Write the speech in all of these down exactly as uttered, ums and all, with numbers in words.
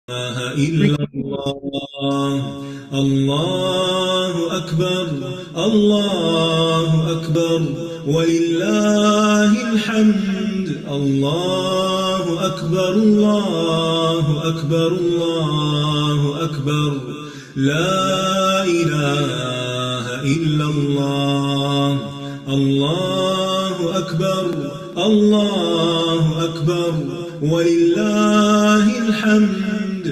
إلا الله. الله أكبر الله أكبر ولله الحمد. الله أكبر الله أكبر الله أكبر لا إله إلا الله. الله أكبر الله أكبر ولله الحمد.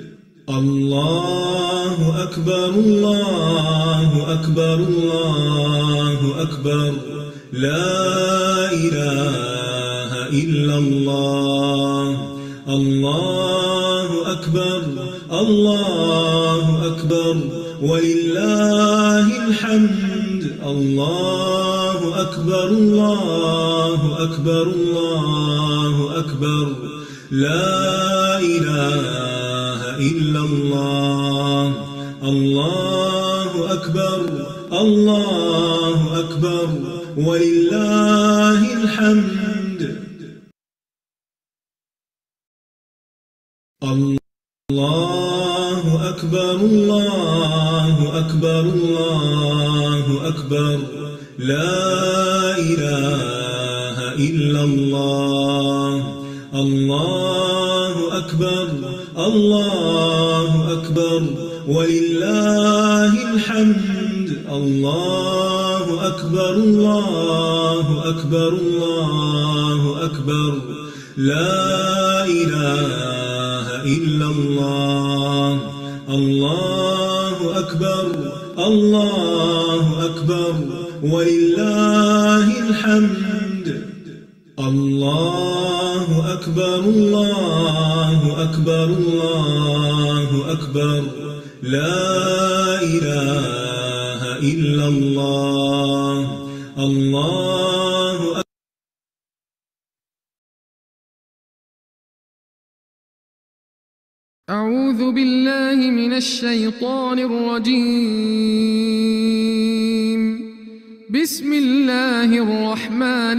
الله أكبر الله أكبر الله أكبر لا إله إلا الله. الله أكبر الله أكبر ولله الحمد. الله أكبر الله أكبر الله أكبر لا إله إلا الله. الله أكبر الله أكبر ولله الحمد. الله أكبر الله أكبر الله أكبر لا إله إلا الله. الله أكبر الله أكبر ولله الحمد. الله أكبر الله أكبر الله أكبر لا إله إلا الله. الله أكبر الله أكبر ولله الحمد. الله أكبر الله أكبر الله أكبر لا إله إلا الله. الله أكبر. أعوذ بالله من الشيطان الرجيم. بسم الله الرحمن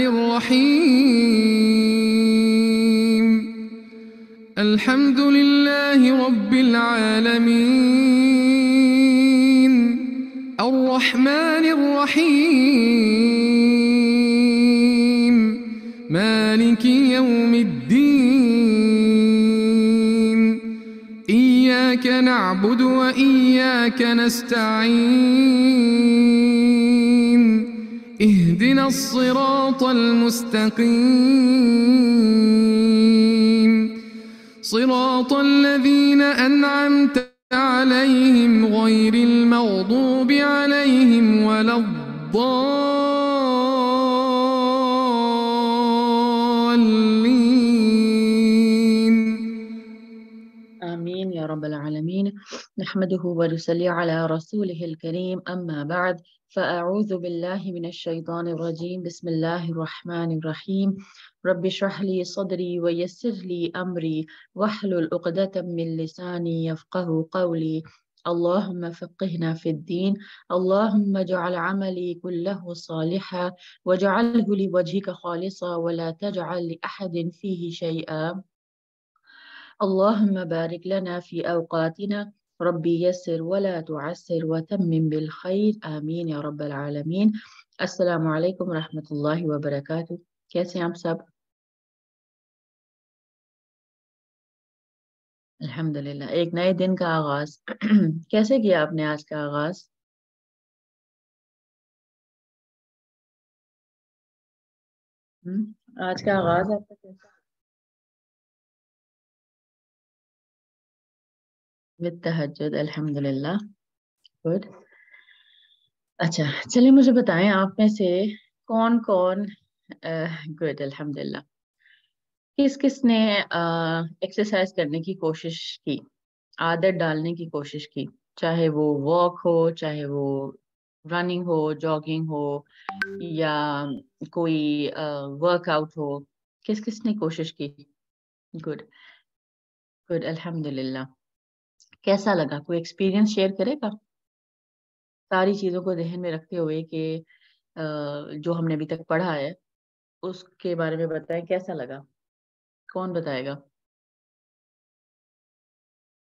الرحيم. الحمد لله رب العالمين الرحمن الرحيم مالك يوم الدين. إياك نعبد وإياك نستعين. اهدنا الصراط المستقيم صراط الذين أنعمت عليهم غير المغضوب عليهم ولا الضالين. آمين يا رب العالمين. نحمده ونصلي على رسوله الكريم. أما بعد فأعوذ بالله من الشيطان الرجيم. بسم الله الرحمن الرحيم. رب اشرح لي صدري ويسر لي أمري واحلل عقدة من لساني يفقه قولي. اللهم فقهنا في الدين. اللهم اجعل عملي كله صالحا واجعله لوجهك خالصا ولا تجعل لأحد فيه شيئا. اللهم بارك لنا في أوقاتنا. ربي يسر ولا تعسر وتمم بالخير. آمين يا رب العالمين. السلام علیکم ورحمۃ اللہ وبرکاتہ. کیسے ہیں آپ سب؟ الحمدللہ. ایک نئے دن کا آغاز. کیسے کیا آپ نے آج کا آغاز؟ ہم؟ آج کا آغاز آپ کا کیسا؟ بالتہجد. الحمدللہ. گڈ. اچھا چلیے مجھے بتائیں آپ میں سے کون کون گڈ الحمدللہ کس کس نے ایکسرسائز کرنے کی کوشش کی، عادت ڈالنے کی کوشش کی، چاہے وہ واک ہو، چاہے وہ رننگ ہو، جاگنگ ہو، یا کوئی ورک آؤٹ ہو، کس کس نے کوشش کی؟ گڈ گڈ الحمدللہ. کیسا لگا؟ کوئی ایکسپیرینس شیئر کرے گا ساری چیزوں کو ذہن میں رکھتے ہوئے کہ جو ہم نے ابھی تک پڑھا ہے اس کے بارے میں بتائیں کیسا لگا؟ کون بتائے گا؟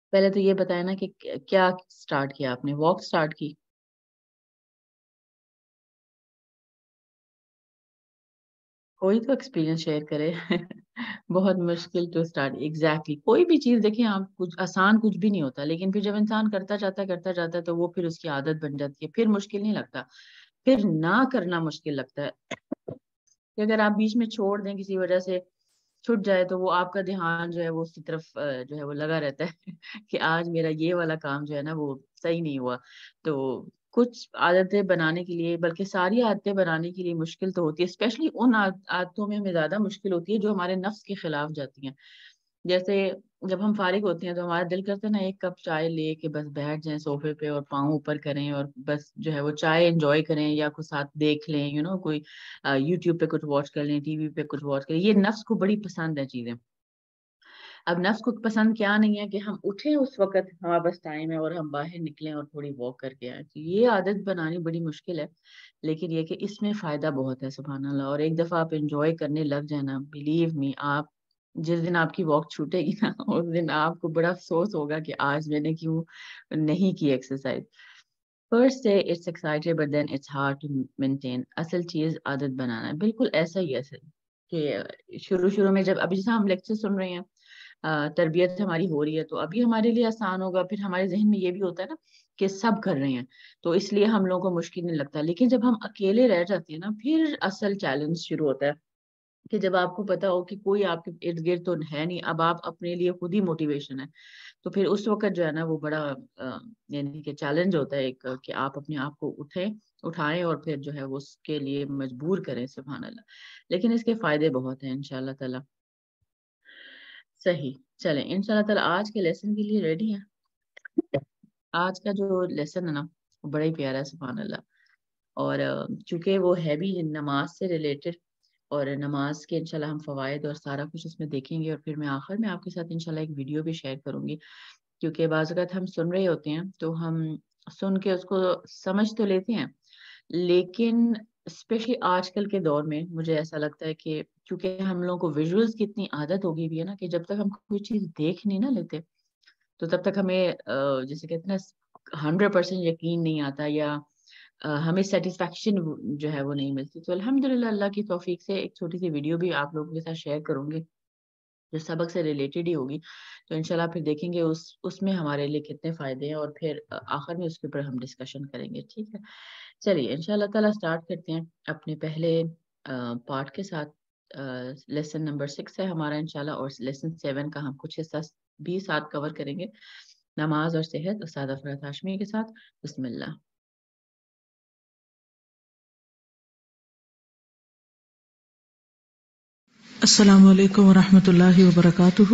پہلے تو یہ بتائیں نا کہ کیا سٹارٹ کیا آپ نے؟ واک سٹارٹ کی؟ کوئی تو ایکسپیرینس شیئر کرے. بہت مشکل ٹو اسٹارٹ. ایگزیکٹلی کوئی بھی چیز دیکھیں آپ، کچھ آسان کچھ بھی نہیں ہوتا، لیکن پھر جب انسان کرتا جاتا ہے کرتا جاتا ہے تو وہ پھر اس کی عادت بن جاتی ہے، پھر مشکل نہیں لگتا، پھر نہ کرنا مشکل لگتا ہے. کہ اگر آپ بیچ میں چھوڑ دیں کسی وجہ سے چھٹ جائے تو وہ آپ کا دھیان جو ہے وہ اس کی طرف جو ہے وہ لگا رہتا ہے کہ آج میرا یہ والا کام جو ہے نا وہ صحیح نہیں ہوا. تو کچھ عادتیں بنانے کے لیے، بلکہ ساری عادتیں بنانے کے لیے مشکل تو ہوتی ہے، اسپیشلی ان عادتوں میں ہمیں زیادہ مشکل ہوتی ہے جو ہمارے نفس کے خلاف جاتی ہیں. جیسے جب ہم فارغ ہوتے ہیں تو ہمارا دل کرتا ہے نا ایک کپ چائے لے کے بس بیٹھ جائیں صوفے پہ اور پاؤں اوپر کریں اور بس جو ہے وہ چائے انجوائے کریں، یا کچھ ساتھ دیکھ لیں، یو نو کوئی یوٹیوب پہ کچھ واچ کر لیں، ٹی وی پہ کچھ واچ کر لیں. یہ نفس کو بڑی پسند ہے چیزیں. اب نفس کو پسند کیا نہیں ہے کہ ہم اٹھیں اس وقت ہمارے پاس ٹائم ہے اور ہم باہر نکلیں اور تھوڑی واک کر کے آئیں. یہ عادت بنانی بڑی مشکل ہے، لیکن یہ کہ اس میں فائدہ بہت ہے سبحان اللہ. اور ایک دفعہ آپ انجوائے کرنے لگ جائیں نا، بلیو می، آپ جس دن آپ کی واک چھوٹے گی نا اس دن آپ کو بڑا افسوس ہوگا کہ آج میں نے کیوں نہیں کی exercise. First day it's excited but then it's hard to maintain. اصل چیز عادت بنانا ہے. بالکل ایسا ہی ہے کہ شروع شروع میں جب ابھی جیسے ہم لیکچر سن رہے ہیں، تربیت ہماری ہو رہی ہے، تو ابھی ہمارے لیے آسان ہوگا. پھر ہمارے ذہن میں یہ بھی ہوتا ہے نا کہ سب کر رہے ہیں تو اس لیے ہم لوگوں کو مشکل نہیں لگتا. لیکن جب ہم اکیلے رہ جاتے ہیں نا، پھر اصل چیلنج شروع ہوتا ہے کہ جب آپ کو پتا ہو کہ کوئی آپ کے ارد گرد تو ہے نہیں، اب آپ اپنے لیے خود ہی موٹیویشن ہے، تو پھر اس وقت جو ہے نا وہ بڑا یعنی کہ چیلنج ہوتا ہے ایک کہ آپ اپنے آپ کو اٹھیں اٹھائیں اور پھر جو ہے وہ اس کے لیے مجبور کریں سبحان اللہ. لیکن اس کے فائدے بہت ہیں انشاءاللہ تعالی. صحیح، چلیں انشاءاللہ تعالی آج کے لیسن کے لیے ریڈی ہیں؟ آج کا جو لیسن ہے نا وہ بڑا ہی پیارا ہے سبحان اللہ. اور چونکہ وہ ہے بھی نماز سے ریلیٹڈ، اور نماز کے انشاءاللہ ہم فوائد اور سارا کچھ اس میں دیکھیں گے، اور پھر میں آخر میں آپ کے ساتھ انشاءاللہ ایک ویڈیو بھی شیئر کروں گی. کیونکہ بعض اوقات ہم سن رہے ہوتے ہیں تو ہم سن کے اس کو سمجھ تو لیتے ہیں، لیکن اسپیشلی آج کل کے دور میں مجھے ایسا لگتا ہے کہ کیونکہ ہم لوگوں کو ویژولز کی اتنی عادت ہو گئی بھی ہے نا کہ جب تک ہم کوئی چیز دیکھ نہیں نہ لیتے تو تب تک ہمیں جیسے کہتے ہیں نا ہنڈریڈ پرسینٹ یقین نہیں آتا، یا ہمیں سیٹسفیکشن جو ہے وہ نہیں ملتی. تو الحمدللہ اللہ کی توفیق سے ایک چھوٹی سی ویڈیو بھی آپ لوگوں کے ساتھ شیئر کروں گی جو سبق سے ریلیٹڈ ہی ہوگی. تو انشاءاللہ پھر دیکھیں گے اس اس میں ہمارے لیے کتنے فائدے ہیں، اور پھر آخر میں اس کے اوپر ہم ڈسکشن کریں گے. ٹھیک ہے، چلیے انشاءاللہ تعالیٰ سٹارٹ کرتے ہیں اپنے پہلے پارٹ کے ساتھ. لیسن نمبر سکس ہے ہمارا انشاءاللہ، اور لیسن سیون کا ہم کچھ حصہ بھی ساتھ کور کریں گے. نماز اور صحت استاد افراد ہاشمی کے ساتھ. بسم اللہ. السلام علیکم ورحمۃ اللہ وبرکاتہ.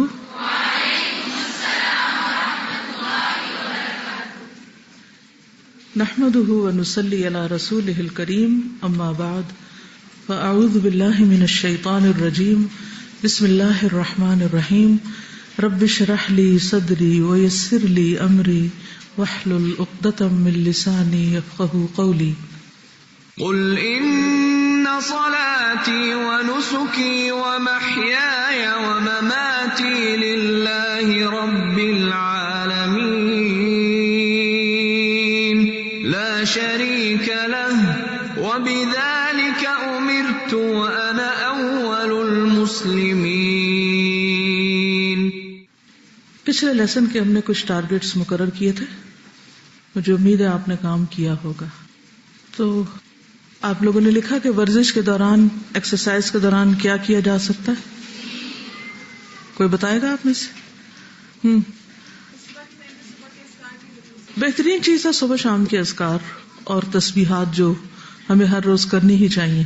نحمده ونصلي على رسوله الكريم، اما بعد فاعوذ باللہ من الشیطان الرجیم. بسم اللہ الرحمن الرحیم. رب اشرح لي صدری ويسر لي امری واحلل عقدۃ من لسانی یفقهوا قولی. قل ان صلاتي ونسكي ومحياي ومماتي لله رب العالمين لا شريك له وبذلك امرت وانا اول المسلمين. پچھلے لیسن کے ہم نے کچھ ٹارگٹس مقرر کیے تھے، مجھے امید ہے آپ نے کام کیا ہوگا. تو آپ لوگوں نے لکھا کہ ورزش کے دوران، ایکسرسائز کے دوران کیا کیا جا سکتا ہے؟ کوئی بتائے گا آپ میں سے؟ ہم بہترین چیز ہے صبح شام کے اذکار اور تسبیحات جو ہمیں ہر روز کرنی ہی چاہیے.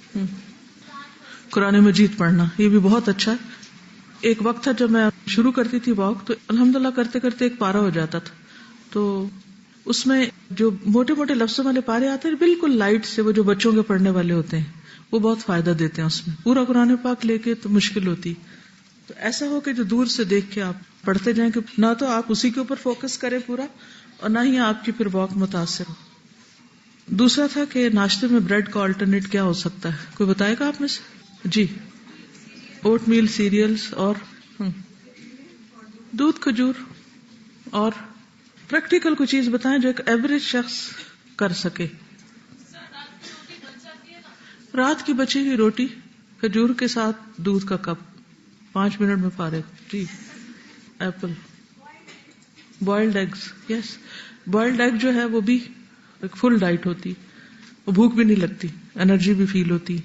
قرآن مجید پڑھنا یہ بھی بہت اچھا ہے. ایک وقت تھا جب میں شروع کرتی تھی واک تو الحمدللہ کرتے کرتے ایک پارا ہو جاتا تھا، تو اس میں جو موٹے موٹے لفظوں والے پارے آتے ہیں بالکل لائٹ سے، وہ جو بچوں کے پڑھنے والے ہوتے ہیں وہ بہت فائدہ دیتے ہیں. اس میں پورا قرآن پاک لے کے تو مشکل ہوتی. تو ایسا ہو کہ جو دور سے دیکھ کے آپ پڑھتے جائیں کہ نہ تو آپ اسی کے اوپر فوکس کریں پورا، اور نہ ہی آپ کی پھر واک متاثر ہو. دوسرا تھا کہ ناشتے میں بریڈ کا آلٹرنیٹ کیا ہو سکتا ہے؟ کوئی بتائے گا آپ میں سے؟ جی، اوٹ میل، سیریلز اور دودھ کھجور. اور پریکٹیکل کوئی چیز بتائیں جو ایک ایوریج شخص کر سکے. رات کی بچی ہوئی روٹی کھجور کے ساتھ دودھ کا کپ, پانچ منٹ میں فارغ. جی apple. Boiled eggs, yes boiled egg جو ہے وہ بھی ایک فل ڈائٹ ہوتی, وہ بھوک بھی نہیں لگتی, انرجی بھی فیل ہوتی.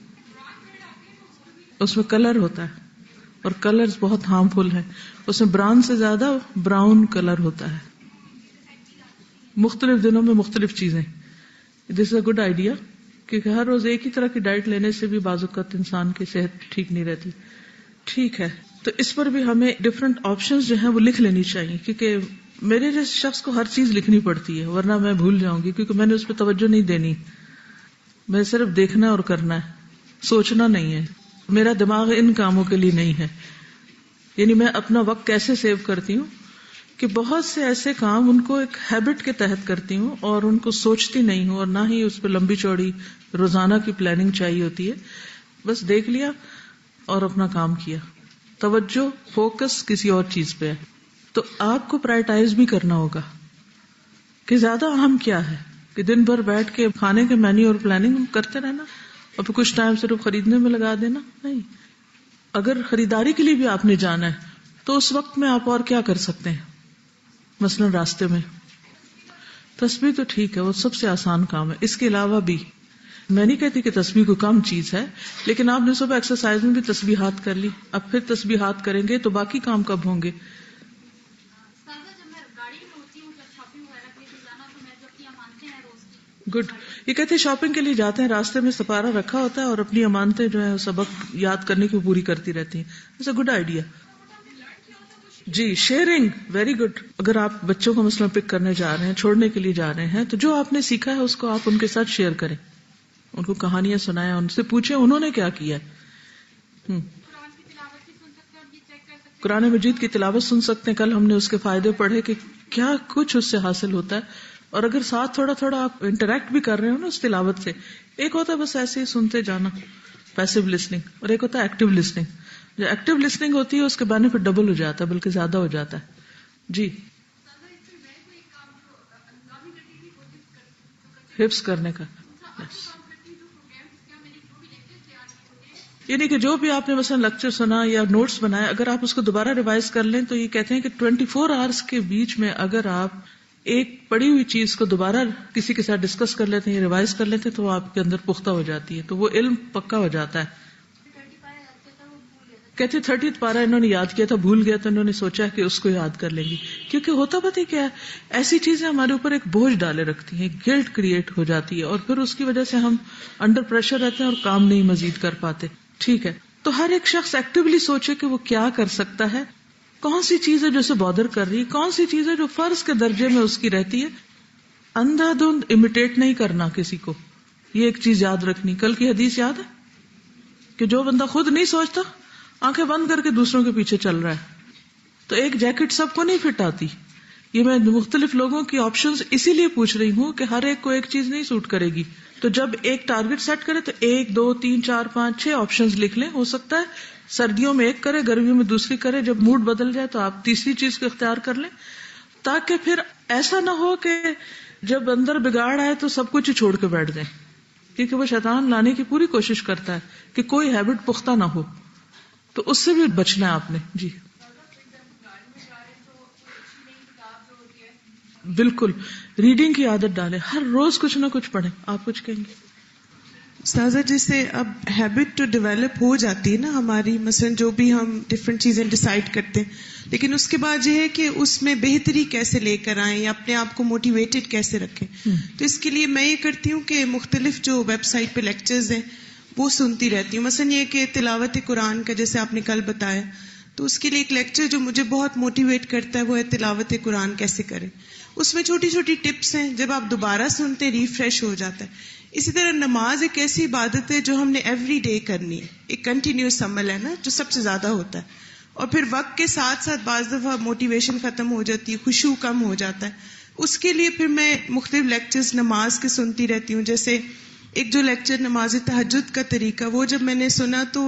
اس میں کلر ہوتا ہے اور کلرز بہت ہارمفل ہیں, اس میں براؤن سے زیادہ براؤن کلر ہوتا ہے. مختلف دنوں میں مختلف چیزیں. دس از اے گڈ آئیڈیا, کیونکہ ہر روز ایک ہی طرح کی ڈائٹ لینے سے بھی بعض اوقات انسان کی صحت ٹھیک نہیں رہتی. ٹھیک ہے, تو اس پر بھی ہمیں ڈفرینٹ آپشنز جو ہیں وہ لکھ لینی چاہیے, کیونکہ میرے جیسے شخص کو ہر چیز لکھنی پڑتی ہے, ورنہ میں بھول جاؤں گی, کیونکہ میں نے اس پہ توجہ نہیں دینی. میں صرف دیکھنا اور کرنا ہے, سوچنا نہیں ہے. میرا دماغ ان کاموں کے لیے نہیں ہے. یعنی میں اپنا وقت کیسے سیو کرتی ہوں کہ بہت سے ایسے کام ان کو ایک ہیبٹ کے تحت کرتی ہوں اور ان کو سوچتی نہیں ہوں, اور نہ ہی اس پہ لمبی چوڑی روزانہ کی پلاننگ چاہیے ہوتی ہے. بس دیکھ لیا اور اپنا کام کیا, توجہ فوکس کسی اور چیز پہ ہے. تو آپ کو پرائرٹائز بھی کرنا ہوگا کہ زیادہ اہم کیا ہے, کہ دن بھر بیٹھ کے کھانے کے مینیو اور پلاننگ کرتے رہنا اور پھر کچھ ٹائم صرف خریدنے میں لگا دینا. نہیں, اگر خریداری کے لیے بھی آپ نے جانا ہے تو اس وقت میں آپ اور کیا کر سکتے ہیں. مثلا راستے میں تسبیح تو ٹھیک ہے, وہ سب سے آسان کام ہے. اس کے علاوہ بھی میں نہیں کہتی کہ تسبیح کو کم چیز ہے, لیکن آپ نے صبح ایکسرسائز میں بھی تسبیحات کر لی, اب پھر تسبیحات کریں گے تو باقی کام کب ہوں گے. گڈ. یہ کہتے ہیں شاپنگ کے لیے جاتے ہیں, راستے میں سپارہ رکھا ہوتا ہے اور اپنی امانتیں جو ہے سبق یاد کرنے کی پوری کرتی رہتی ہیں. It's a good idea. جی شیئرنگ ویری گڈ. اگر آپ بچوں کو مثلا پک کرنے جا رہے ہیں, چھوڑنے کے لیے جا رہے ہیں, تو جو آپ نے سیکھا ہے اس کو آپ ان کے ساتھ شیئر کریں, ان کو کہانیاں سنائیں, ان سے پوچھیں انہوں نے کیا کیا ہے. قرآن مجید کی تلاوت سن سکتے ہیں. کل ہم نے اس کے فائدے پڑھے کہ کیا کچھ اس سے حاصل ہوتا ہے, اور اگر ساتھ تھوڑا تھوڑا آپ انٹریکٹ بھی کر رہے ہو نا اس تلاوت سے. ایک ہوتا ہے بس ایسے ہی سنتے جانا, پیسو لسننگ, اور ایک ہوتا ہے ایکٹیو لسننگ. جو ایکٹیو لسننگ ہوتی ہے اس کے بینیفٹ ڈبل ہو جاتا ہے, بلکہ زیادہ ہو جاتا ہے. جی حفظ کرنے کا, یعنی کہ جو بھی آپ نے مثلا لیکچر سنا یا نوٹس بنائے, اگر آپ اس کو دوبارہ ریوائز کر لیں تو یہ کہتے ہیں کہ ٹوینٹی فور آورس کے بیچ میں اگر آپ ایک پڑھی ہوئی چیز کو دوبارہ کسی کے ساتھ ڈسکس کر لیتے ہیں یا ریوائز کر لیتے ہیں تو وہ آپ کے اندر پختہ ہو جاتی ہے, تو وہ علم پکا ہو جاتا ہے. کہتے تھرٹی پارہ انہوں نے یاد کیا تھا, بھول گیا تو انہوں نے سوچا کہ اس کو یاد کر لیں گی, کیونکہ ہوتا پتہ کیا ہے, ایسی چیزیں ہمارے اوپر ایک بوجھ ڈالے رکھتی ہیں, گلٹ کریٹ ہو جاتی ہے, اور پھر اس کی وجہ سے ہم انڈر پریشر رہتے ہیں اور کام نہیں مزید کر پاتے. ٹھیک ہے, تو ہر ایک شخص ایکٹیولی سوچے کہ وہ کیا کر سکتا ہے, کون سی چیز ہے جو اسے بادر کر رہی ہے, کون سی چیز ہے جو فرض کے درجے میں اس کی رہتی ہے. اندھا دھند امیٹیٹ نہیں کرنا کسی کو, یہ ایک چیز یاد رکھنی. کل کی حدیث یاد ہے کہ جو بندہ خود نہیں سوچتا, آنکھیں بند کر کے دوسروں کے پیچھے چل رہا ہے, تو ایک جیکٹ سب کو نہیں فٹ آتی. یہ میں مختلف لوگوں کی آپشنز اسی لیے پوچھ رہی ہوں کہ ہر ایک کو ایک چیز نہیں سوٹ کرے گی. تو جب ایک ٹارگٹ سیٹ کرے تو ایک دو تین چار پانچ چھ آپشنز لکھ لیں. ہو سکتا ہے سردیوں میں ایک کرے, گرمیوں میں دوسری کرے, جب موڈ بدل جائے تو آپ تیسری چیز کو اختیار کر لیں, تاکہ پھر ایسا نہ ہو کہ جب اندر بگاڑ آئے تو سب کچھ چھوڑ کے بیٹھ جائیں, کیونکہ وہ شیطان لانے کی پوری کوشش کرتا ہے کہ کوئی ہیبٹ پختہ نہ ہو, تو اس سے بھی بچنا ہے آپ نے. جی بالکل, ریڈنگ کی عادت ڈالیں, ہر روز کچھ نہ کچھ پڑھیں. آپ کچھ کہیں گے؟ استاذہ جیسے اب ہیبٹ تو ڈیولپ ہو جاتی ہے نا ہماری, مثلا جو بھی ہم ڈفرینٹ چیزیں ڈیسائیڈ کرتے ہیں, لیکن اس کے بعد یہ ہے کہ اس میں بہتری کیسے لے کر آئیں یا اپنے آپ کو موٹیویٹڈ کیسے رکھیں. تو اس کے لیے میں یہ کرتی ہوں کہ مختلف جو ویب سائٹ پہ لیکچرز ہیں وہ سنتی رہتی ہوں. مثلا یہ کہ تلاوت قرآن کا جیسے آپ نے کل بتایا, تو اس کے لیے ایک لیکچر جو مجھے بہت موٹیویٹ کرتا ہے وہ ہے تلاوت قرآن کیسے کریں. اس میں چھوٹی چھوٹی ٹپس ہیں, جب آپ دوبارہ سنتے ریفریش ہو جاتا ہے. اسی طرح نماز ایک ایسی عبادت ہے جو ہم نے ایوری ڈے کرنی ہے, ایک کنٹینیوس عمل ہے نا جو سب سے زیادہ ہوتا ہے, اور پھر وقت کے ساتھ ساتھ بعض دفعہ موٹیویشن ختم ہو جاتی ہے, خشوع کم ہو جاتا ہے. اس کے لیے پھر میں مختلف لیکچرز نماز کے سنتی رہتی ہوں. جیسے ایک جو لیکچر نماز تہجد کا طریقہ, وہ جب میں نے سنا تو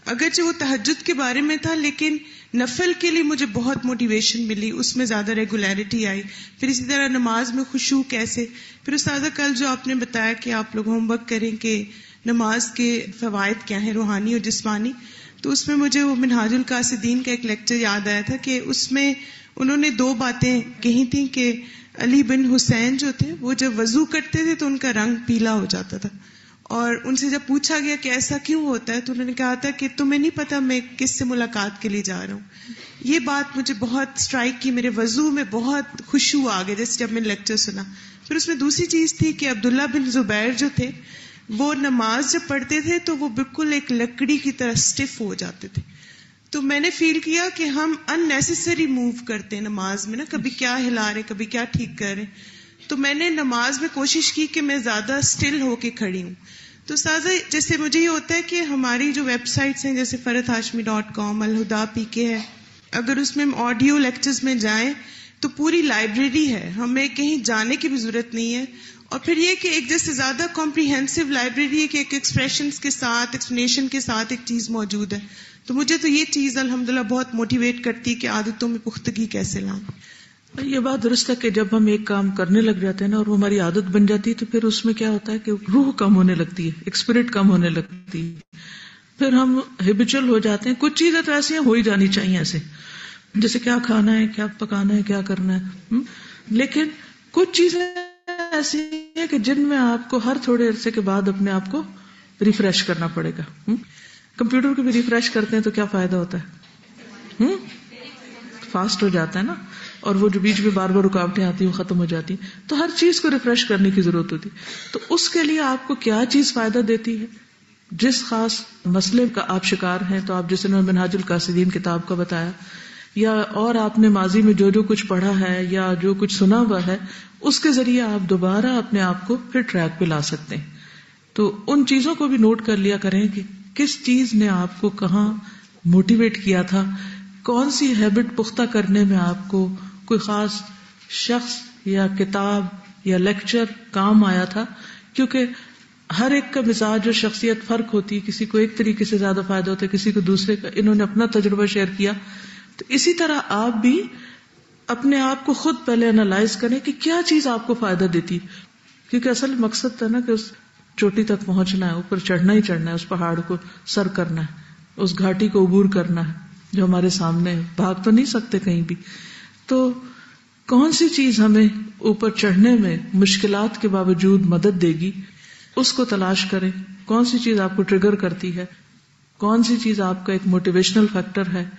اگرچہ وہ تہجد کے بارے میں تھا لیکن نفل کے لیے مجھے بہت موٹیویشن ملی، اس میں زیادہ ریگولیرٹی آئی. پھر اسی طرح نماز میں خشوع کیسے. پھر استاذہ کل جو آپ نے بتایا کہ آپ لوگ ہوم ورک کریں کہ نماز کے فوائد کیا ہیں روحانی اور جسمانی، تو اس میں مجھے وہ منہاج القاصدین کا ایک لیکچر یاد آیا تھا کہ اس میں انہوں نے دو باتیں کہی تھیں کہ علی بن حسین جو تھے وہ جب وضو کرتے تھے تو ان کا رنگ پیلا ہو جاتا تھا، اور ان سے جب پوچھا گیا کہ ایسا کیوں ہوتا ہے تو انہوں نے کہا تھا کہ تمہیں نہیں پتا میں کس سے ملاقات کے لیے جا رہا ہوں. یہ بات مجھے بہت سٹرائک کی، میرے وضو میں بہت خشوع آ گئے جیسے جب میں نے لیکچر سنا. پھر اس میں دوسری چیز تھی کہ عبداللہ بن زبیر جو تھے وہ نماز جب پڑھتے تھے تو وہ بالکل ایک لکڑی کی طرح سٹف ہو جاتے تھے. تو میں نے فیل کیا کہ ہم ان نیسیسری موو کرتے ہیں نماز میں نا، کبھی کیا ہلا رہے کبھی کیا ٹھیک کر رہے. تو میں نے نماز میں کوشش کی کہ میں زیادہ سٹل ہو کے کھڑی ہوں. تو سازا جیسے مجھے یہ ہوتا ہے کہ ہماری جو ویب سائٹس ہیں جیسے فرحت ہاشمی ڈاٹ کام، الہدا پی کے ہے، اگر اس میں ہم آڈیو لیکچرز میں جائیں تو پوری لائبریری ہے، ہمیں کہیں جانے کی بھی ضرورت نہیں ہے. اور پھر یہ کہ ایک جیسے زیادہ کمپریہنسو لائبریری ہے کہ ایک ایکسپریشنز کے ساتھ ایکسپلینیشن کے ساتھ ایک چیز موجود ہے. تو مجھے تو یہ چیز الحمدللہ بہت موٹیویٹ کرتی کہ عادتوں میں پختگی کیسے لائیں. یہ بات درست ہے کہ جب ہم ایک کام کرنے لگ جاتے ہیں نا اور وہ ہماری عادت بن جاتی ہے تو پھر اس میں کیا ہوتا ہے کہ روح کم ہونے لگتی ہے، اسپرٹ کم ہونے لگتی ہے، پھر ہم ہیبیچل ہو جاتے ہیں. کچھ چیزیں تو ایسی ہیں ہو ہی جانی چاہیے ایسے، جیسے کیا کھانا ہے، کیا پکانا ہے، کیا کرنا ہے. لیکن کچھ چیزیں ایسی ہیں کہ جن میں آپ کو ہر تھوڑے عرصے کے بعد اپنے آپ کو ریفریش کرنا پڑے گا. کمپیوٹر کو بھی ریفریش کرتے ہیں تو کیا فائدہ ہوتا ہے؟ فاسٹ ہو جاتا ہے نا، اور وہ جو بیچ میں بار بار رکاوٹیں آتی ہیں وہ ختم ہو جاتی ہیں. تو ہر چیز کو ریفریش کرنے کی ضرورت ہوتی. تو اس کے لیے آپ کو کیا چیز فائدہ دیتی ہے؟ جس خاص مسئلے کا آپ شکار ہیں، تو آپ جیسے انہوں نے منہاج القاصدین کتاب کا بتایا، یا اور آپ نے ماضی میں جو جو کچھ پڑھا ہے یا جو کچھ سنا ہوا ہے اس کے ذریعے آپ دوبارہ اپنے آپ کو پھر ٹریک پہ لا سکتے ہیں. تو ان چیزوں کو بھی نوٹ کر لیا کریں کہ کس چیز نے آپ کو کہاں موٹیویٹ کیا تھا، کون سی ہیبٹ پختہ کرنے میں آپ کو کوئی خاص شخص یا کتاب یا لیکچر کام آیا تھا. کیونکہ ہر ایک کا مزاج اور شخصیت فرق ہوتی ہے، کسی کو ایک طریقے سے زیادہ فائدہ ہوتا ہے، کسی کو دوسرے کا. انہوں نے اپنا تجربہ شیئر کیا. تو اسی طرح آپ بھی اپنے آپ کو خود پہلے انالائز کریں کہ کیا چیز آپ کو فائدہ دیتی. کیونکہ اصل مقصد تھا نا کہ اس چوٹی تک پہنچنا ہے، اوپر چڑھنا ہی چڑھنا ہے، اس پہاڑ کو سر کرنا ہے، اس گھاٹی کو عبور کرنا ہے جو ہمارے سامنے ہے. بھاگ تو نہیں سکتے کہیں بھی. تو کون سی چیز ہمیں اوپر چڑھنے میں مشکلات کے باوجود مدد دے گی، اس کو تلاش کریں. کون سی چیز آپ کو ٹریگر کرتی ہے، کون سی چیز آپ کا ایک موٹیویشنل فیکٹر ہے،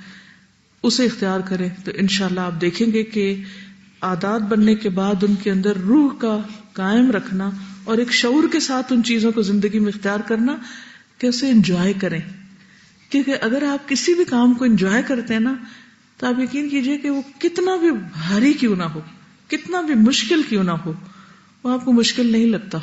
اسے اختیار کریں. تو انشاءاللہ آپ دیکھیں گے کہ عادات بننے کے بعد ان کے اندر روح کا قائم رکھنا اور ایک شعور کے ساتھ ان چیزوں کو زندگی میں اختیار کرنا کہ اسے انجوائے کریں. کیونکہ اگر آپ کسی بھی کام کو انجوائے کرتے ہیں نا تو آپ یقین کیجئے کہ وہ کتنا بھی بھاری کیوں نہ ہو، کتنا بھی مشکل کیوں نہ ہو، وہ آپ کو مشکل نہیں لگتا.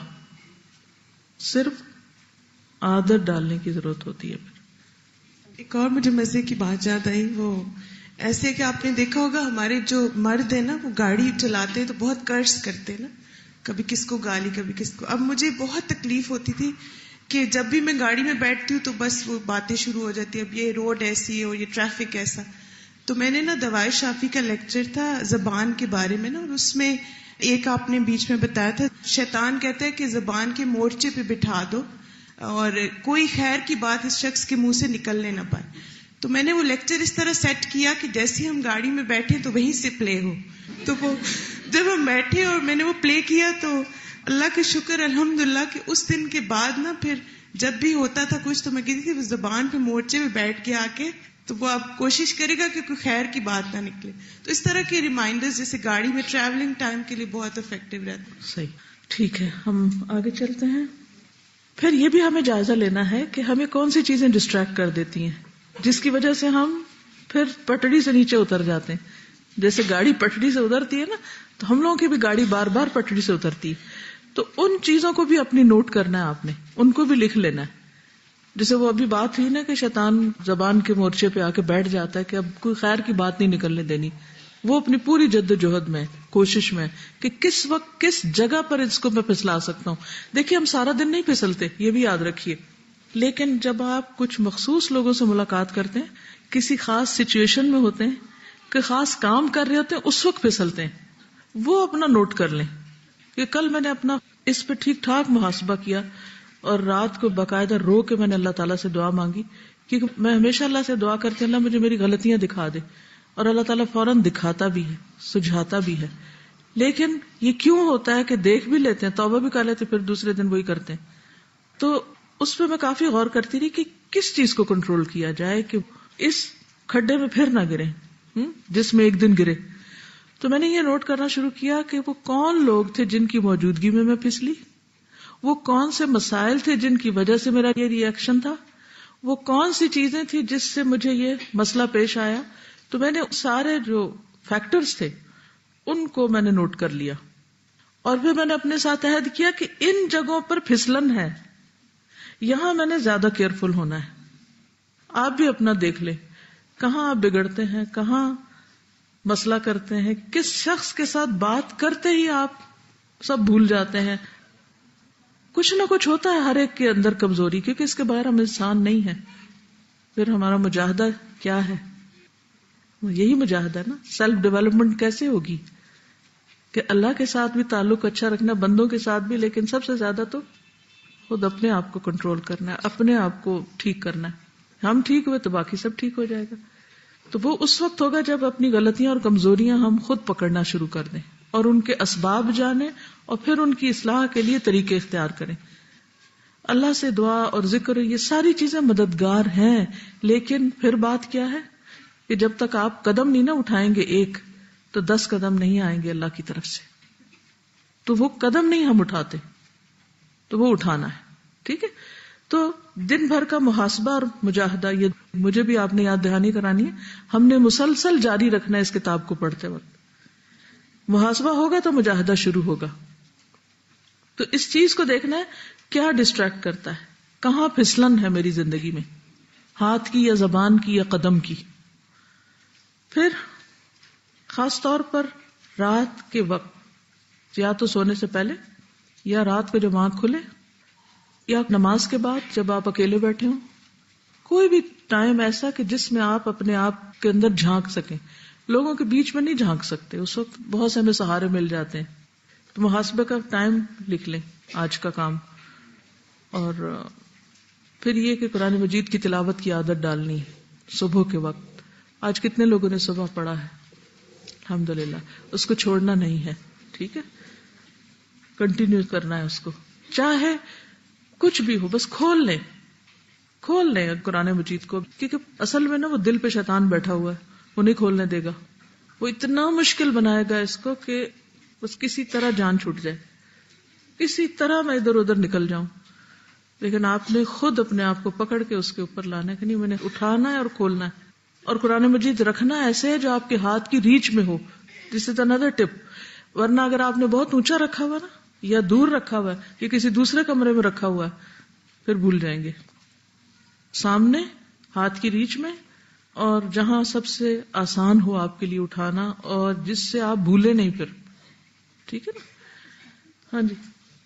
صرف عادت ڈالنے کی ضرورت ہوتی ہے. ایک اور مجھے مزے کی بات یاد آئی، وہ ایسے کہ آپ نے دیکھا ہوگا ہمارے جو مرد ہیں نا وہ گاڑی چلاتے ہیں تو بہت کرس کرتے ہیں نا، کبھی کس کو گالی کبھی کس کو. اب مجھے بہت تکلیف ہوتی تھی کہ جب بھی میں گاڑی میں بیٹھتی ہوں تو بس وہ باتیں شروع ہو جاتی ہیں، اب یہ روڈ ایسی ہے اور یہ ٹریفک ایسا. تو میں نے نا دوائے شافی کا لیکچر تھا زبان کے بارے میں نا، اور اس میں ایک آپ نے بیچ میں بتایا تھا شیطان کہتا ہے کہ زبان کے مورچے پہ بٹھا دو اور کوئی خیر کی بات اس شخص کے منہ سے نکلنے نہ پائے. تو میں نے وہ لیکچر اس طرح سیٹ کیا کہ جیسے ہم گاڑی میں بیٹھے تو وہیں سے پلے ہو. تو وہ جب ہم بیٹھے اور میں نے وہ پلے کیا تو اللہ کا شکر الحمدللہ کہ اس دن کے بعد نا پھر جب بھی ہوتا تھا کچھ تو میں کہتی تھی زبان پہ مورچے پہ بیٹھ کے آ کے تو وہ آپ کوشش کرے گا کہ کوئی خیر کی بات نہ نکلے. تو اس طرح کے ریمائنڈرز جیسے گاڑی میں ٹریولنگ ٹائم کے لیے بہت افیکٹو رہتے ہیں. صحیح، ٹھیک ہے، ہم آگے چلتے ہیں. پھر یہ بھی ہمیں جائزہ لینا ہے کہ ہمیں کون سی چیزیں ڈسٹریکٹ کر دیتی ہیں جس کی وجہ سے ہم پھر پٹڑی سے نیچے اتر جاتے ہیں. جیسے گاڑی پٹڑی سے اترتی ہے نا، تو ہم لوگوں کی بھی گاڑی بار بار پٹڑی سے اترتی ہے. تو ان چیزوں کو بھی اپنی نوٹ کرنا ہے، آپ نے ان کو بھی لکھ لینا ہے. جیسے وہ ابھی بات ہوئی نا کہ شیطان زبان کے مورچے پہ آ کے بیٹھ جاتا ہے کہ اب کوئی خیر کی بات نہیں نکلنے دینی. وہ اپنی پوری جد و جہد میں کوشش میں کہ کس وقت کس جگہ پر اس کو میں پھسلا سکتا ہوں. دیکھیے ہم سارا دن نہیں پھسلتے، یہ بھی یاد رکھیے. لیکن جب آپ کچھ مخصوص لوگوں سے ملاقات کرتے ہیں, کسی خاص سچویشن میں ہوتے ہیں, کہ خاص کام کر رہے ہوتے ہیں, اس وقت پھسلتے ہیں, وہ اپنا نوٹ کر لیں کہ کل میں نے اپنا اس پہ ٹھیک ٹھاک محاسبہ کیا اور رات کو باقاعدہ رو کے میں نے اللہ تعالیٰ سے دعا مانگی, کیونکہ میں ہمیشہ اللہ سے دعا کرتی ہوں اللہ مجھے میری غلطیاں دکھا دے, اور اللہ تعالیٰ فوراً دکھاتا بھی ہے, سجھاتا بھی ہے. لیکن یہ کیوں ہوتا ہے کہ دیکھ بھی لیتے ہیں, توبہ بھی کر لیتے, پھر دوسرے دن وہی کرتے ہیں. تو اس پہ میں کافی غور کرتی رہی کہ کس چیز کو کنٹرول کیا جائے کہ اس کھڈے میں پھر نہ گرے جس میں ایک دن گرے. تو میں نے یہ نوٹ کرنا شروع کیا کہ وہ کون لوگ تھے جن کی موجودگی میں میں پھسلی, وہ کون سے مسائل تھے جن کی وجہ سے میرا یہ ری ایکشن تھا, وہ کون سی چیزیں تھی جس سے مجھے یہ مسئلہ پیش آیا. تو میں نے سارے جو فیکٹرز تھے ان کو میں نے نوٹ کر لیا, اور پھر میں نے اپنے ساتھ عہد کیا کہ ان جگہوں پر پھسلن ہے, یہاں میں نے زیادہ کیئرفل ہونا ہے. آپ بھی اپنا دیکھ لیں کہاں آپ بگڑتے ہیں, کہاں مسئلہ کرتے ہیں, کس شخص کے ساتھ بات کرتے ہی آپ سب بھول جاتے ہیں. کچھ نہ کچھ ہوتا ہے ہر ایک کے اندر کمزوری, کیونکہ اس کے بغیر ہم انسان نہیں ہیں. پھر ہمارا مجاہدہ کیا ہے؟ یہی مجاہدہ نا. سیلف ڈیولپمنٹ کیسے ہوگی کہ اللہ کے ساتھ بھی تعلق اچھا رکھنا, بندوں کے ساتھ بھی, لیکن سب سے زیادہ تو خود اپنے آپ کو کنٹرول کرنا ہے, اپنے آپ کو ٹھیک کرنا ہے. ہم ٹھیک ہوئے تو باقی سب ٹھیک ہو جائے گا. تو وہ اس وقت ہوگا جب اپنی غلطیاں اور کمزوریاں ہم خود پکڑنا شروع کر دیں اور ان کے اسباب جانیں اور پھر ان کی اصلاح کے لیے طریقے اختیار کریں. اللہ سے دعا اور ذکر یہ ساری چیزیں مددگار ہیں, لیکن پھر بات کیا ہے کہ جب تک آپ قدم نہیں نہ اٹھائیں گے ایک, تو دس قدم نہیں آئیں گے اللہ کی طرف سے. تو وہ قدم نہیں ہم اٹھاتے, تو وہ اٹھانا ہے. ٹھیک ہے, تو دن بھر کا محاسبہ اور مجاہدہ یہ مجھے بھی آپ نے یاد دہانی کرانی ہے, ہم نے مسلسل جاری رکھنا ہے اس کتاب کو پڑھتے وقت. محاسبہ ہوگا تو مجاہدہ شروع ہوگا. تو اس چیز کو دیکھنا ہے کیا ڈسٹریکٹ کرتا ہے, کہاں پھسلن ہے میری زندگی میں, ہاتھ کی یا زبان کی یا قدم کی. پھر خاص طور پر رات کے وقت, یا تو سونے سے پہلے یا رات کو جب آنکھ کھلے یا نماز کے بعد جب آپ اکیلے بیٹھے ہوں, کوئی بھی ٹائم ایسا کہ جس میں آپ اپنے آپ کے اندر جھانک سکیں. لوگوں کے بیچ میں نہیں جھانک سکتے, اس وقت بہت سے ہمیں سہارے مل جاتے ہیں. تو محاسبے کا ٹائم لکھ لیں آج کا کام, اور پھر یہ کہ قرآن مجید کی تلاوت کی عادت ڈالنی ہے صبح کے وقت. آج کتنے لوگوں نے صبح پڑھا ہے؟ الحمدللہ. اس کو چھوڑنا نہیں ہے, ٹھیک ہے, کنٹینیو کرنا ہے اس کو, چاہے کچھ بھی ہو, بس کھول لیں کھول لیں قرآن مجید کو, کیونکہ اصل میں نا وہ دل پہ شیطان بیٹھا ہوا ہے, وہ نہیں کھولنے دے گا. وہ اتنا مشکل بنائے گا اس کو کہ بس کسی طرح جان چھوٹ جائے, کسی طرح میں ادھر ادھر نکل جاؤں. لیکن آپ نے خود اپنے آپ کو پکڑ کے اس کے اوپر لانا ہے کہ نہیں, میں نے اٹھانا ہے اور کھولنا ہے. اور قرآن مجید رکھنا ایسے ہے جو آپ کے ہاتھ کی ریچ میں ہو. دس از another ٹپ. ورنہ اگر آپ نے بہت اونچا رکھا ہوا نا, یا دور رکھا ہوا ہے, یا کسی دوسرے کمرے میں رکھا ہوا ہے, پھر بھول جائیں گے. سامنے ہاتھ کی ریچ میں, اور جہاں سب سے آسان ہو آپ کے لیے اٹھانا, اور جس سے آپ بھولے نہیں پھر. ٹھیک ہے نا؟ ہاں جی.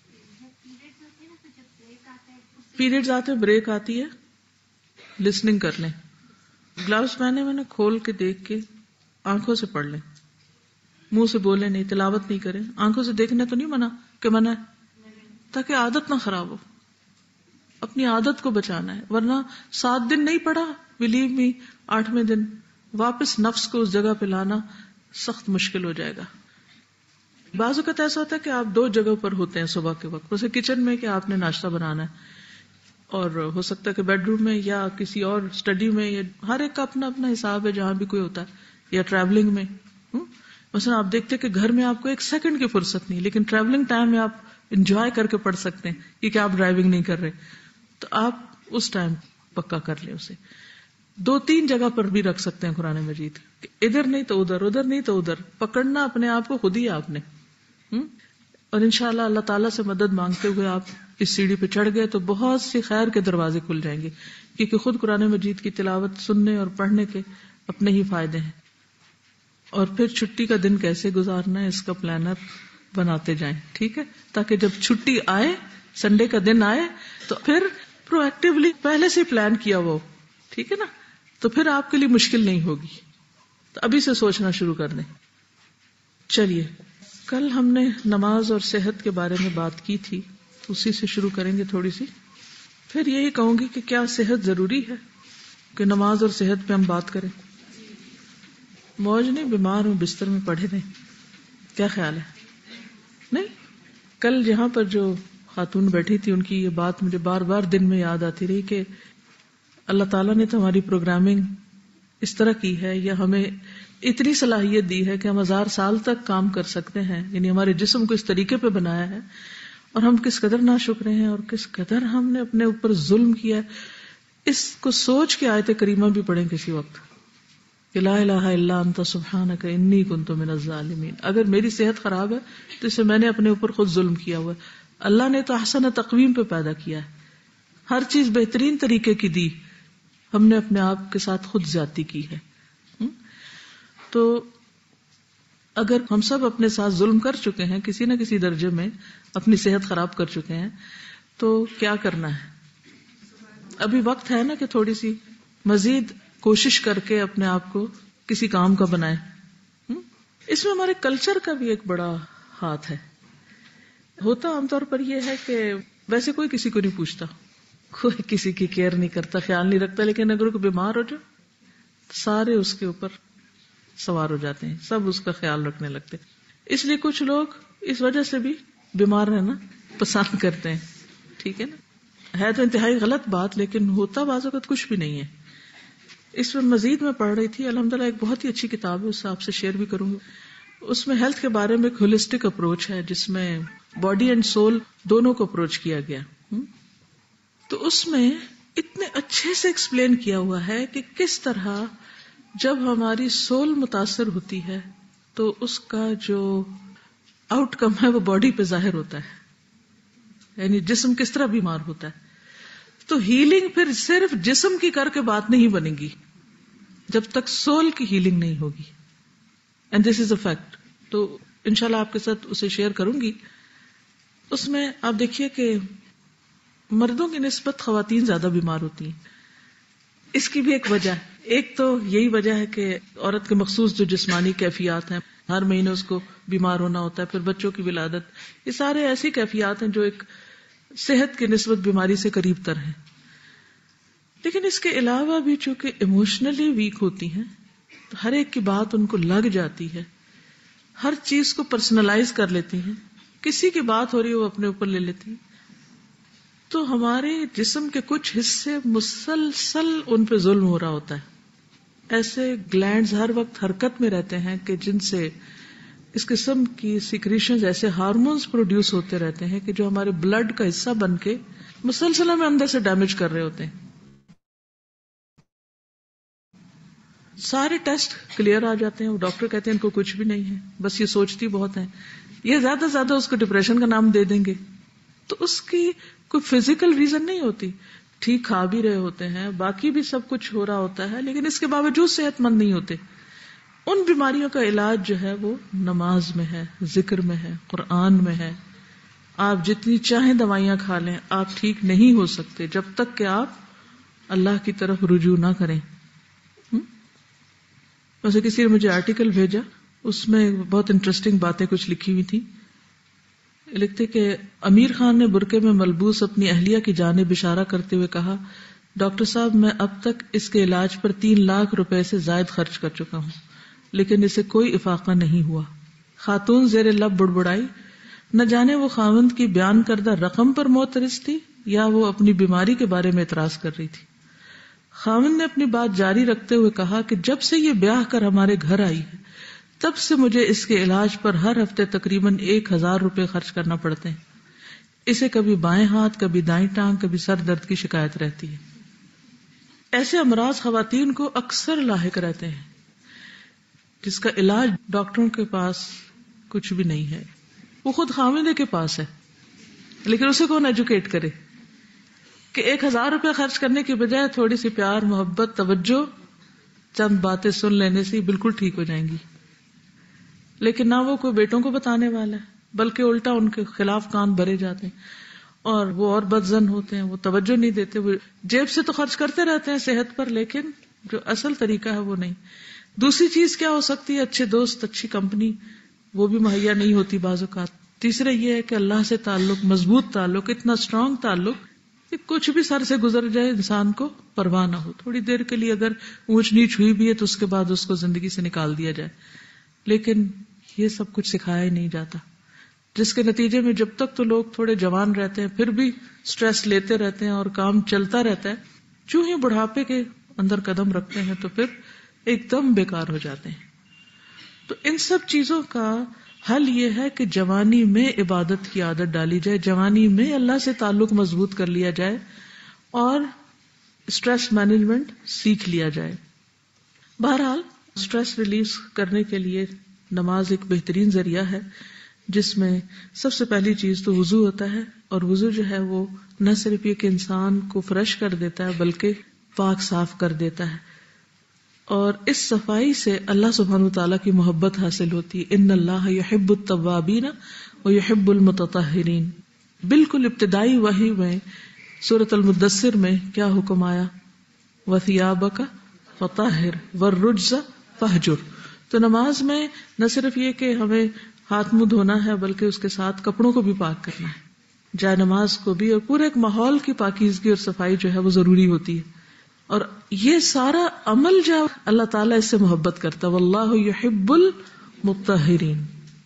پیریڈز آتے ہیں, بریک آتی ہے, لسننگ کر لیں. گلاوز پہنے میں نے کھول کے دیکھ کے آنکھوں سے پڑھ لیں, منہ سے بولے نہیں, تلاوت نہیں کریں. آنکھوں سے دیکھنا تو نہیں منع کہ منع ہے, تاکہ عادت نہ خراب ہو. اپنی عادت کو بچانا ہے, ورنہ سات دن نہیں پڑھا, بلیو می, آٹھویں دن واپس نفس کو اس جگہ پہ لانا سخت مشکل ہو جائے گا. بعض اوقات ایسا ہوتا ہے کہ آپ دو جگہوں پر ہوتے ہیں صبح کے وقت, جیسے کچن میں کہ آپ نے ناشتہ بنانا ہے, اور ہو سکتا ہے کہ بیڈ روم میں یا کسی اور اسٹڈی میں, یا ہر ایک کا اپنا اپنا حساب ہے جہاں بھی کوئی ہوتا ہے, یا ٹریولنگ میں. مثلا آپ دیکھتے کہ گھر میں آپ کو ایک سیکنڈ کی فرصت نہیں, لیکن ٹریولنگ ٹائم میں آپ انجوائے کر کے پڑھ سکتے ہیں, کیونکہ آپ ڈرائیونگ نہیں کر رہے, تو آپ اس ٹائم پکا کر لیں اسے. دو تین جگہ پر بھی رکھ سکتے ہیں قرآن مجید, ادھر نہیں تو ادھر, ادھر نہیں تو ادھر, پکڑنا اپنے آپ کو خود ہی آپ نے. اور انشاءاللہ اللہ تعالیٰ سے مدد مانگتے ہوئے آپ اس سیڑھی پہ چڑھ گئے تو بہت سی خیر کے دروازے کھل جائیں گے, کیونکہ خود قرآن مجید کی تلاوت سننے اور پڑھنے کے اپنے ہی فائدے ہیں. اور پھر چھٹی کا دن کیسے گزارنا ہے اس کا پلانر بناتے جائیں, ٹھیک ہے, تاکہ جب چھٹی آئے, سنڈے کا دن آئے, تو پھر پرو ایکٹیولی پہلے سے پلان کیا وہ، ٹھیک ہے نا، تو پھر آپ کے لیے مشکل نہیں ہوگی. تو ابھی سے سوچنا شروع کر دیں. چلیے، کل ہم نے نماز اور صحت کے بارے میں بات کی تھی، اسی سے شروع کریں گے تھوڑی سی. پھر یہی کہوں گی کہ کیا صحت ضروری ہے کہ نماز اور صحت پہ ہم بات کریں؟ موج نہیں، بیمار ہوں بستر میں پڑے رہیں، کیا خیال ہے؟ نہیں، کل جہاں پر جو خاتون بیٹھی تھی ان کی یہ بات مجھے بار بار دن میں یاد آتی رہی کہ اللہ تعالیٰ نے تو ہماری پروگرامنگ اس طرح کی ہے، یا ہمیں اتنی صلاحیت دی ہے کہ ہم ہزار سال تک کام کر سکتے ہیں، یعنی ہمارے جسم کو اس طریقے پہ بنایا ہے، اور ہم کس قدر ناشکرے ہیں اور کس قدر ہم نے اپنے اوپر ظلم کیا ہے. اس کو سوچ کے آیت کریمہ بھی پڑھیں کسی وقت کہ لا الہ الا انت سبحانک انی کنت من الظالمین. اگر میری صحت خراب ہے تو اسے میں نے اپنے اوپر خود ظلم کیا ہوا ہے. اللہ نے تو احسن تقویم پہ پیدا کیا ہے، ہر چیز بہترین طریقے کی دی، ہم نے اپنے آپ کے ساتھ خود زیادتی کی ہے. تو اگر ہم سب اپنے ساتھ ظلم کر چکے ہیں کسی نہ کسی درجے میں، اپنی صحت خراب کر چکے ہیں، تو کیا کرنا ہے؟ ابھی وقت ہے نا کہ تھوڑی سی مزید کوشش کر کے اپنے آپ کو کسی کام کا بنائیں. اس میں ہمارے کلچر کا بھی ایک بڑا ہاتھ ہے. ہوتا عام طور پر یہ ہے کہ ویسے کوئی کسی کو نہیں پوچھتا، کوئی کسی کی کیئر نہیں کرتا، خیال نہیں رکھتا، لیکن اگر کوئی بیمار ہو جائے تو سارے اس کے اوپر سوار ہو جاتے ہیں، سب اس کا خیال رکھنے لگتے. اس لیے کچھ لوگ اس وجہ سے بھی بیمار رہنا پسند کرتے ہیں. ٹھیک ہے نا، ہے تو انتہائی غلط بات، لیکن ہوتا بعض اوقات کچھ بھی نہیں ہے. اس میں مزید میں پڑھ رہی تھی، الحمدللہ ایک بہت ہی اچھی کتاب ہے، اس سے آپ سے شیئر بھی کروں گی. اس میں ہیلتھ کے بارے میں ایک ہولسٹک اپروچ ہے جس میں باڈی اینڈ سول دونوں کو اپروچ کیا گیا. تو اس میں اتنے اچھے سے ایکسپلین کیا ہوا ہے کہ کس طرح جب ہماری سول متاثر ہوتی ہے تو اس کا جو آؤٹ کم ہے وہ باڈی پہ ظاہر ہوتا ہے، یعنی جسم کس طرح بیمار ہوتا ہے. تو ہیلنگ پھر صرف جسم کی کر کے بات نہیں بنے گی جب تک سول کی ہیلنگ نہیں ہوگی. And this is a fact. تو انشاءاللہ آپ کے ساتھ اسے شیئر کروں گی. اس میں آپ دیکھیے کہ مردوں کی نسبت خواتین زیادہ بیمار ہوتی ہیں. اس کی بھی ایک وجہ ہے. ایک تو یہی وجہ ہے کہ عورت کے مخصوص جو جسمانی کیفیات ہیں، ہر مہینے اس کو بیمار ہونا ہوتا ہے، پھر بچوں کی ولادت، یہ سارے ایسی کیفیات ہیں جو ایک صحت کی نسبت بیماری سے قریب تر ہیں. لیکن اس کے علاوہ بھی چونکہ ایموشنلی ویک ہوتی ہیں تو ہر ایک کی بات ان کو لگ جاتی ہے، ہر چیز کو پرسنلائز کر لیتی ہیں، کسی کی بات ہو رہی ہے وہ اپنے اوپر لے لیتی ہیں. تو ہمارے جسم کے کچھ حصے مسلسل ان پہ ظلم ہو رہا ہوتا ہے. ایسے گلینڈز ہر وقت حرکت میں رہتے ہیں کہ جن سے اس قسم کی سیکریشنز، ایسے ہارمونز پروڈیوس ہوتے رہتے ہیں کہ جو ہمارے بلڈ کا حصہ بن کے مسلسل ہمیں اندر سے ڈیمیج کر رہے ہوتے ہیں. سارے ٹیسٹ کلیئر آ جاتے ہیں، وہ ڈاکٹر کہتے ہیں ان کو کچھ بھی نہیں ہے، بس یہ سوچتی بہت ہیں، یہ زیادہ سے زیادہ اس کو ڈپریشن کا نام دے دیں گے. تو اس کی کوئی فزیکل ریزن نہیں ہوتی، ٹھیک کھا بھی رہے ہوتے ہیں، باقی بھی سب کچھ ہو رہا ہوتا ہے، لیکن اس کے باوجود صحت مند نہیں ہوتے. ان بیماریوں کا علاج جو ہے وہ نماز میں ہے، ذکر میں ہے، قرآن میں ہے. آپ جتنی چاہیں دوائیاں کھا لیں، آپ ٹھیک نہیں ہو سکتے جب تک کہ آپ اللہ کی طرف رجوع نہ کریں. ویسے کسی نے مجھے آرٹیکل بھیجا، اس میں بہت انٹرسٹنگ باتیں کچھ لکھی ہوئی تھی. لکھتے کہ امیر خان نے برقعے میں ملبوس اپنی اہلیہ کی جانب اشارہ کرتے ہوئے کہا، ڈاکٹر صاحب میں اب تک اس کے علاج پر تین لاکھ روپے سے زائد خرچ کر چکا ہوں، لیکن اسے کوئی افاقہ نہیں ہوا. خاتون زیر لب بڑبڑائی، نہ جانے وہ خاوند کی بیان کردہ رقم پر معترض تھی یا وہ اپنی بیماری کے بارے میں اعتراض کر رہی تھی. خاوند نے اپنی بات جاری رکھتے ہوئے کہا کہ جب سے یہ بیاہ کر ہمارے گھر آئی ہے تب سے مجھے اس کے علاج پر ہر ہفتے تقریباً ایک ہزار روپے خرچ کرنا پڑتے ہیں. اسے کبھی بائیں ہاتھ، کبھی دائیں ٹانگ، کبھی سر درد کی شکایت رہتی ہے. ایسے امراض خواتین کو اکثر لاحق رہتے ہیں جس کا علاج ڈاکٹروں کے پاس کچھ بھی نہیں ہے، وہ خود خاوندے کے پاس ہے، لیکن اسے کون ایجوکیٹ کرے کہ ایک ہزار روپے خرچ کرنے کی بجائے تھوڑی سی پیار، محبت، توجہ، چند باتیں سن لینے سے بالکل ٹھیک ہو جائیں گی. لیکن نہ وہ کوئی بیٹوں کو بتانے والا ہے، بلکہ الٹا ان کے خلاف کان بھرے جاتے ہیں. اور وہ اور بدظن ہوتے ہیں، وہ توجہ نہیں دیتے، وہ جیب سے تو خرچ کرتے رہتے ہیں صحت پر، لیکن جو اصل طریقہ ہے وہ نہیں. دوسری چیز کیا ہو سکتی ہے؟ اچھے دوست، اچھی کمپنی، وہ بھی مہیا نہیں ہوتی بعض اوقات. تیسرا یہ ہے کہ اللہ سے تعلق، مضبوط تعلق، اتنا اسٹرانگ تعلق کہ کچھ بھی سر سے گزر جائے انسان کو پرواہ نہ ہو. تھوڑی دیر کے لیے اگر اونچ نیچ ہوئی بھی ہے تو اس کے بعد اس کو زندگی سے نکال دیا جائے. لیکن یہ سب کچھ سکھایا ہی نہیں جاتا، جس کے نتیجے میں جب تک تو لوگ تھوڑے جوان رہتے ہیں پھر بھی سٹریس لیتے رہتے ہیں اور کام چلتا رہتا ہے. جو ہی بڑھاپے کے اندر قدم رکھتے ہیں تو پھر ایک دم بیکار ہو جاتے ہیں. تو ان سب چیزوں کا حل یہ ہے کہ جوانی میں عبادت کی عادت ڈالی جائے، جوانی میں اللہ سے تعلق مضبوط کر لیا جائے اور اسٹریس مینجمنٹ سیکھ لیا جائے. بہرحال اسٹریس ریلیز کرنے کے لیے نماز ایک بہترین ذریعہ ہے، جس میں سب سے پہلی چیز تو وضو ہوتا ہے. اور وضو جو ہے وہ نہ صرف یہ کہ انسان کو فریش کر دیتا ہے بلکہ پاک صاف کر دیتا ہے، اور اس صفائی سے اللہ سبحانہ وتعالیٰ کی محبت حاصل ہوتی ہے. ان اللہ یحب التوابین ویحب المتطہرین. بالکل ابتدائی وحی میں سورۃ المدثر میں کیا حکم آیا؟ وثیابک فطہر والرجز فہجر. تو نماز میں نہ صرف یہ کہ ہمیں ہاتھ منہ دھونا ہے بلکہ اس کے ساتھ کپڑوں کو بھی پاک کرنا ہے، جائے نماز کو بھی، اور پورے ایک ماحول کی پاکیزگی اور صفائی جو ہے وہ ضروری ہوتی ہے. اور یہ سارا عمل جو اللہ تعالیٰ اس سے محبت کرتا ہے، واللہ یحب المطہرین.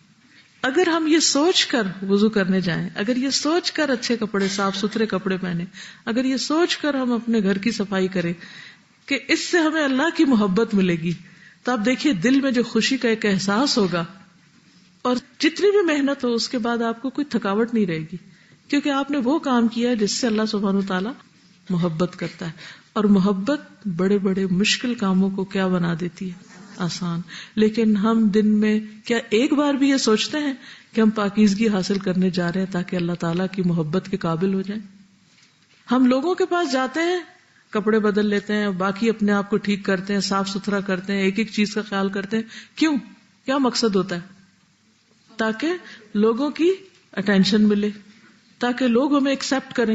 اگر ہم یہ سوچ کر وضو کرنے جائیں، اگر یہ سوچ کر اچھے کپڑے، صاف ستھرے کپڑے پہنے، اگر یہ سوچ کر ہم اپنے گھر کی صفائی کریں کہ اس سے ہمیں اللہ کی محبت ملے گی، تو آپ دیکھیے دل میں جو خوشی کا ایک احساس ہوگا، اور جتنی بھی محنت ہو اس کے بعد آپ کو کوئی تھکاوٹ نہیں رہے گی، کیونکہ آپ نے وہ کام کیا جس سے اللہ سبحانہ وتعالیٰ محبت کرتا ہے. اور محبت بڑے بڑے مشکل کاموں کو کیا بنا دیتی ہے؟ آسان. لیکن ہم دن میں کیا ایک بار بھی یہ سوچتے ہیں کہ ہم پاکیزگی حاصل کرنے جا رہے ہیں تاکہ اللہ تعالیٰ کی محبت کے قابل ہو جائیں؟ ہم لوگوں کے پاس جاتے ہیں، کپڑے بدل لیتے ہیں، باقی اپنے آپ کو ٹھیک کرتے ہیں، صاف ستھرا کرتے ہیں، ایک ایک چیز کا خیال کرتے ہیں. کیوں؟ کیا مقصد ہوتا ہے؟ تاکہ لوگوں کی اٹینشن ملے، تاکہ لوگ ہمیں ایکسپٹ کریں.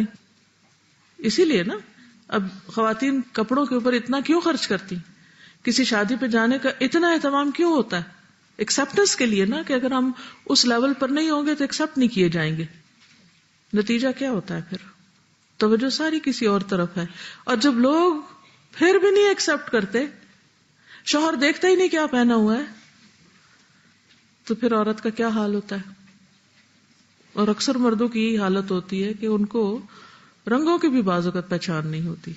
اسی لیے نا اب خواتین کپڑوں کے اوپر اتنا کیوں خرچ کرتی، کسی شادی پہ جانے کا اتنا اہتمام کیوں ہوتا ہے؟ ایکسپٹنس کے لیے نا، کہ اگر ہم اس لیول پر نہیں ہوں گے تو ایکسپٹ نہیں کیے جائیں گے. نتیجہ کیا ہوتا ہے؟ پھر توجہ ساری کسی اور طرف ہے. اور جب لوگ پھر بھی نہیں ایکسپٹ کرتے، شوہر دیکھتا ہی نہیں کیا پہنا ہوا ہے، تو پھر عورت کا کیا حال ہوتا ہے؟ اور اکثر مردوں کی یہی حالت ہوتی ہے کہ ان کو رنگوں کی بھی بعض اوقات پہچان نہیں ہوتی.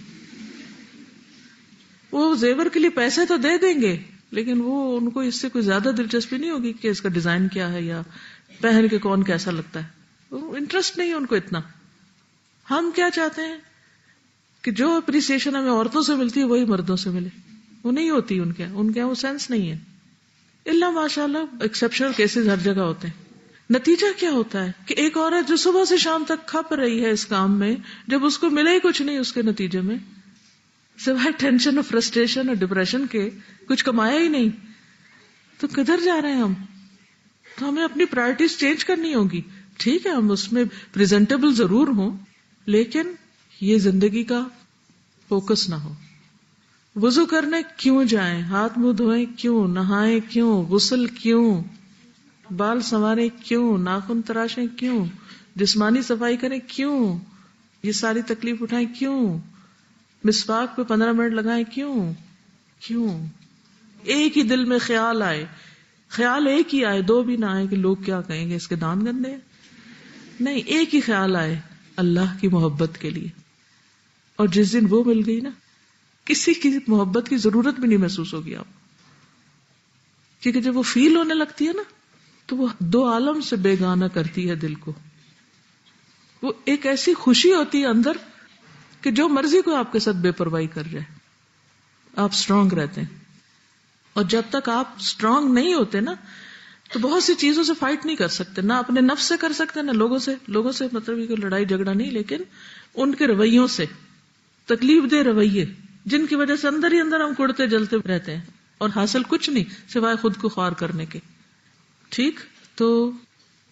وہ زیور کے لیے پیسے تو دے دیں گے لیکن وہ ان کو اس سے کوئی زیادہ دلچسپی نہیں ہوگی کہ اس کا ڈیزائن کیا ہے یا پہن کے کون کیسا لگتا ہے. انٹرسٹ نہیں ہے ان کو اتنا. ہم کیا چاہتے ہیں کہ جو اپریسیشن ہمیں عورتوں سے ملتی ہے وہی مردوں سے ملے. وہ نہیں ہوتی ان کے ان کے وہ سینس نہیں ہے. اللہ ماشاء اللہ ایکسیپشنل کیسز ہر جگہ ہوتے ہیں. نتیجہ کیا ہوتا ہے کہ ایک عورت جو صبح سے شام تک کھپ رہی ہے اس کام میں، جب اس کو ملے ہی کچھ نہیں، اس کے نتیجے میں سوائے ٹینشن اور فرسٹریشن اور ڈپریشن کے کچھ کمایا ہی نہیں، تو کدھر جا رہے ہیں ہم؟ تو ہمیں اپنی پرائرٹیز چینج کرنی ہوگی. ٹھیک ہے ہم اس میں پریزنٹیبل ضرور ہوں لیکن یہ زندگی کا فوکس نہ ہو. وضو کرنے کیوں جائیں، ہاتھ منہ دھوئیں کیوں، نہائیں کیوں، غسل کیوں، بال سنواریں کیوں، ناخن تراشیں کیوں، جسمانی صفائی کریں کیوں، یہ ساری تکلیف اٹھائیں کیوں، مسواک پہ پندرہ منٹ لگائیں کیوں کیوں ایک ہی دل میں خیال آئے، خیال ایک ہی آئے، دو بھی نہ آئے کہ لوگ کیا کہیں گے اس کے دان گندے ہیں. نہیں، ایک ہی خیال آئے اللہ کی محبت کے لیے. اور جس دن وہ مل گئی نا، کسی کی محبت کی ضرورت بھی نہیں محسوس ہوگی آپ، کیونکہ جب وہ فیل ہونے لگتی ہے نا تو وہ دو عالم سے بیگانہ کرتی ہے دل کو. وہ ایک ایسی خوشی ہوتی ہے اندر کہ جو مرضی کو آپ کے ساتھ بے پرواہی کر جائے، آپ اسٹرانگ رہتے ہیں. اور جب تک آپ اسٹرانگ نہیں ہوتے نا تو بہت سی چیزوں سے فائٹ نہیں کر سکتے، نہ اپنے نفس سے کر سکتے نہ لوگوں سے. لوگوں سے مطلب یہ لڑائی جھگڑا نہیں، لیکن ان کے رویوں سے، تکلیف دہ رویے جن کی وجہ سے اندر ہی اندر ہم کڑتے جلتے رہتے ہیں اور حاصل کچھ نہیں سوائے خود کو خوار کرنے کے. ٹھیک، تو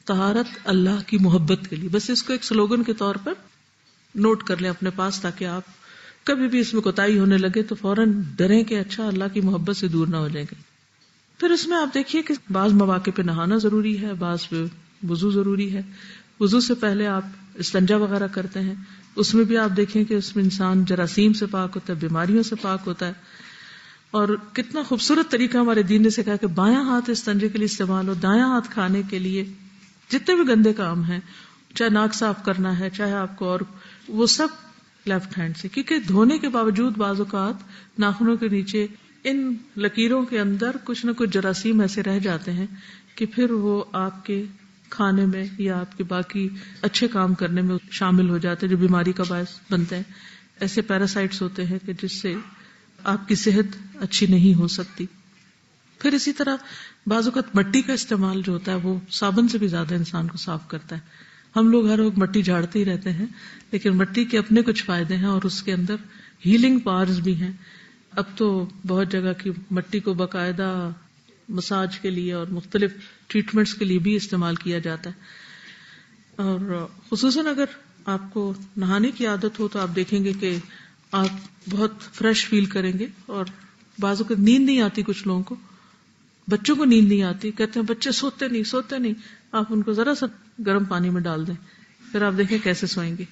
طہارت اللہ کی محبت کے لیے. بس اس کو ایک سلوگن کے طور پر نوٹ کر لیں اپنے پاس، تاکہ آپ کبھی بھی اس میں کوتاہی ہونے لگے تو فوراً ڈریں کہ اچھا اللہ کی محبت سے دور نہ ہو جائیں گے. پھر اس میں آپ دیکھیے کہ بعض مواقع پہ نہانا ضروری ہے، بعض پہ وضو ضروری ہے. وضو سے پہلے آپ استنجا وغیرہ کرتے ہیں، اس میں بھی آپ دیکھیں کہ اس میں انسان جراثیم سے پاک ہوتا ہے، بیماریوں سے پاک ہوتا ہے. اور کتنا خوبصورت طریقہ ہمارے دین نے سکھایا کہ بایاں ہاتھ استنجے کے لیے استعمال ہو، دایاں ہاتھ کھانے کے لیے. جتنے بھی گندے کام ہیں، چاہے ناک صاف کرنا ہے، چاہے آپ کو، اور وہ سب لیفٹ ہینڈ سے، کیونکہ دھونے کے باوجود بعض اوقات ناخنوں کے نیچے ان لکیروں کے اندر کچھ نہ کچھ جراثیم ایسے رہ جاتے ہیں کہ پھر وہ آپ کے کھانے میں یا آپ کے باقی اچھے کام کرنے میں شامل ہو جاتے ہیں، جو بیماری کا باعث بنتے ہیں. ایسے پیراسائٹس ہوتے ہیں کہ جس سے آپ کی صحت اچھی نہیں ہو سکتی. پھر اسی طرح بعض اوقات مٹی کا استعمال جو ہوتا ہے وہ صابن سے بھی زیادہ انسان کو صاف کرتا ہے. ہم لوگ ہر وقت مٹی جھاڑتے ہی رہتے ہیں، لیکن مٹی کے اپنے کچھ فائدے ہیں اور اس کے اندر ہیلنگ پاورز بھی ہیں. اب تو بہت جگہ کی مٹی کو باقاعدہ مساج کے لیے اور مختلف ٹریٹمنٹس کے لیے بھی استعمال کیا جاتا ہے. اور خصوصاً اگر آپ کو نہانے کی عادت ہو تو آپ دیکھیں گے کہ آپ بہت فریش فیل کریں گے. اور بعض اوقات نیند نہیں آتی کچھ لوگوں کو، بچوں کو نیند نہیں آتی، کہتے ہیں بچے سوتے نہیں سوتے نہیں آپ ان کو ذرا سا گرم پانی میں ڈال دیں، پھر آپ دیکھیں کیسے سوئیں گے.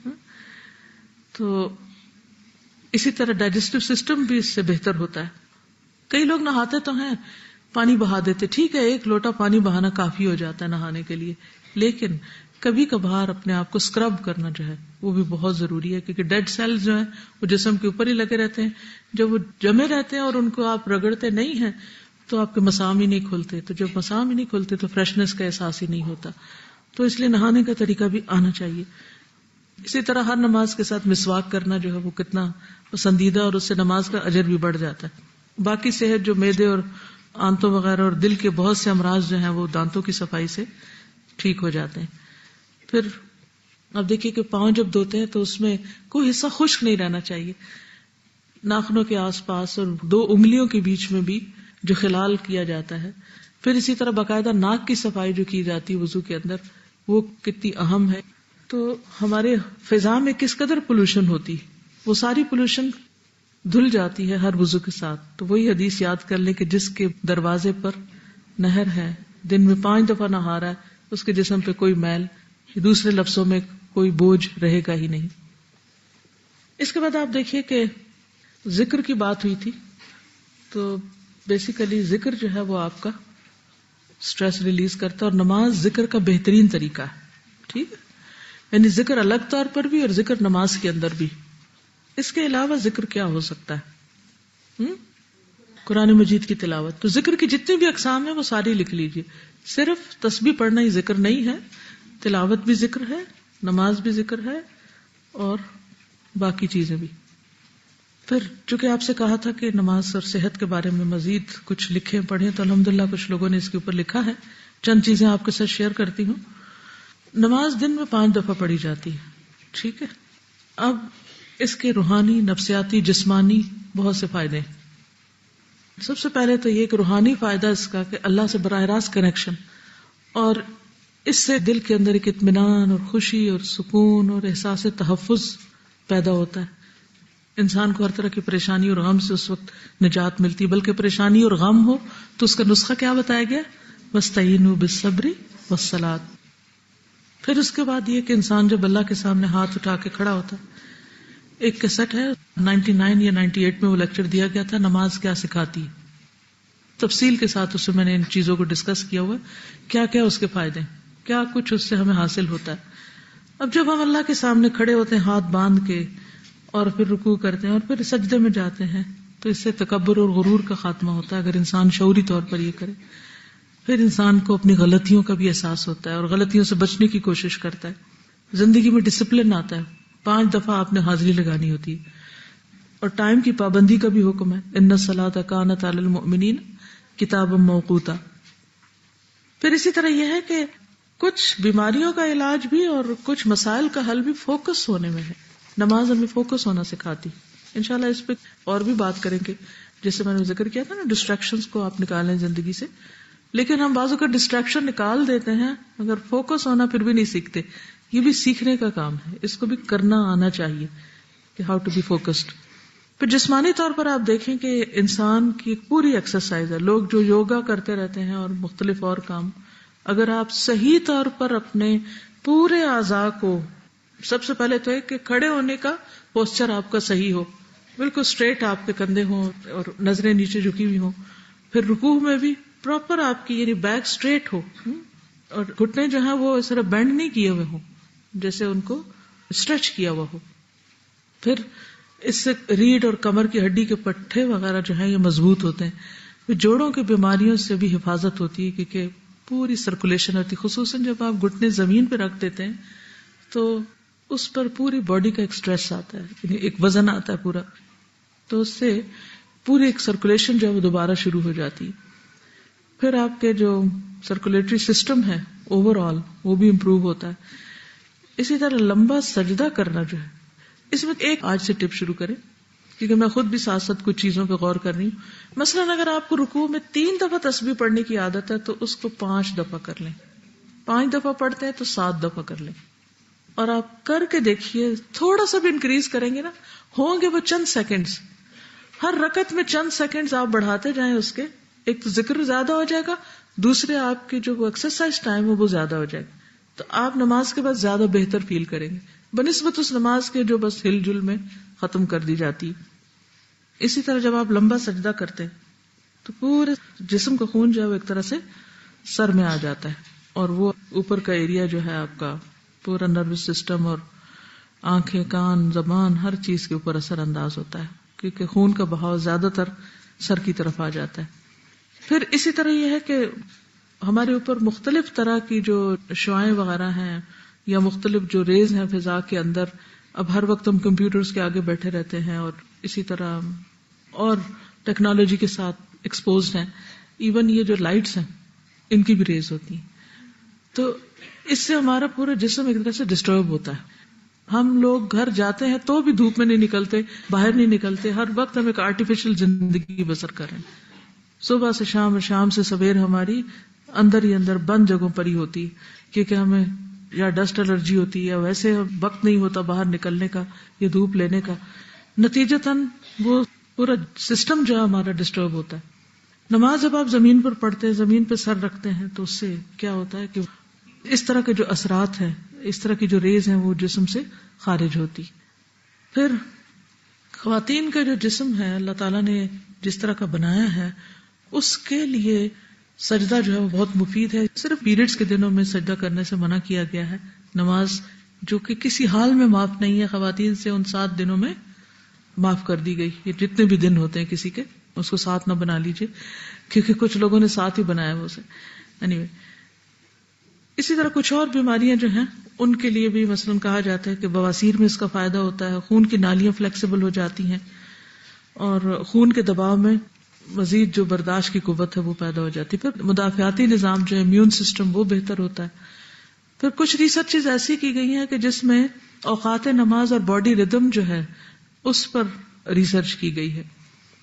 تو اسی طرح ڈائجسٹو سسٹم بھی اس سے بہتر ہوتا ہے. کئی لوگ نہاتے تو ہیں پانی بہا دیتے، ٹھیک ہے ایک لوٹا پانی بہانا کافی ہو جاتا ہے نہانے کے لیے، لیکن کبھی کبھار اپنے آپ کو اسکرب کرنا جو ہے وہ بھی بہت ضروری ہے. کیونکہ ڈیڈ سیلز جو ہیں وہ جسم کے اوپر ہی لگے رہتے ہیں، جب وہ جمے رہتے ہیں اور ان کو آپ رگڑتے نہیں ہیں تو آپ کے مسام ہی نہیں کھلتے. تو جب مسام ہی نہیں کھلتے تو فریشنس کا احساس ہی نہیں ہوتا. تو اس لیے نہانے کا طریقہ بھی آنا چاہیے. اسی طرح ہر نماز کے ساتھ مسواک کرنا جو ہے وہ کتنا پسندیدہ، اور اس سے نماز کا اجر بھی بڑھ جاتا ہے. باقی صحت جو معدے اور آنتوں وغیرہ اور دل کے بہت سے امراض جو ہیں وہ دانتوں کی صفائی سے ٹھیک ہو جاتے ہیں. پھر اب دیکھیے کہ پاؤں جب دھوتے ہیں تو اس میں کوئی حصہ خشک نہیں رہنا چاہیے. ناخنوں کے آس پاس اور دو انگلیوں کے بیچ میں بھی جو خلال کیا جاتا ہے. پھر اسی طرح باقاعدہ ناک کی صفائی جو کی جاتی ہے وضو کے اندر وہ کتنی اہم ہے. تو ہمارے فضا میں کس قدر پولوشن ہوتی، وہ ساری پولوشن دھل جاتی ہے ہر وضو کے ساتھ. تو وہی حدیث یاد کر لیں کہ جس کے دروازے پر نہر ہے، دن میں پانچ دفعہ نہا رہا ہے، اس کے جسم پہ کوئی میل، دوسرے لفظوں میں کوئی بوجھ رہے گا ہی نہیں. اس کے بعد آپ دیکھیے کہ ذکر کی بات ہوئی تھی. تو بیسیکلی ذکر جو ہے وہ آپ کا سٹریس ریلیز کرتا ہے، اور نماز ذکر کا بہترین طریقہ ہے. ٹھیک ہے، یعنی ذکر الگ طور پر بھی اور ذکر نماز کے اندر بھی. اس کے علاوہ ذکر کیا ہو سکتا ہے؟ ہم؟ قرآن مجید کی تلاوت. تو ذکر کی جتنی بھی اقسام ہیں وہ ساری لکھ لیجئے. صرف تسبیح پڑھنا ہی ذکر نہیں ہے، تلاوت بھی ذکر ہے، نماز بھی ذکر ہے، اور باقی چیزیں بھی. پھر چونکہ آپ سے کہا تھا کہ نماز اور صحت کے بارے میں مزید کچھ لکھیں پڑھیں، تو الحمدللہ کچھ لوگوں نے اس کے اوپر لکھا ہے. چند چیزیں آپ کے ساتھ شیئر کرتی ہوں. نماز دن میں پانچ دفعہ پڑھی جاتی ہے. ٹھیک ہے، اب اس کے روحانی، نفسیاتی، جسمانی بہت سے فائدے ہیں. سب سے پہلے تو یہ کہ روحانی فائدہ اس کا کہ اللہ سے براہ راست کنیکشن، اور اس سے دل کے اندر ایک اطمینان اور خوشی اور سکون اور احساس تحفظ پیدا ہوتا ہے. انسان کو ہر طرح کی پریشانی اور غم سے اس وقت نجات ملتی. بلکہ پریشانی اور غم ہو تو اس کا نسخہ کیا بتایا گیا؟ وَاسْتَعِینُوا بِالصَّبْرِ وَالصَّلَاةِ. پھر اس کے بعد یہ کہ انسان جب اللہ کے سامنے ہاتھ اٹھا کے کھڑا ہوتا ہے، ایک کیسٹ ہے نائنٹی نائن یا نائنٹی ایٹ میں وہ لیکچر دیا گیا تھا، نماز کیا سکھاتی ہے. تفصیل کے ساتھ اس میں میں نے ان چیزوں کو ڈسکس کیا ہوا ہے، کیا کیا اس کے فائدے ہیں، کیا کچھ اس سے ہمیں حاصل ہوتا ہے. اب جب ہم اللہ کے سامنے کھڑے ہوتے ہیں ہاتھ باندھ کے اور پھر رکوع کرتے ہیں اور پھر سجدے میں جاتے ہیں، تو اس سے تکبر اور غرور کا خاتمہ ہوتا ہے اگر انسان شعوری طور پر یہ کرے. پھر انسان کو اپنی غلطیوں کا بھی احساس ہوتا ہے اور غلطیوں سے بچنے کی کوشش کرتا ہے. زندگی میں ڈسپلن آتا ہے. پانچ دفعہ آپ نے حاضری لگانی ہوتی ہے، اور ٹائم کی پابندی کا بھی حکم ہے. ان الصلاۃ کانت علی المؤمنین کتابا موقوتا. پھر اسی طرح یہ ہے کہ کچھ بیماریوں کا علاج بھی اور کچھ مسائل کا حل بھی فوکس ہونے میں ہے. نماز ہمیں فوکس ہونا سکھاتی. انشاءاللہ اس پہ اور بھی بات کریں گے. جیسے میں نے ذکر کیا تھا نا، ڈسٹریکشنز کو آپ نکالیں زندگی سے، لیکن ہم بعضوں کا ڈسٹریکشن نکال دیتے ہیں، اگر فوکس ہونا پھر بھی نہیں سیکھتے. یہ بھی سیکھنے کا کام ہے، اس کو بھی کرنا آنا چاہیے کہ ہاؤ ٹو بی فوکسڈ. پھر جسمانی طور پر آپ دیکھیں کہ انسان کی پوری ایکسرسائز ہے. لوگ جو یوگا کرتے رہتے ہیں اور مختلف اور کام، اگر آپ صحیح طور پر اپنے پورے اعضاء کو، سب سے پہلے تو ہے کہ کھڑے ہونے کا پوسچر آپ کا صحیح ہو، بالکل اسٹریٹ آپ کے کندھے ہوں اور نظریں نیچے جھکی ہوئی ہوں. پھر رکوع میں بھی پراپر آپ کی یعنی بیک اسٹریٹ ہو، اور گھٹنے جو ہیں وہ اس طرح بینڈ نہیں کیے ہوئے ہوں، جیسے ان کو اسٹریچ کیا ہوا ہو. پھر اس سے ریڑھ اور کمر کی ہڈی کے پٹھے وغیرہ جو ہیں یہ مضبوط ہوتے ہیں. پھر جوڑوں کی بیماریوں سے بھی حفاظت ہوتی ہے کیونکہ پوری سرکولیشن ہوتی ہے. خصوصاً جب آپ گھٹنے زمین پہ رکھ دیتے ہیں تو اس پر پوری باڈی کا ایک اسٹریس آتا ہے، یعنی ایک وزن آتا ہے پورا، تو اس سے پوری ایک سرکولیشن جو ہے وہ دوبارہ شروع ہو جاتی ہے. پھر آپ کے جو سرکولیٹری سسٹم ہے اوور آل وہ بھی امپروو ہوتا ہے. اسی طرح لمبا سجدہ کرنا جو ہے، اس میں ایک آج سے ٹپ شروع کریں، کیونکہ میں خود بھی ساتھ ساتھ کچھ چیزوں پہ غور کر رہی ہوں. مثلاً اگر آپ کو رکوع میں تین دفعہ تسبیح پڑھنے کی عادت ہے تو اس کو پانچ دفعہ کر لیں. پانچ دفعہ پڑھتے ہیں تو سات دفعہ کر لیں. اور آپ کر کے دیکھیے، تھوڑا سا بھی انکریز کریں گے نا، ہوں گے وہ چند سیکنڈز. ہر رکعت میں چند سیکنڈز آپ بڑھاتے جائیں اس کے، ایک تو ذکر زیادہ ہو جائے گا، دوسرے آپ کی جو ایکسرسائز ٹائم ہے وہ زیادہ ہو جائے گا. تو آپ نماز کے بعد زیادہ بہتر فیل کریں گے بنسبت اس نماز کے جو بس ہل جل میں ختم کر دی جاتی. اسی طرح جب آپ لمبا سجدہ کرتے ہیں تو پورے جسم کا خون جو ہے وہ ایک طرح سے سر میں آ جاتا ہے، اور وہ اوپر کا ایریا جو ہے آپ کا پورا نروس سسٹم اور آنکھیں، کان، زبان، ہر چیز کے اوپر اثر انداز ہوتا ہے کیونکہ خون کا بہاؤ زیادہ تر سر کی طرف آ جاتا ہے. پھر اسی طرح یہ ہے کہ ہمارے اوپر مختلف طرح کی جو شعاعیں وغیرہ ہیں یا مختلف جو ریز ہیں فضا کے اندر، اب ہر وقت ہم کمپیوٹرز کے آگے بیٹھے رہتے ہیں اور اسی طرح اور ٹیکنالوجی کے ساتھ ایکسپوزڈ ہیں. ایون یہ جو لائٹس ہیں ان کی بھی ریز ہوتی ہیں، تو اس سے ہمارا پورا جسم ایک طرح سے ڈسٹرب ہوتا ہے. ہم لوگ گھر جاتے ہیں تو بھی دھوپ میں نہیں نکلتے، باہر نہیں نکلتے، ہر وقت ہم ایک آرٹیفیشل زندگی بسر کر رہے ہیں. صبح سے شام اور شام سے سویر ہماری اندر ہی اندر بند جگہوں پر ہی ہوتی ہے کیونکہ ہمیں یا ڈسٹ الرجی ہوتی ہے یا ویسے وقت نہیں ہوتا باہر نکلنے کا یا دھوپ لینے کا. نتیجتاً وہ پورا سسٹم جو ہے ہمارا ڈسٹرب ہوتا ہے. نماز جب آپ زمین پر پڑھتے ہیں، زمین پہ سر رکھتے ہیں، تو اس سے کیا ہوتا ہے کہ اس طرح کے جو اثرات ہیں، اس طرح کی جو ریز ہیں وہ جسم سے خارج ہوتی. پھر خواتین کا جو جسم ہے اللہ تعالیٰ نے جس طرح کا بنایا ہے اس کے لیے سجدہ جو ہے وہ بہت مفید ہے. صرف پیریڈز کے دنوں میں سجدہ کرنے سے منع کیا گیا ہے. نماز جو کہ کسی حال میں معاف نہیں ہے خواتین سے، ان سات دنوں میں معاف کر دی گئی. یہ جتنے بھی دن ہوتے ہیں کسی کے، اس کو سات نہ بنا لیجئے کیونکہ کچھ لوگوں نے سات ہی بنایا وہ اسے. anyway اسی طرح کچھ اور بیماریاں جو ہیں ان کے لیے بھی مثلاً کہا جاتا ہے کہ بواسیر میں اس کا فائدہ ہوتا ہے. خون کی نالیاں فلیکسیبل ہو جاتی ہیں اور خون کے دباؤ میں مزید جو برداشت کی قوت ہے وہ پیدا ہو جاتی ہے. پھر مدافعاتی نظام جو ہے امیون سسٹم وہ بہتر ہوتا ہے. پھر کچھ ریسرچز ایسی کی گئی ہیں کہ جس میں اوقات نماز اور باڈی ردم جو ہے اس پر ریسرچ کی گئی ہے.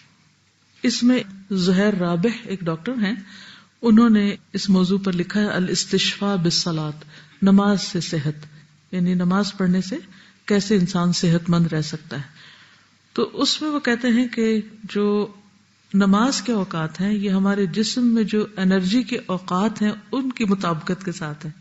اس میں زہیر رابح ایک ڈاکٹر ہیں، انہوں نے اس موضوع پر لکھا ہے الاستشفاء بالصلاۃ، نماز سے صحت، یعنی نماز پڑھنے سے کیسے انسان صحت مند رہ سکتا ہے. تو اس میں وہ کہتے ہیں کہ جو نماز کے اوقات ہیں یہ ہمارے جسم میں جو انرجی کے اوقات ہیں ان کی مطابقت کے ساتھ ہے.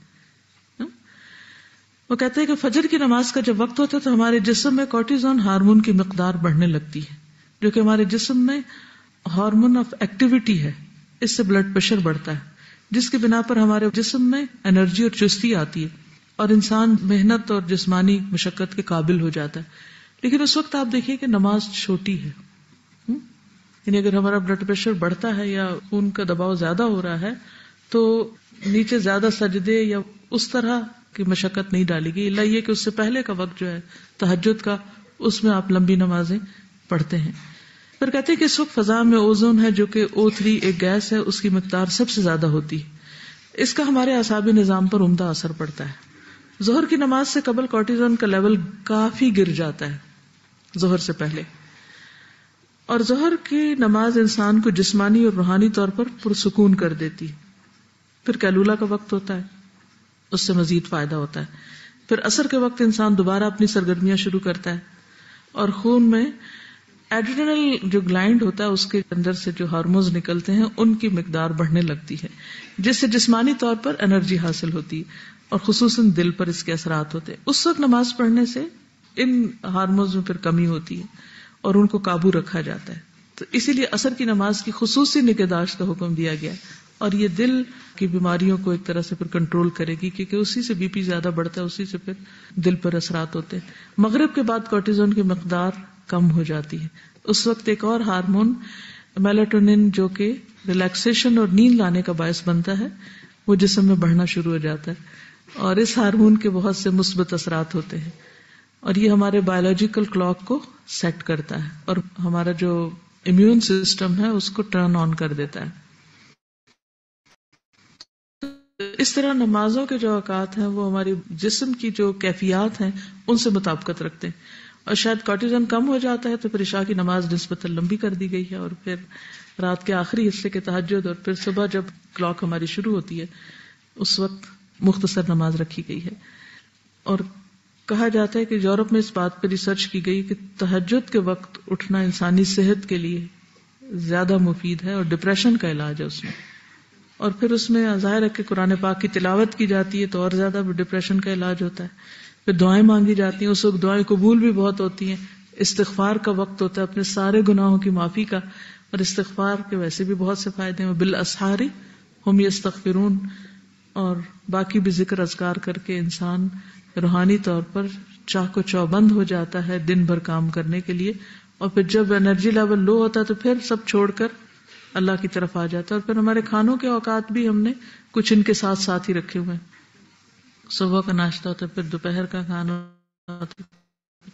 وہ کہتے ہیں کہ فجر کی نماز کا جب وقت ہوتا ہے تو ہمارے جسم میں کورٹیزون ہارمون کی مقدار بڑھنے لگتی ہے، جو کہ ہمارے جسم میں ہارمون آف ایکٹیویٹی ہے. اس سے بلڈ پریشر بڑھتا ہے جس کی بنا پر ہمارے جسم میں انرجی اور چستی آتی ہے اور انسان محنت اور جسمانی مشقت کے قابل ہو جاتا ہے. لیکن اس وقت آپ دیکھیے کہ نماز چھوٹی ہے، یعنی اگر ہمارا بلڈ پریشر بڑھتا ہے یا خون کا دباؤ زیادہ ہو رہا ہے تو نیچے زیادہ سجدے یا اس طرح کی مشقت نہیں ڈالی گئی، اللہ یہ کہ اس سے پہلے کا وقت جو ہے تہجد کا، اس میں آپ لمبی نمازیں پڑھتے ہیں. پھر کہتے ہیں کہ اس وقت فضا میں اوزون ہے جو کہ او تھری ایک گیس ہے، اس کی مقدار سب سے زیادہ ہوتی ہے. اس کا ہمارے اعصابی نظام پر عمدہ اثر پڑتا ہے. ظہر کی نماز سے قبل کورٹیزون کا لیول کافی گر جاتا ہے ظہر سے پہلے، اور ظہر کی نماز انسان کو جسمانی اور روحانی طور پر پرسکون کر دیتی. پھر کیلولا کا وقت ہوتا ہے، اس سے مزید فائدہ ہوتا ہے. پھر عصر کے وقت انسان دوبارہ اپنی سرگرمیاں شروع کرتا ہے، اور خون میں ایڈرینل جو گلینڈ ہوتا ہے اس کے اندر سے جو ہارمونز نکلتے ہیں ان کی مقدار بڑھنے لگتی ہے، جس سے جسمانی طور پر انرجی حاصل ہوتی ہے، اور خصوصاً دل پر اس کے اثرات ہوتے ہیں. اس وقت نماز پڑھنے سے ان ہارمونز میں پھر کمی ہوتی ہے اور ان کو قابو رکھا جاتا ہے. تو اسی لیے عصر کی نماز کی خصوصی نگہداشت کا حکم دیا گیا ہے، اور یہ دل کی بیماریوں کو ایک طرح سے پھر کنٹرول کرے گی، کیونکہ اسی سے بی پی زیادہ بڑھتا ہے، اسی سے پھر دل پر اثرات ہوتے ہیں. مغرب کے بعد کورٹیزون کی مقدار کم ہو جاتی ہے. اس وقت ایک اور ہارمون میلاٹونن جو کہ ریلیکسیشن اور نیند لانے کا باعث بنتا ہے وہ جسم میں بڑھنا شروع ہو جاتا ہے، اور اس ہارمون کے بہت سے مثبت اثرات ہوتے ہیں، اور یہ ہمارے بایولوجیکل کلاک کو سیٹ کرتا ہے اور ہمارا جو امیون سسٹم ہے اس کو ٹرن آن کر دیتا ہے. اس طرح نمازوں کے جو اوقات ہیں وہ ہماری جسم کی جو کیفیات ہیں ان سے مطابقت رکھتے ہیں، اور شاید کارٹیزن کم ہو جاتا ہے تو پھر عشاء کی نماز نسبتاً لمبی کر دی گئی ہے، اور پھر رات کے آخری حصے کے تہجد اور پھر صبح جب کلاک ہماری شروع ہوتی ہے اس وقت مختصر نماز رکھی گئی ہے. اور کہا جاتا ہے کہ یورپ میں اس بات پہ ریسرچ کی گئی کہ تہجد کے وقت اٹھنا انسانی صحت کے لیے زیادہ مفید ہے اور ڈپریشن کا علاج ہے اس میں. اور پھر اس میں ظاہر ہے کہ قرآن پاک کی تلاوت کی جاتی ہے تو اور زیادہ ڈپریشن کا علاج ہوتا ہے. پھر دعائیں مانگی جاتی ہیں، اس وقت دعائیں قبول بھی بہت ہوتی ہیں. استغفار کا وقت ہوتا ہے اپنے سارے گناہوں کی معافی کا، اور استغفار کے ویسے بھی بہت سے فائدے ہیں. بالاسحار ہم یستغفرون، اور باقی بھی ذکر اذکار کر کے انسان روحانی طور پر چاق و چوبند ہو جاتا ہے دن بھر کام کرنے کے لیے. اور پھر جب انرجی لیول لو ہوتا ہے تو پھر سب چھوڑ کر اللہ کی طرف آ جاتا ہے. اور پھر ہمارے کھانوں کے اوقات بھی ہم نے کچھ ان کے ساتھ ساتھ ہی رکھے ہوئے ہیں. صبح کا ناشتہ ہوتا ہے، پھر دوپہر کا کھانا ہوتا ہے،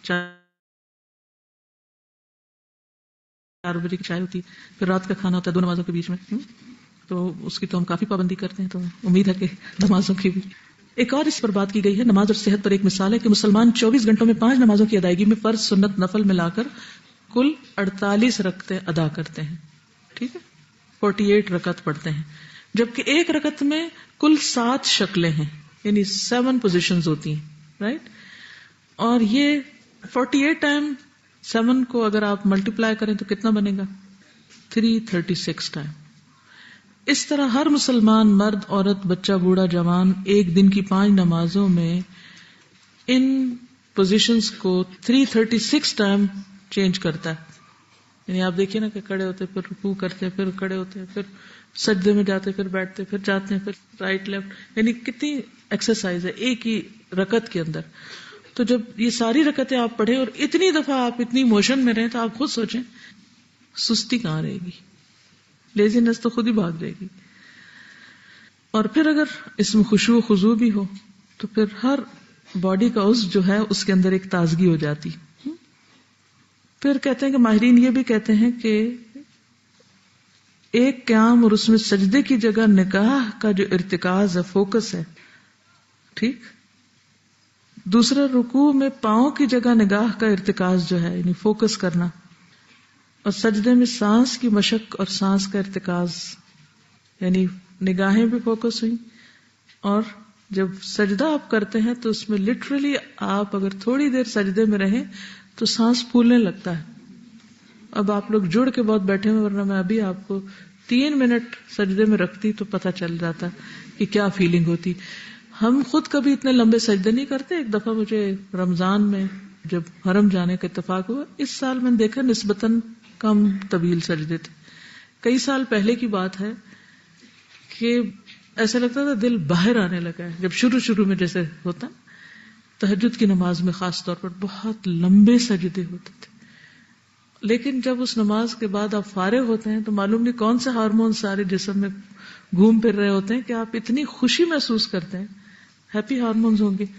چار بجے کی چائے ہوتی ہے، پھر رات کا کھانا ہوتا ہے دو نمازوں کے بیچ میں. تو اس کی تو ہم کافی پابندی کرتے ہیں، تو امید ہے کہ نمازوں کی بھی. ایک اور اس پر بات کی گئی ہے نماز اور صحت پر. ایک مثال ہے کہ مسلمان چوبیس گھنٹوں میں پانچ نمازوں کی ادائیگی میں فرض، سنت، نفل ملا کر کل اڑتالیس رکعتیں ادا کرتے ہیں. ٹھیک ہے، فورٹی ایٹ رکعت پڑھتے ہیں، جبکہ ایک رکعت میں کل سات شکلیں ہیں، یعنی سیون پوزیشنز ہوتی ہیں، رائٹ. اور یہ فورٹی ایٹ ٹائم سیون کو اگر آپ ملٹیپلائی کریں تو کتنا بنے گا؟ Three thirty six time. اس طرح ہر مسلمان مرد، عورت، بچہ، بوڑھا، جوان ایک دن کی پانچ نمازوں میں ان پوزیشنز کو three thirty six time change کرتا ہے. یعنی آپ دیکھیے نا کہ کھڑے ہوتے پھر رکوع کرتے پھر کھڑے ہوتے پھر سجدے میں جاتے پھر بیٹھتے پھر جاتے ہیں پھر رائٹ لیفٹ، یعنی کتنی ایکسرسائز ہے ایک ہی رکعت کے اندر. تو جب یہ ساری رکعتیں آپ پڑھیں اور اتنی دفعہ آپ اتنی موشن میں رہیں تو آپ خود سوچیں سستی کہاں رہے گی، لیزینس تو خود ہی بھاگ جائے گی. اور پھر اگر اس میں خشوع و خضوع بھی ہو تو پھر ہر باڈی کا عضو جو ہے اس کے اندر ایک تازگی ہو جاتی. پھر کہتے ہیں کہ ماہرین یہ بھی کہتے ہیں کہ ایک قیام اور اس میں سجدے کی جگہ نگاہ کا جو ارتکاز ہے، فوکس ہے، ٹھیک. دوسرا رکوع میں پاؤں کی جگہ نگاہ کا ارتکاز جو ہے یعنی فوکس کرنا، اور سجدے میں سانس کی مشق اور سانس کا ارتکاز، یعنی نگاہیں بھی فوکس ہوئی. اور جب سجدہ آپ کرتے ہیں تو اس میں لٹرلی آپ اگر تھوڑی دیر سجدے میں رہیں تو سانس پھولنے لگتا ہے. اب آپ لوگ جڑ کے بہت بیٹھے ہوئے، ورنہ میں ابھی آپ کو تین منٹ سجدے میں رکھتی تو پتہ چل جاتا کہ کیا فیلنگ ہوتی. ہم خود کبھی اتنے لمبے سجدے نہیں کرتے. ایک دفعہ مجھے رمضان میں جب حرم جانے کا اتفاق ہوا، اس سال میں نے دیکھا نسبتاً کم طویل سجدے تھے. کئی سال پہلے کی بات ہے کہ ایسا لگتا تھا دل باہر آنے لگا ہے. جب شروع شروع میں جیسے ہوتا تہجد کی نماز میں خاص طور پر بہت لمبے سجدے ہوتے تھے، لیکن جب اس نماز کے بعد آپ فارغ ہوتے ہیں تو معلوم نہیں کون سے ہارمون سارے جسم میں گھوم پھر رہے ہوتے ہیں کہ آپ اتنی خوشی محسوس کرتے ہیں، ہیپی ہارمونز ہوں گے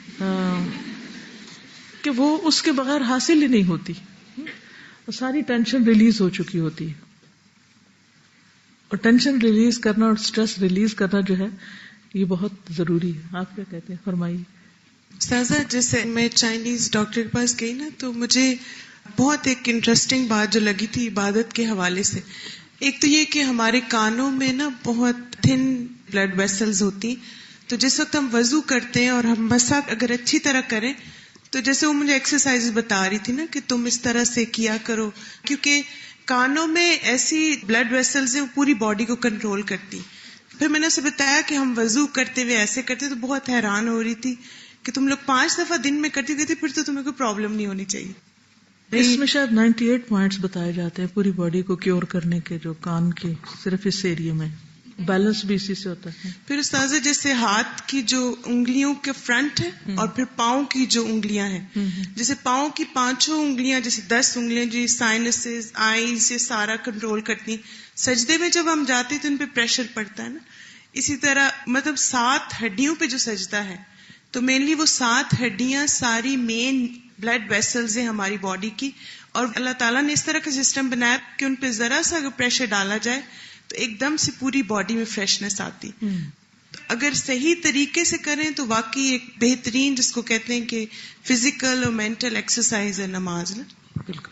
کہ وہ اس کے بغیر حاصل ہی نہیں ہوتی. ساری ٹینشن ریلیز ہو چکی ہوتی ہے، اور ٹینشن ریلیز کرنا اور سٹریس ریلیز کرنا جو ہے یہ بہت ضروری ہے. آپ کیا کہتے ہیں، فرمائیے. استاذہ جیسے میں چائنیز ڈاکٹر کے پاس گئی نا تو مجھے بہت ایک انٹرسٹنگ بات جو لگی تھی عبادت کے حوالے سے. ایک تو یہ کہ ہمارے کانوں میں نا بہت تھن بلڈ ویسلز ہوتی. تو جس وقت ہم وضو کرتے ہیں اور ہم مسا اگر اچھی طرح کریں تو جیسے وہ مجھے ایکسرسائز بتا رہی تھی نا کہ تم اس طرح سے کیا کرو, کیونکہ کانوں میں ایسی بلڈ ویسلز ہیں وہ پوری باڈی کو کنٹرول کرتی. پھر میں نے اسے بتایا کہ ہم وضو کرتے ہوئے ایسے کرتے, تو بہت حیران ہو رہی تھی کہ تم لوگ پانچ دفعہ دن میں کرتی تھی, پھر تو تمہیں کوئی پرابلم نہیں ہونی چاہیے. اس میں شاید نائنٹی ایٹ پوائنٹس بتائے جاتے ہیں پوری باڈی کو کیور کرنے کے, جو کان کے صرف اس ایریا میں بیلنس بھی اسی سے ہوتا ہے. پھر استاذہ جیسے ہاتھ کی جو انگلیوں کے فرنٹ ہے اور پھر پاؤں کی جو انگلیاں ہیں, جیسے پاؤں کی پانچوں انگلیاں جیسے دس انگلیاں جو سائنسز آئیز یہ سارا کنٹرول کرتی. سجدے میں جب ہم جاتے ہیں تو ان پہ پریشر پڑتا ہے نا, اسی طرح مطلب سات ہڈیوں پہ جو سجدہ ہے تو مینلی وہ سات ہڈیاں ساری مین بلڈ ویسلز ہیں ہماری باڈی کی, اور اللہ تعالیٰ نے اس طرح کا سسٹم بنایا کہ ان پہ ذرا سا اگر پریشر ڈالا جائے تو ایک دم سے پوری باڈی میں فریشنس آتی. تو اگر صحیح طریقے سے کریں تو واقعی ایک بہترین جس کو کہتے ہیں کہ فزیکل اور مینٹل ایکسرسائز ہے نماز نا. بالکل.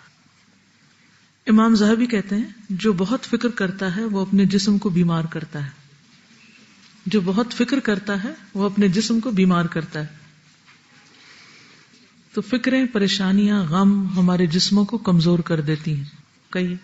امام ذہبی کہتے ہیں جو بہت فکر کرتا ہے وہ اپنے جسم کو بیمار کرتا ہے, جو بہت فکر کرتا ہے وہ اپنے جسم کو بیمار کرتا ہے. تو فکریں, پریشانیاں, غم ہمارے جسموں کو کمزور کر دیتی ہیں. کئی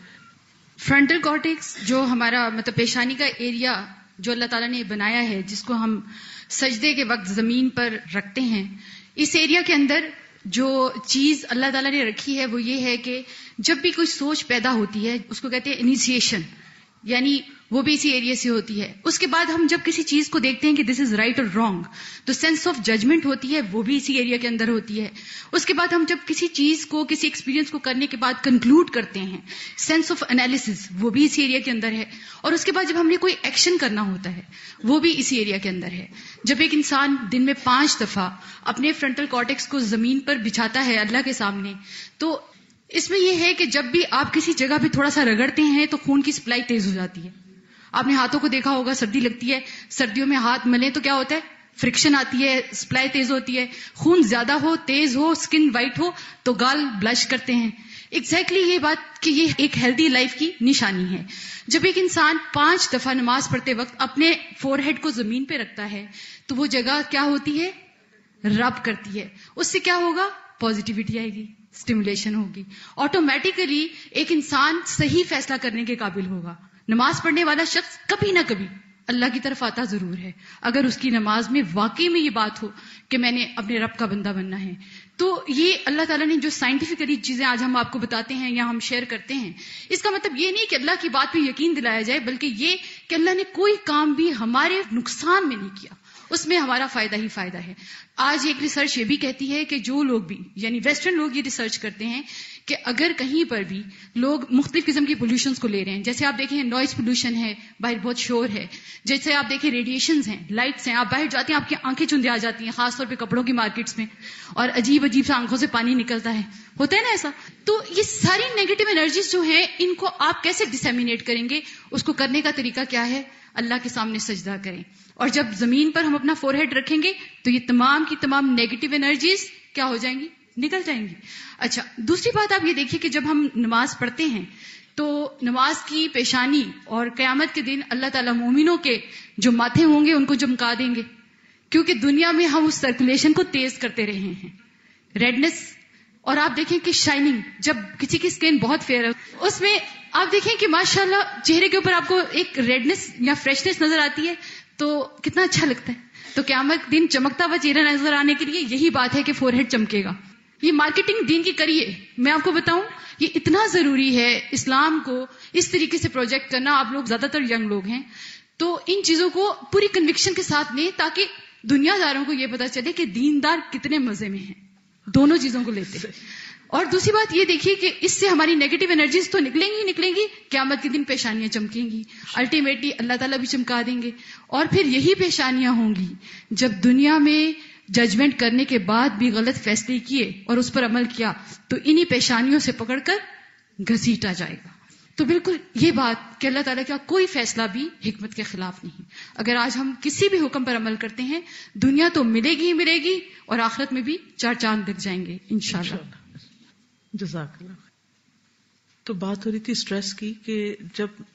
فرنٹل کارٹیکس جو ہمارا مطلب پیشانی کا ایریا جو اللہ تعالیٰ نے بنایا ہے, جس کو ہم سجدے کے وقت زمین پر رکھتے ہیں, اس ایریا کے اندر جو چیز اللہ تعالیٰ نے رکھی ہے وہ یہ ہے کہ جب بھی کوئی سوچ پیدا ہوتی ہے اس کو کہتے ہیں انیشیشن, یعنی وہ بھی اسی ایریا سے ہوتی ہے. اس کے بعد ہم جب کسی چیز کو دیکھتے ہیں کہ دس از رائٹ اور رانگ, تو سینس آف ججمنٹ ہوتی ہے, وہ بھی اسی ایریا کے اندر ہوتی ہے. اس کے بعد ہم جب کسی چیز کو کسی ایکسپیرینس کو کرنے کے بعد کنکلوڈ کرتے ہیں, سینس آف انالیسس, وہ بھی اسی ایریا کے اندر ہے. اور اس کے بعد جب ہم نے کوئی ایکشن کرنا ہوتا ہے وہ بھی اسی ایریا کے اندر ہے. جب ایک انسان دن میں پانچ دفعہ اپنے فرنٹل کارٹیکس کو زمین پر بچھاتا ہے اللہ کے سامنے, تو اس میں یہ ہے کہ جب بھی آپ کسی جگہ پہ تھوڑا سا رگڑتے ہیں تو خون کی سپلائی تیز ہو جاتی ہے. آپ نے ہاتھوں کو دیکھا ہوگا, سردی لگتی ہے, سردیوں میں ہاتھ ملیں تو کیا ہوتا ہے, فرکشن آتی ہے, سپلائی تیز ہوتی ہے. خون زیادہ ہو, تیز ہو, اسکن وائٹ ہو تو گال بلش کرتے ہیں. ایگزیکٹلی یہ بات کہ یہ ایک ہیلدی لائف کی نشانی ہے. جب ایک انسان پانچ دفعہ نماز پڑھتے وقت اپنے فور ہیڈ کو زمین پہ رکھتا ہے تو وہ جگہ کیا ہوتی ہے, رب کرتی ہے. اس سے کیا ہوگا, پازیٹیوٹی آئے گی, اسٹیمولیشن ہوگی. آٹومیٹیکلی ایک انسان صحیح فیصلہ کرنے کے قابل ہوگا. نماز پڑھنے والا شخص کبھی نہ کبھی اللہ کی طرف آتا ضرور ہے, اگر اس کی نماز میں واقعی میں یہ بات ہو کہ میں نے اپنے رب کا بندہ بننا ہے. تو یہ اللہ تعالیٰ نے جو سائنٹیفکلی چیزیں آج ہم آپ کو بتاتے ہیں یا ہم شیئر کرتے ہیں, اس کا مطلب یہ نہیں کہ اللہ کی بات پہ یقین دلایا جائے, بلکہ یہ کہ اللہ نے کوئی کام بھی ہمارے نقصان میں نہیں کیا, اس میں ہمارا فائدہ ہی فائدہ ہے. آج ایک ریسرچ یہ بھی کہتی ہے کہ جو لوگ بھی یعنی ویسٹرن لوگ یہ ریسرچ کرتے ہیں کہ اگر کہیں پر بھی لوگ مختلف قسم کی پولوشنز کو لے رہے ہیں, جیسے آپ دیکھیں نوائز پولوشن ہے, باہر بہت شور ہے, جیسے آپ دیکھیں ریڈیشنز ہیں, لائٹس ہیں, آپ باہر جاتے ہیں آپ کی آنکھیں چندے آ جاتی ہیں, خاص طور پہ کپڑوں کی مارکیٹس میں, اور عجیب عجیب سے آنکھوں سے پانی نکلتا ہے, ہوتا ہے نا ایسا. تو یہ ساری نیگیٹو انرجیز جو ہیں ان کو آپ کیسے ڈسیمینیٹ کریں گے, اس کو کرنے کا طریقہ کیا ہے, اللہ کے سامنے سجدہ کریں. اور جب زمین پر ہم اپنا فور ہیڈ رکھیں گے تو یہ تمام کی تمام نیگیٹو انرجیز کیا ہو جائیں گی, نکل جائیں گی. اچھا, دوسری بات آپ یہ دیکھیے کہ جب ہم نماز پڑھتے ہیں تو نماز کی پیشانی اور قیامت کے دن اللہ تعالیٰ مومنوں کے جو ماتھے ہوں گے ان کو چمکا دیں گے, کیونکہ دنیا میں ہم اس سرکولیشن کو تیز کرتے رہے ہیں. ریڈنس, اور آپ دیکھیں کہ شائننگ, جب کسی کی اسکن بہت فیئر ہے اس میں آپ دیکھیں کہ ماشاءاللہ چہرے کے اوپر آپ کو ایک ریڈنس یا فریشنس نظر آتی ہے تو کتنا اچھا لگتا ہے. تو قیامت دن چمکتا ہوا چہرہ نظر آنے کے لیے یہی بات ہے کہ فور ہیڈ چمکے گا. یہ مارکیٹنگ دین کی کریے, میں آپ کو بتاؤں یہ اتنا ضروری ہے اسلام کو اس طریقے سے پروجیکٹ کرنا. آپ لوگ زیادہ تر ینگ لوگ ہیں تو ان چیزوں کو پوری کنوکشن کے ساتھ لیں تاکہ دنیا داروں کو یہ پتا چلے کہ دیندار کتنے مزے میں ہیں, دونوں چیزوں کو لیتے ہیں. اور دوسری بات یہ دیکھیے کہ اس سے ہماری نیگیٹو انرجیز تو نکلیں گی نکلیں گی قیامت کے دن پیشانیاں چمکیں گی, الٹیمیٹلی اللہ تعالیٰ بھی چمکا دیں گے. اور پھر یہی پیشانیاں ہوں گی جب دنیا میں ججمنٹ کرنے کے بعد بھی غلط فیصلے کیے اور اس پر عمل کیا تو انہی پیشانیوں سے پکڑ کر گھسیٹا جائے گا. تو بالکل یہ بات کہ اللہ تعالیٰ کا کوئی فیصلہ بھی حکمت کے خلاف نہیں. اگر آج ہم کسی بھی حکم پر عمل کرتے ہیں دنیا تو ملے گی ہی ملے گی اور آخرت میں بھی چار چاند لگ جائیں گے انشاءاللہ. جزاک اللہ. تو بات ہو رہی تھی اسٹریس کی کہ جب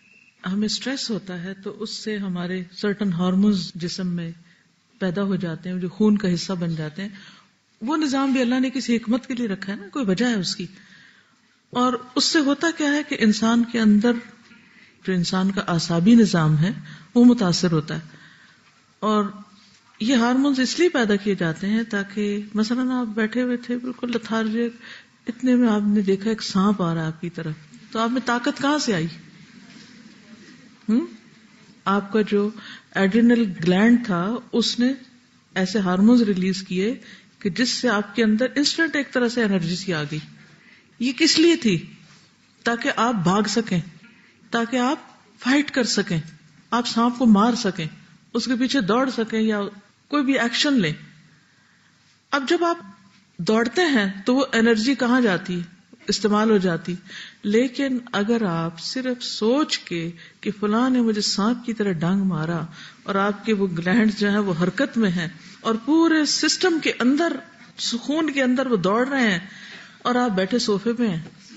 ہمیں اسٹریس ہوتا ہے تو اس سے ہمارے سرٹن ہارمونز جسم میں پیدا ہو جاتے ہیں جو خون کا حصہ بن جاتے ہیں. وہ نظام بھی اللہ نے کسی حکمت کے لیے رکھا ہے نا, کوئی وجہ ہے اس کی. اور اس سے ہوتا کیا ہے کہ انسان کے اندر جو انسان کا اعصابی نظام ہے وہ متاثر ہوتا ہے. اور یہ ہارمونز اس لیے پیدا کیے جاتے ہیں تاکہ مثلاً آپ بیٹھے ہوئے تھے بالکل لتھارجک, اتنے میں آپ نے دیکھا ایک سانپ آ رہا ہے آپ کی طرف, تو آپ میں طاقت کہاں سے آئی؟ ہم آپ کا جو ایڈرینل گلینڈ تھا اس نے ایسے ہارمونز ریلیز کیے کہ جس سے آپ کے اندر انسٹنٹ ایک طرح سے انرجی سی آ گئی. یہ کس لیے تھی؟ تاکہ آپ بھاگ سکیں, تاکہ آپ فائٹ کر سکیں, آپ سانپ کو مار سکیں, اس کے پیچھے دوڑ سکیں یا کوئی بھی ایکشن لیں. اب جب آپ دوڑتے ہیں تو وہ انرجی کہاں جاتی ہے؟ استعمال ہو جاتی. لیکن اگر آپ صرف سوچ کے کہ فلاں نے مجھے سانپ کی طرح ڈانگ مارا اور آپ کے وہ گلینڈ جو ہیں وہ حرکت میں ہیں اور پورے سسٹم کے اندر سکون کے اندر وہ دوڑ رہے ہیں اور آپ بیٹھے صوفے پہ ہیں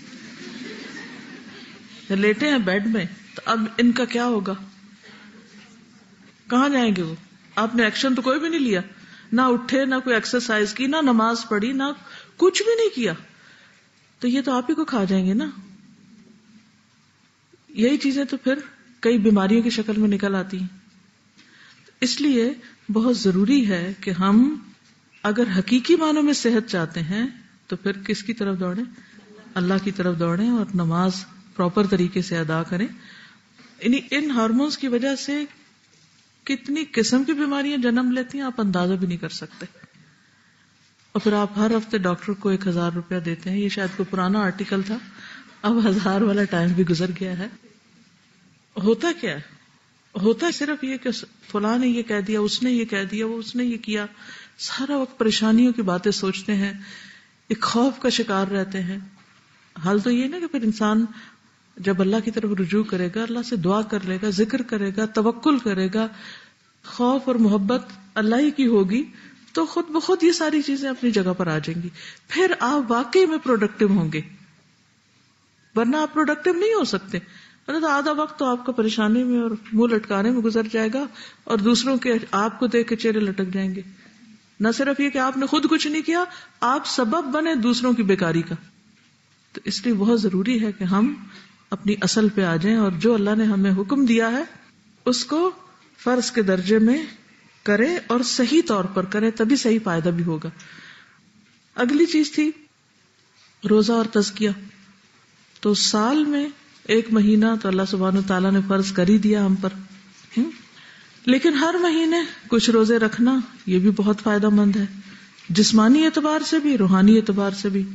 یا لیٹے ہیں بیڈ میں, تو اب ان کا کیا ہوگا؟ کہاں جائیں گے وہ؟ آپ نے ایکشن تو کوئی بھی نہیں لیا, نہ اٹھے, نہ کوئی ایکسرسائز کی, نہ نماز پڑھی, نہ کچھ بھی نہیں کیا, تو یہ تو آپ ہی کو کھا جائیں گے نا. یہی چیزیں تو پھر کئی بیماریوں کی شکل میں نکل آتی ہیں. اس لیے بہت ضروری ہے کہ ہم اگر حقیقی معنوں میں صحت چاہتے ہیں تو پھر کس کی طرف دوڑیں؟ اللہ کی طرف دوڑیں اور نماز پراپر طریقے سے ادا کریں. یعنی ان ہارمونز کی وجہ سے کتنی قسم کی بیماریاں جنم لیتی ہیں آپ اندازہ بھی نہیں کر سکتے. اور پھر آپ ہر ہفتے ڈاکٹر کو ایک ہزار روپیہ دیتے ہیں. یہ شاید کوئی پرانا آرٹیکل تھا, اب ہزار والا ٹائم بھی گزر گیا ہے. ہوتا کیا ہے؟ ہوتا صرف یہ کہ فلاں نے یہ کہہ دیا, اس نے یہ کہہ دیا, وہ اس نے یہ کیا. سارا وقت پریشانیوں کی باتیں سوچتے ہیں, ایک خوف کا شکار رہتے ہیں. حال تو یہ نا کہ پھر انسان جب اللہ کی طرف رجوع کرے گا, اللہ سے دعا کر لے گا, ذکر کرے گا, توکل کرے گا, خوف اور محبت اللہ ہی کی ہوگی, تو خود بخود یہ ساری چیزیں اپنی جگہ پر آ جائیں گی. پھر آپ واقعی میں پروڈکٹیو ہوں گے, ورنہ آپ پروڈکٹیو نہیں ہو سکتے. ورنہ تو آدھا وقت تو آپ کا پریشانی میں اور منہ لٹکانے میں گزر جائے گا, اور دوسروں کے آپ کو دیکھ کے چہرے لٹک جائیں گے. نہ صرف یہ کہ آپ نے خود کچھ نہیں کیا, آپ سبب بنے دوسروں کی بیکاری کا. تو اس لیے بہت ضروری ہے کہ ہم اپنی اصل پہ آ جائیں, اور جو اللہ نے ہمیں حکم دیا ہے اس کو فرض کے درجے میں کرے اور صحیح طور پر کرے, تبھی صحیح فائدہ بھی ہوگا. اگلی چیز تھی روزہ اور تزکیہ. تو سال میں ایک مہینہ تو اللہ سبحانہ تعالیٰ نے فرض کر ہی دیا ہم پر, لیکن ہر مہینے کچھ روزے رکھنا یہ بھی بہت فائدہ مند ہے, جسمانی اعتبار سے بھی, روحانی اعتبار سے بھی.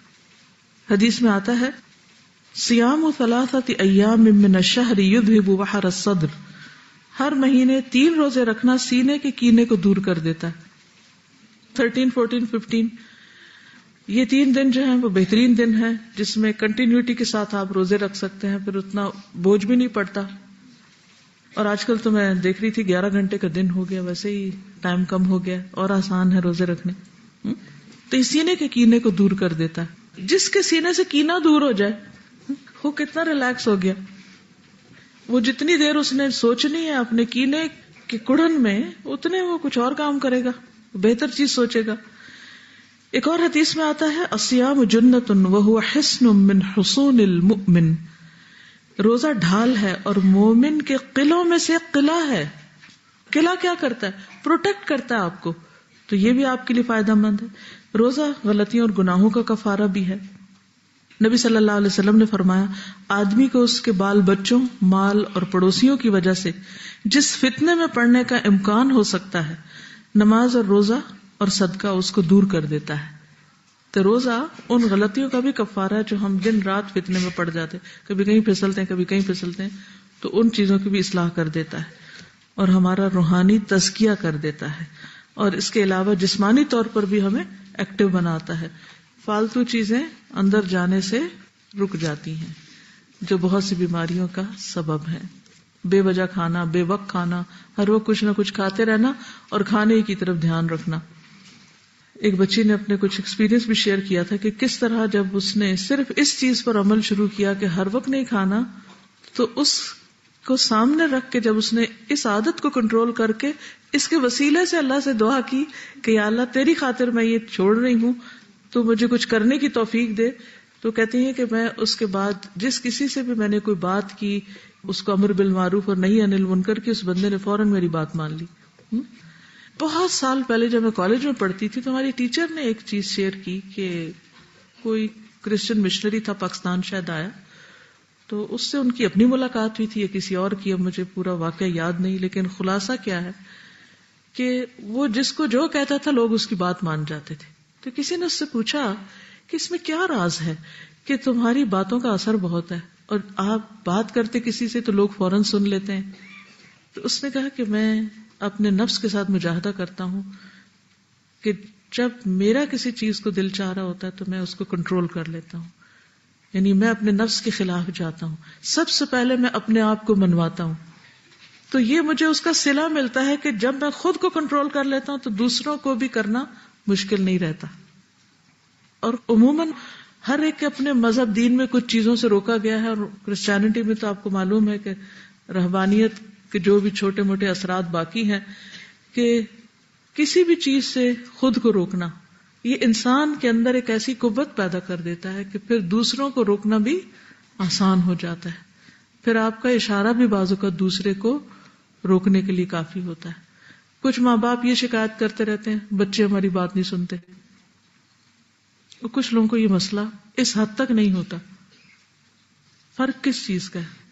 حدیث میں آتا ہے سیام ثلاثۃ ایام من الشہر یذہب وحر الصدر, ہر مہینے تین روزے رکھنا سینے کے کینے کو دور کر دیتا ہے. تھرٹین فورٹین ففٹین یہ تین دن جو ہیں وہ بہترین دن ہیں جس میں کنٹینیوٹی کے ساتھ آپ روزے رکھ سکتے ہیں, پھر اتنا بوجھ بھی نہیں پڑتا. اور آج کل تو میں دیکھ رہی تھی گیارہ گھنٹے کا دن ہو گیا, ویسے ہی ٹائم کم ہو گیا اور آسان ہے روزے رکھنے. تو اس سینے کے کینے کو دور کر دیتا ہے. جس کے سینے سے کینہ دور ہو جائے وہ کتنا ریلیکس ہو گیا. وہ جتنی دیر اس نے سوچنی ہے اپنے کینے کے کڑھن میں, اتنے وہ کچھ اور کام کرے گا, بہتر چیز سوچے گا. ایک اور حدیث میں آتا ہے الصیام جنۃ وہو حصن من حصون المؤمن, روزہ ڈھال ہے اور مومن کے قلعوں میں سے ایک قلعہ ہے. قلعہ کیا کرتا ہے؟ پروٹیکٹ کرتا ہے آپ کو, تو یہ بھی آپ کے لیے فائدہ مند ہے. روزہ غلطیوں اور گناہوں کا کفارہ بھی ہے. نبی صلی اللہ علیہ وسلم نے فرمایا آدمی کو اس کے بال بچوں, مال اور پڑوسیوں کی وجہ سے جس فتنے میں پڑنے کا امکان ہو سکتا ہے, نماز اور روزہ اور صدقہ اس کو دور کر دیتا ہے. تو روزہ ان غلطیوں کا بھی کفارہ ہے جو ہم دن رات فتنے میں پڑ جاتے, کبھی کہیں پھسلتے ہیں کبھی کہیں پھسلتے ہیں, تو ان چیزوں کی بھی اصلاح کر دیتا ہے اور ہمارا روحانی تزکیہ کر دیتا ہے. اور اس کے علاوہ جسمانی طور پر بھی ہمیں ایکٹیو بناتا ہے. فالتو چیزیں اندر جانے سے رک جاتی ہیں جو بہت سی بیماریوں کا سبب ہے. بے وجہ کھانا, بے وقت کھانا, ہر وقت کچھ نہ کچھ کھاتے رہنا اور کھانے کی طرف دھیان رکھنا. ایک بچی نے اپنے کچھ ایکسپیرینس بھی شیئر کیا تھا کہ کس طرح جب اس نے صرف اس چیز پر عمل شروع کیا کہ ہر وقت نہیں کھانا, تو اس کو سامنے رکھ کے جب اس نے اس عادت کو کنٹرول کر کے اس کے وسیلے سے اللہ سے دعا کی کہ یا اللہ تیری خاطر میں یہ چھوڑ رہی ہوں، تو مجھے کچھ کرنے کی توفیق دے، تو کہتی ہیں کہ میں اس کے بعد جس کسی سے بھی میں نے کوئی بات کی، اس کو امر بالمعروف اور نہی عن المنکر کی، اس بندے نے فوراً میری بات مان لی۔ بہت سال پہلے جب میں کالج میں پڑھتی تھی تو ہماری ٹیچر نے ایک چیز شیئر کی کہ کوئی کرسچن مشنری تھا، پاکستان شاید آیا، تو اس سے ان کی اپنی ملاقات ہوئی تھی یا کسی اور کی، اب مجھے پورا واقعہ یاد نہیں، لیکن خلاصہ کیا ہے کہ وہ جس کو جو کہتا تھا لوگ اس کی بات مان جاتے تھے۔ تو کسی نے اس سے پوچھا کہ اس میں کیا راز ہے کہ تمہاری باتوں کا اثر بہت ہے اور آپ بات کرتے کسی سے تو لوگ فوراً سن لیتے ہیں؟ تو اس نے کہا کہ میں اپنے نفس کے ساتھ مجاہدہ کرتا ہوں کہ جب میرا کسی چیز کو دل چاہ رہا ہوتا ہے تو میں اس کو کنٹرول کر لیتا ہوں، یعنی میں اپنے نفس کے خلاف جاتا ہوں، سب سے پہلے میں اپنے آپ کو منواتا ہوں۔ تو یہ مجھے اس کا صلہ ملتا ہے کہ جب میں خود کو کنٹرول کر لیتا ہوں تو دوسروں کو بھی کرنا مشکل نہیں رہتا۔ اور عموماً ہر ایک کے اپنے مذہب دین میں کچھ چیزوں سے روکا گیا ہے، اور کرسچینٹی میں تو آپ کو معلوم ہے کہ رہبانیت کے جو بھی چھوٹے موٹے اثرات باقی ہیں، کہ کسی بھی چیز سے خود کو روکنا یہ انسان کے اندر ایک ایسی قوت پیدا کر دیتا ہے کہ پھر دوسروں کو روکنا بھی آسان ہو جاتا ہے، پھر آپ کا اشارہ بھی بعض اوقات دوسرے کو روکنے کے لیے کافی ہوتا ہے۔ کچھ ماں باپ یہ شکایت کرتے رہتے ہیں بچے ہماری بات نہیں سنتے، اور کچھ لوگوں کو یہ مسئلہ اس حد تک نہیں ہوتا۔ فرق کس چیز کا ہے؟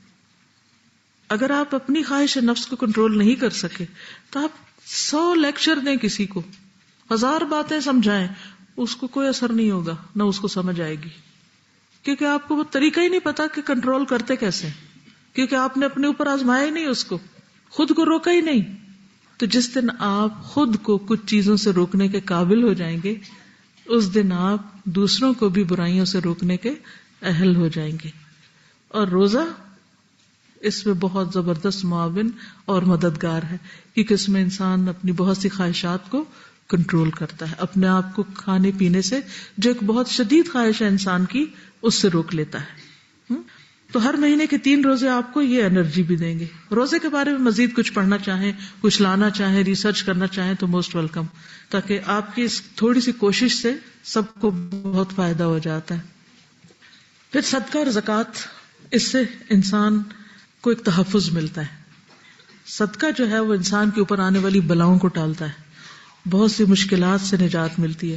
اگر آپ اپنی خواہش نفس کو کنٹرول نہیں کر سکے تو آپ سو لیکچر دیں کسی کو، ہزار باتیں سمجھائیں، اس کو کوئی اثر نہیں ہوگا، نہ اس کو سمجھ آئے گی، کیونکہ آپ کو وہ طریقہ ہی نہیں پتا کہ کنٹرول کرتے کیسے، کیونکہ آپ نے اپنے اوپر آزمایا ہی نہیں، اس کو خود کو روکا ہی نہیں۔ تو جس دن آپ خود کو کچھ چیزوں سے روکنے کے قابل ہو جائیں گے، اس دن آپ دوسروں کو بھی برائیوں سے روکنے کے اہل ہو جائیں گے۔ اور روزہ اس میں بہت زبردست معاون اور مددگار ہے، کیونکہ اس میں انسان اپنی بہت سی خواہشات کو کنٹرول کرتا ہے، اپنے آپ کو کھانے پینے سے جو ایک بہت شدید خواہش ہے انسان کی، اس سے روک لیتا ہے۔ تو ہر مہینے کے تین روزے آپ کو یہ انرجی بھی دیں گے۔ روزے کے بارے میں مزید کچھ پڑھنا چاہیں، کچھ لانا چاہیں، ریسرچ کرنا چاہیں تو موسٹ ویلکم، تاکہ آپ کی اس تھوڑی سی کوشش سے سب کو بہت فائدہ ہو جاتا ہے۔ پھر صدقہ اور زکوٰۃ، اس سے انسان کو ایک تحفظ ملتا ہے۔ صدقہ جو ہے وہ انسان کے اوپر آنے والی بلاؤں کو ٹالتا ہے، بہت سی مشکلات سے نجات ملتی ہے،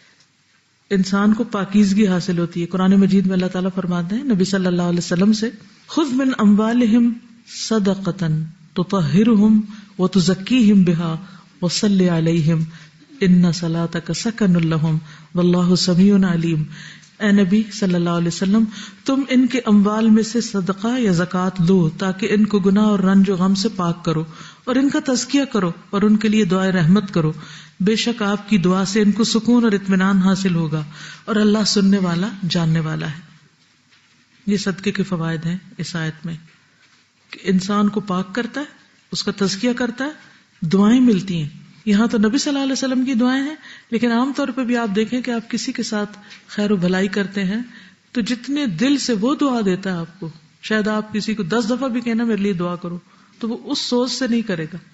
انسان کو پاکیزگی حاصل ہوتی ہے۔ قرآن مجید میں اللہ تعالیٰ فرماتے ہیں نبی صلی اللہ علیہ وسلم سے، خذ من اموالہم صدقۃ تطہرہم وتزکیہم بہا وصلی علیہم ان صلاتک سکن لہم واللہ سمیع علیم۔ اے نبی صلی اللہ علیہ وسلم، تم ان کے اموال میں سے صدقہ یا زکوٰۃ لو تاکہ ان کو گناہ اور رنج و غم سے پاک کرو اور ان کا تزکیہ کرو اور ان کے لیے دعائے رحمت کرو، بے شک آپ کی دعا سے ان کو سکون اور اطمینان حاصل ہوگا اور اللہ سننے والا جاننے والا ہے۔ یہ صدقے کے فوائد ہیں اس آیت میں، کہ انسان کو پاک کرتا ہے، اس کا تزکیہ کرتا ہے، دعائیں ملتی ہیں۔ یہاں تو نبی صلی اللہ علیہ وسلم کی دعائیں ہیں، لیکن عام طور پہ بھی آپ دیکھیں کہ آپ کسی کے ساتھ خیر و بھلائی کرتے ہیں تو جتنے دل سے وہ دعا دیتا ہے آپ کو، شاید آپ کسی کو دس دفعہ بھی کہنا میرے لیے دعا کرو تو وہ اس سوچ سے نہیں کرے گا،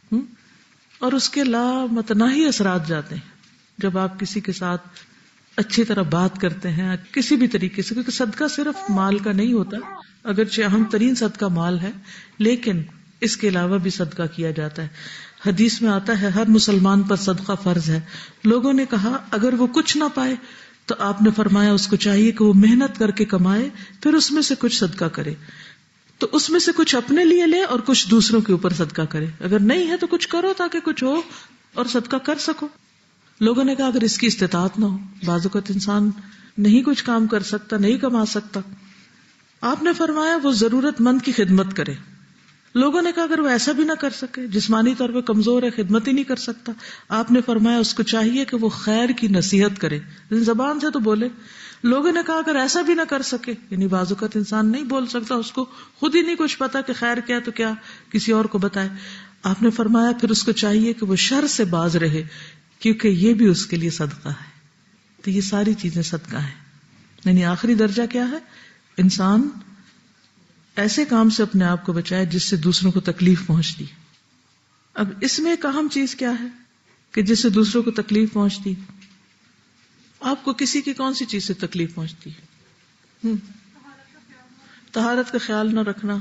اور اس کے لامتناہی اثرات جاتے ہیں جب آپ کسی کے ساتھ اچھی طرح بات کرتے ہیں کسی بھی طریقے سے، کیونکہ صدقہ صرف مال کا نہیں ہوتا، اگرچہ اہم ترین صدقہ مال ہے، لیکن اس کے علاوہ بھی صدقہ کیا جاتا ہے۔ حدیث میں آتا ہے ہر مسلمان پر صدقہ فرض ہے۔ لوگوں نے کہا اگر وہ کچھ نہ پائے تو آپ نے فرمایا اس کو چاہیے کہ وہ محنت کر کے کمائے، پھر اس میں سے کچھ صدقہ کرے، تو اس میں سے کچھ اپنے لیے لے اور کچھ دوسروں کے اوپر صدقہ کرے، اگر نہیں ہے تو کچھ کرو تاکہ کچھ ہو اور صدقہ کر سکو۔ لوگوں نے کہا اگر اس کی استطاعت نہ ہو، بعض اوقات انسان نہیں کچھ کام کر سکتا، نہیں کما سکتا، آپ نے فرمایا وہ ضرورت مند کی خدمت کرے۔ لوگوں نے کہا اگر وہ ایسا بھی نہ کر سکے، جسمانی طور پہ کمزور ہے، خدمت ہی نہیں کر سکتا، آپ نے فرمایا اس کو چاہیے کہ وہ خیر کی نصیحت کرے، زبان سے تو بولے۔ لوگوں نے کہا اگر ایسا بھی نہ کر سکے، یعنی بعض اوقات انسان نہیں بول سکتا، اس کو خود ہی نہیں کچھ پتا کہ خیر کیا تو کیا کسی اور کو بتائے، آپ نے فرمایا پھر اس کو چاہیے کہ وہ شر سے باز رہے، کیونکہ یہ بھی اس کے لیے صدقہ ہے۔ تو یہ ساری چیزیں صدقہ ہیں، یعنی آخری درجہ کیا ہے؟ انسان ایسے کام سے اپنے آپ کو بچائے جس سے دوسروں کو تکلیف پہنچتی. اب اس میں ایک اہم چیز کیا ہے کہ جس سے دوسروں کو تکلیف پہنچتی؟ آپ کو کسی کی کون سی چیز سے تکلیف پہنچتی ہے؟ طہارت کا خیال نہ رکھنا،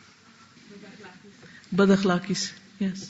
بد اخلاقی سے، یس،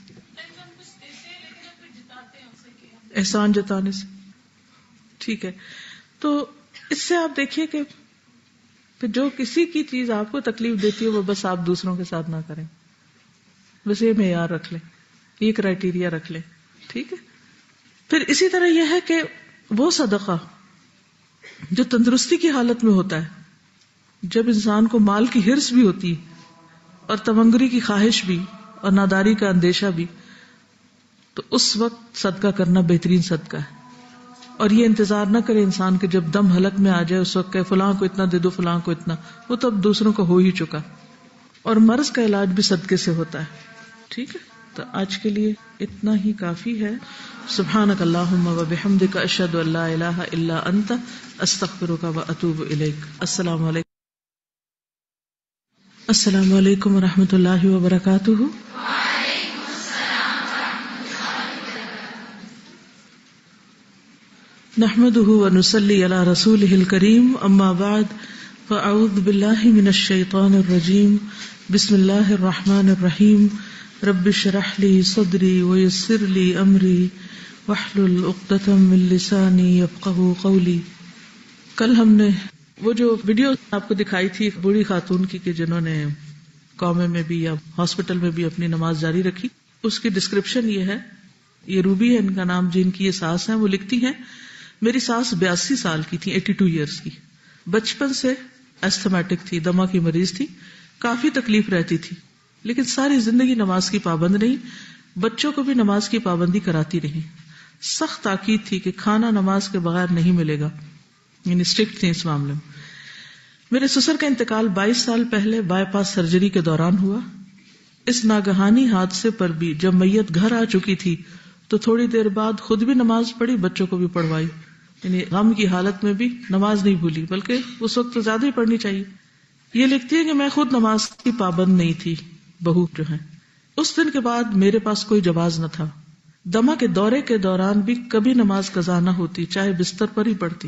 احسان جتانے سے. ٹھیک ہے، تو اس سے آپ دیکھیے کہ پھر جو کسی کی چیز آپ کو تکلیف دیتی ہے وہ بس آپ دوسروں کے ساتھ نہ کریں. بس یہ معیار رکھ لیں، یہ کرائیٹیریا رکھ لیں. ٹھیک ہے. پھر اسی طرح یہ ہے کہ وہ صدقہ جو تندرستی کی حالت میں ہوتا ہے، جب انسان کو مال کی ہرس بھی ہوتی اور تمنگری کی خواہش بھی اور ناداری کا اندیشہ بھی، تو اس وقت صدقہ کرنا بہترین صدقہ ہے. اور یہ انتظار نہ کرے انسان کہ جب دم حلق میں آ جائے اس وقت کہ فلاں کو اتنا دے دو، فلاں کو اتنا، وہ تو اب دوسروں کو ہو ہی چکا. اور مرض کا علاج بھی صدقے سے ہوتا ہے. ٹھیک ہے، تو آج کے لیے اتنا ہی کافی ہے. سبحانک اللہم و بحمدک، اشہد ان لا الہ الا انت، استغفرک و اتوب الیک. السلام علیکم السلام علیکم و رحمۃ اللہ وبرکاتہ. نحمده ونصلي على رسوله الكريم، اما بعد فاعوذ بالله من الشيطان الرجيم. بسم الله الرحمن الرحيم. رب اشرح لي صدري ويسر لي امري واحلل عقدة من لساني يفقهوا قولي. کل ہم نے وہ جو ویڈیو آپ کو دکھائی تھی ایک بوڑھی خاتون کی کہ جنہوں نے قومے میں بھی یا ہاسپٹل میں بھی اپنی نماز جاری رکھی، اس کی ڈسکرپشن یہ ہے. یہ روبی ہے ان کا نام، جن کی یہ ساس ہیں. وہ لکھتی ہیں میری ساس بیاسی سال کی تھی، ایٹی ٹو ایئرس کی. بچپن سے ایستھمیٹک تھی، دما کی مریض تھی، کافی تکلیف رہتی تھی، لیکن ساری زندگی نماز کی پابند نہیں. بچوں کو بھی نماز کی پابندی کراتی رہی. سخت تاکید تھی کہ کھانا نماز کے بغیر نہیں ملے گا، یعنی اسٹرکٹ تھے اس معاملے میں. میرے سسر کا انتقال بائیس سال پہلے بائی پاس سرجری کے دوران ہوا. اس ناگہانی حادثے پر بھی جب میت گھر آ چکی تھی تو تھوڑی دیر بعد خود بھی نماز پڑھی، بچوں کو بھی پڑھوائی. یعنی غم کی حالت میں بھی نماز نہیں بھولی، بلکہ اس وقت تو زیادہ ہی پڑھنی چاہیے. یہ لکھتی ہے کہ میں خود نماز کی پابند نہیں تھی، بہو جو ہے. اس دن کے بعد میرے پاس کوئی جواز نہ تھا. دما کے دورے کے دوران بھی کبھی نماز قضا نہ ہوتی، چاہے بستر پر ہی پڑتی.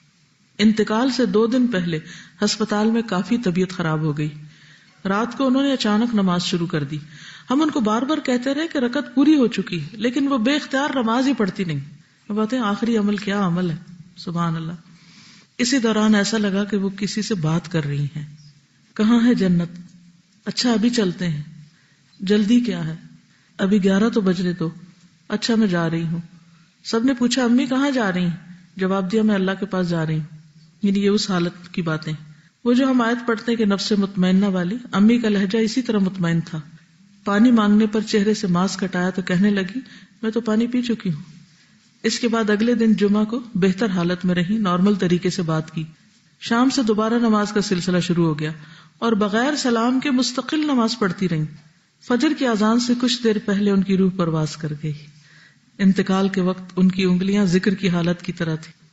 انتقال سے دو دن پہلے ہسپتال میں کافی طبیعت خراب ہو گئی. رات کو انہوں نے اچانک نماز شروع کر دی. ہم ان کو بار بار کہتے رہے کہ رکعت پوری ہو چکی، لیکن وہ بے اختیار نماز ہی پڑھتی نہیں. وہ باتیں آخری عمل کیا عمل ہے، سبحان اللہ. اسی دوران ایسا لگا کہ وہ کسی سے بات کر رہی ہیں. کہاں ہے جنت؟ اچھا ابھی چلتے ہیں. جلدی کیا ہے؟ ابھی گیارہ تو بجنے دو. اچھا میں جا رہی ہوں. سب نے پوچھا امی کہاں جا رہی ہیں؟ جواب دیا میں اللہ کے پاس جا رہی ہوں. یعنی یہ اس حالت کی باتیں. وہ جو ہم آیت پڑھتے ہیں کہ نفس مطمئنہ والی، امی کا لہجہ اسی طرح مطمئن تھا. پانی مانگنے پر چہرے سے ماسک ہٹایا تو کہنے لگی میں تو پانی پی چکی ہوں. اس کے بعد اگلے دن جمعہ کو بہتر حالت میں رہی، نارمل طریقے سے بات کی. شام سے دوبارہ نماز کا سلسلہ شروع ہو گیا اور بغیر سلام کے مستقل نماز پڑھتی رہی. فجر کی اذان سے کچھ دیر پہلے ان کی روح پرواز کر گئی. انتقال کے وقت ان کی انگلیاں ذکر کی حالت کی طرح تھی.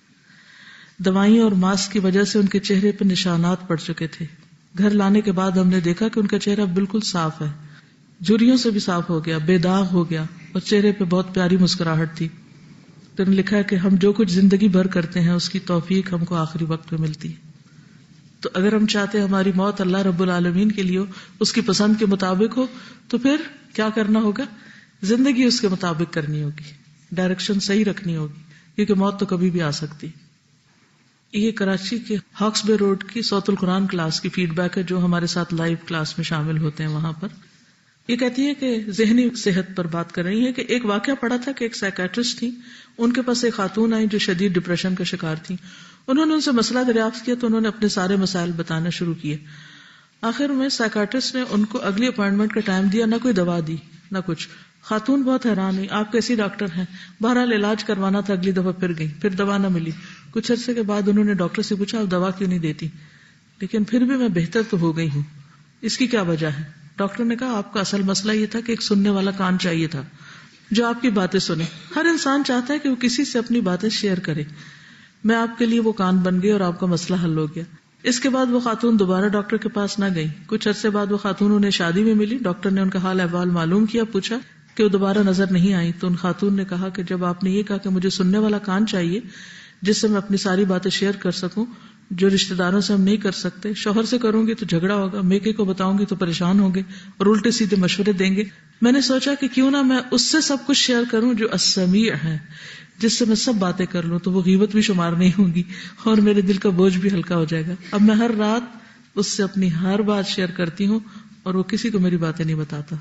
دوائیں اور ماسک کی وجہ سے ان کے چہرے پہ نشانات پڑ چکے تھے. گھر لانے کے بعد ہم نے دیکھا کہ ان کا چہرہ بالکل صاف ہے، جھریوں سے بھی صاف ہو گیا، بے داغ ہو گیا اور چہرے پہ بہت پیاری مسکراہٹ تھی. تو انہوں نے لکھا ہے کہ ہم جو کچھ زندگی بھر کرتے ہیں اس کی توفیق ہم کو آخری وقت میں ملتی ہے. تو اگر ہم چاہتے ہیں ہماری موت اللہ رب العالمین کے لیے ہو، اس کی پسند کے مطابق ہو، تو پھر کیا کرنا ہوگا؟ زندگی اس کے مطابق کرنی ہوگی، ڈائریکشن صحیح رکھنی ہوگی، کیونکہ موت تو کبھی بھی آ سکتی. یہ کراچی کے ہاکس بے روڈ کی صوت القرآن کلاس کی فیڈ بیک ہے جو ہمارے ساتھ لائیو کلاس میں شامل ہوتے ہیں. وہاں پر یہ کہتی ہے کہ ذہنی صحت پر بات کر رہی ہے کہ ایک واقعہ پڑا تھا کہ ایک سائیکیٹرسٹ تھی، ان کے پاس ایک خاتون آئی جو شدید ڈپریشن کا شکار تھی. انہوں نے ان سے مسئلہ دریافت کیا تو انہوں نے اپنے سارے مسائل بتانا شروع کیے. آخر میں سائیکیٹرسٹ نے ان کو اگلی اپائنٹمنٹ کا ٹائم دیا، نہ کوئی دوا دی نہ کچھ. خاتون بہت حیران ہوئی، آپ کیسی ڈاکٹر ہیں؟ بہرحال علاج کروانا تھا، اگلی دفعہ پھر گئی، پھر دوا نہ ملی. کچھ عرصے کے بعد انہوں نے ڈاکٹر سے پوچھا آپ دوا کیوں نہیں دیتی؟ لیکن پھر بھی میں بہتر تو ہو گئی ہوں، اس کی کیا وجہ ہے؟ ڈاکٹر نے کہا آپ کا اصل مسئلہ یہ تھا کہ ایک سننے والا کان چاہیے تھا جو آپ کی باتیں سنے. ہر انسان چاہتا ہے کہ وہ کسی سے اپنی باتیں شیئر کرے. میں آپ کے لیے وہ کان بن گئی اور آپ کا مسئلہ حل ہو گیا. اس کے بعد وہ خاتون دوبارہ ڈاکٹر کے پاس نہ گئی. کچھ عرصے بعد وہ خاتون انہیں شادی میں ملی. ڈاکٹر نے ان کا حال احوال معلوم کیا, پوچھا کہ وہ دوبارہ نظر نہیں آئی. تو ان خاتون نے کہا کہ جب آپ نے یہ کہا کہ مجھے سننے والا کان چاہیے جس سے میں اپنی ساری باتیں شیئر کر سکوں, جو رشتہ داروں سے ہم نہیں کر سکتے, شوہر سے کروں گی تو جھگڑا ہوگا, میکے کو بتاؤں گی تو پریشان ہوں گے اور الٹے سیدھے مشورے دیں گے, میں نے سوچا کہ کیوں نہ میں اس سے سب کچھ شیئر کروں جو السمیع ہے, جس سے میں سب باتیں کر لوں, تو وہ غیبت بھی شمار نہیں ہوگی اور میرے دل کا بوجھ بھی ہلکا ہو جائے گا. اب میں ہر رات اس سے اپنی ہر بات شیئر کرتی ہوں اور وہ کسی کو میری باتیں نہیں بتاتا.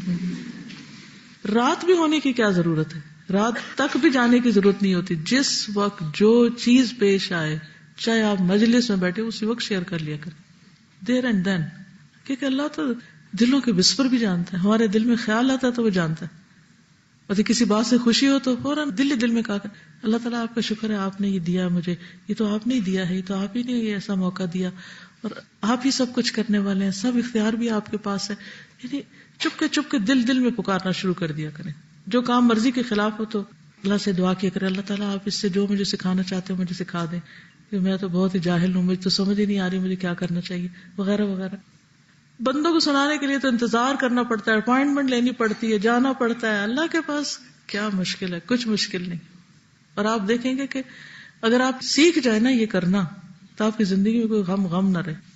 رات بھی ہونے کی کیا ضرورت ہے, رات تک بھی جانے کی ضرورت نہیں ہوتی. جس وقت جو چیز پیش آئے, چاہے آپ مجلس میں بیٹھے اسی وقت شیئر کر لیا کریں, دیر اینڈ دین, کیونکہ اللہ تو دلوں کے وسپر بھی جانتا ہے. ہمارے دل میں خیال آتا ہے تو وہ جانتا ہے. اور کسی بات سے خوشی ہو تو فوراً دل ہی دل میں کہا اللہ تعالیٰ آپ کا شکر ہے, آپ نے یہ دیا مجھے, یہ تو آپ نے ہی دیا ہے, یہ تو آپ ہی نے یہ ایسا موقع دیا, اور آپ ہی سب کچھ کرنے والے ہیں, سب اختیار بھی آپ کے پاس ہے. یعنی چپ کے چپ کے دل دل میں پکارنا شروع کر دیا کریں. جو کام مرضی کے خلاف ہو تو اللہ سے دعا کیا کرے, اللہ تعالیٰ آپ اس سے جو مجھے سکھانا چاہتے ہیں مجھے سکھا دیں, کہ میں تو بہت ہی جاہل ہوں, مجھے تو سمجھ ہی نہیں آ رہی مجھے کیا کرنا چاہیے, وغیرہ وغیرہ. بندوں کو سنانے کے لیے تو انتظار کرنا پڑتا ہے, اپوائنٹمنٹ لینی پڑتی ہے, جانا پڑتا ہے. اللہ کے پاس کیا مشکل ہے, کچھ مشکل نہیں. اور آپ دیکھیں گے کہ اگر آپ سیکھ جائیں نا یہ کرنا, تو آپ کی زندگی میں کوئی غم غم نہ رہے.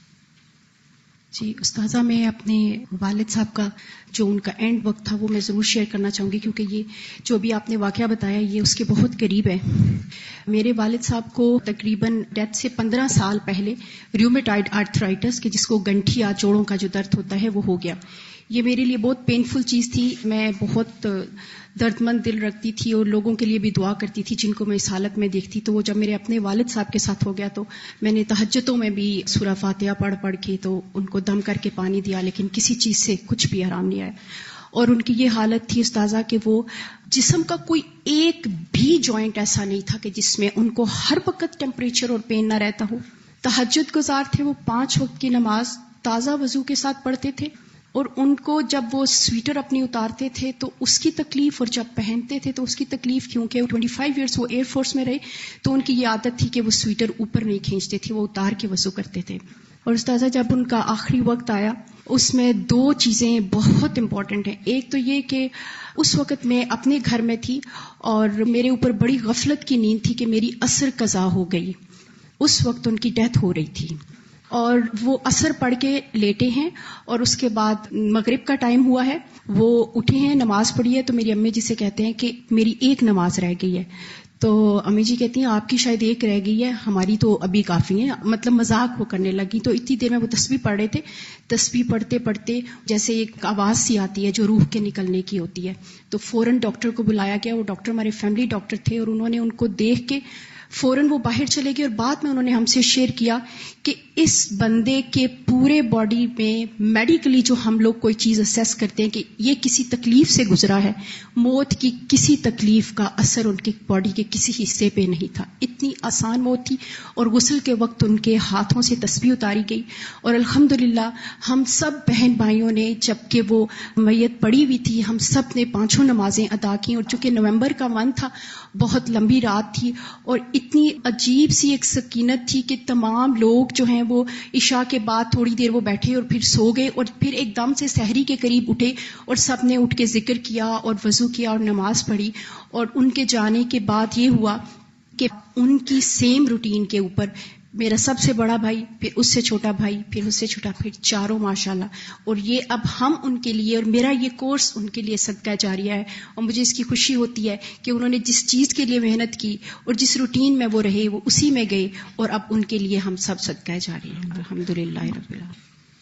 جی استاذہ, میں اپنے والد صاحب کا جو ان کا اینڈ وقت تھا وہ میں ضرور شیئر کرنا چاہوں گی, کیونکہ یہ جو ابھی آپ نے واقعہ بتایا یہ اس کے بہت قریب ہے. میرے والد صاحب کو تقریباً ڈیتھ سے پندرہ سال پہلے ریومیٹائڈ آرتھرائٹس, کہ جس کو گنٹھی یا جوڑوں کا جو درد ہوتا ہے وہ ہو گیا. یہ میرے لیے بہت پینفل چیز تھی. میں بہت درد مند دل رکھتی تھی اور لوگوں کے لیے بھی دعا کرتی تھی جن کو میں اس حالت میں دیکھتی. تو وہ جب میرے اپنے والد صاحب کے ساتھ ہو گیا تو میں نے تہجدوں میں بھی سورہ فاتحہ پڑھ پڑھ کے تو ان کو دم کر کے پانی دیا, لیکن کسی چیز سے کچھ بھی آرام نہیں آیا. اور ان کی یہ حالت تھی استاذہ کہ وہ جسم کا کوئی ایک بھی جوائنٹ ایسا نہیں تھا کہ جس میں ان کو ہر وقت ٹیمپریچر اور پین نہ رہتا ہو. تہجد گزار تھے وہ, پانچ وقت کی نماز تازہ وضو کے ساتھ پڑھتے تھے, اور ان کو جب وہ سویٹر اپنی اتارتے تھے تو اس کی تکلیف, اور جب پہنتے تھے تو اس کی تکلیف, کیونکہ ٹوئنٹی فائیو ایئرس وہ ایئر فورس میں رہے تو ان کی یہ عادت تھی کہ وہ سویٹر اوپر نہیں کھینچتے تھے, وہ اتار کے وضو کرتے تھے. اور استاذہ جب ان کا آخری وقت آیا اس میں دو چیزیں بہت امپورٹنٹ ہیں. ایک تو یہ کہ اس وقت میں اپنے گھر میں تھی اور میرے اوپر بڑی غفلت کی نیند تھی کہ میری عصر قضا ہو گئی. اس وقت ان کی ڈیتھ ہو رہی تھی اور وہ عصر پڑھ کے لیٹے ہیں, اور اس کے بعد مغرب کا ٹائم ہوا ہے, وہ اٹھے ہیں, نماز پڑھی ہے. تو میری امی جی سے کہتے ہیں کہ میری ایک نماز رہ گئی ہے. تو امی جی کہتی ہیں آپ کی شاید ایک رہ گئی ہے, ہماری تو ابھی کافی ہے. مطلب مذاق وہ کرنے لگی. تو اتنی دیر میں وہ تسبیح پڑھ رہے تھے. تسبیح پڑھتے پڑھتے جیسے ایک آواز سی آتی ہے جو روح کے نکلنے کی ہوتی ہے, تو فوراً ڈاکٹر کو بلایا گیا. وہ ڈاکٹر ہمارے فیملی ڈاکٹر تھے, اور انہوں نے ان کو دیکھ کے فوراً وہ باہر چلے گئے. اور بعد میں انہوں نے ہم سے شیئر کیا کہ اس بندے کے پورے باڈی میں میڈیکلی جو ہم لوگ کوئی چیز اسیس کرتے ہیں کہ یہ کسی تکلیف سے گزرا ہے, موت کی کسی تکلیف کا اثر ان کے باڈی کے کسی حصے پہ نہیں تھا. اتنی آسان موت تھی. اور غسل کے وقت ان کے ہاتھوں سے تسبیح اتاری گئی, اور الحمدللہ ہم سب بہن بھائیوں نے, جب کہ وہ میت پڑی ہوئی تھی, ہم سب نے پانچوں نمازیں ادا کی. اور چونکہ نومبر کا ون تھا, بہت لمبی رات تھی, اور اتنی عجیب سی ایک سکینت تھی کہ تمام لوگ جو ہیں وہ عشاء کے بعد تھوڑی دیر وہ بیٹھے اور پھر سو گئے, اور پھر ایک دم سے سحری کے قریب اٹھے اور سب نے اٹھ کے ذکر کیا اور وضو کیا اور نماز پڑھی. اور ان کے جانے کے بعد یہ ہوا کہ ان کی سیم روٹین کے اوپر میرا سب سے بڑا بھائی, پھر اس سے چھوٹا بھائی, پھر اس سے چھوٹا, پھر چاروں ماشاءاللہ. اور یہ اب ہم ان کے لیے, اور میرا یہ کورس ان کے لیے صدقہ جاریہ ہے. اور مجھے اس کی خوشی ہوتی ہے کہ انہوں نے جس چیز کے لیے محنت کی اور جس روٹین میں وہ رہے وہ اسی میں گئے, اور اب ان کے لیے ہم سب صدقہ جاریہ ہیں. الحمدللہ رب العالمین.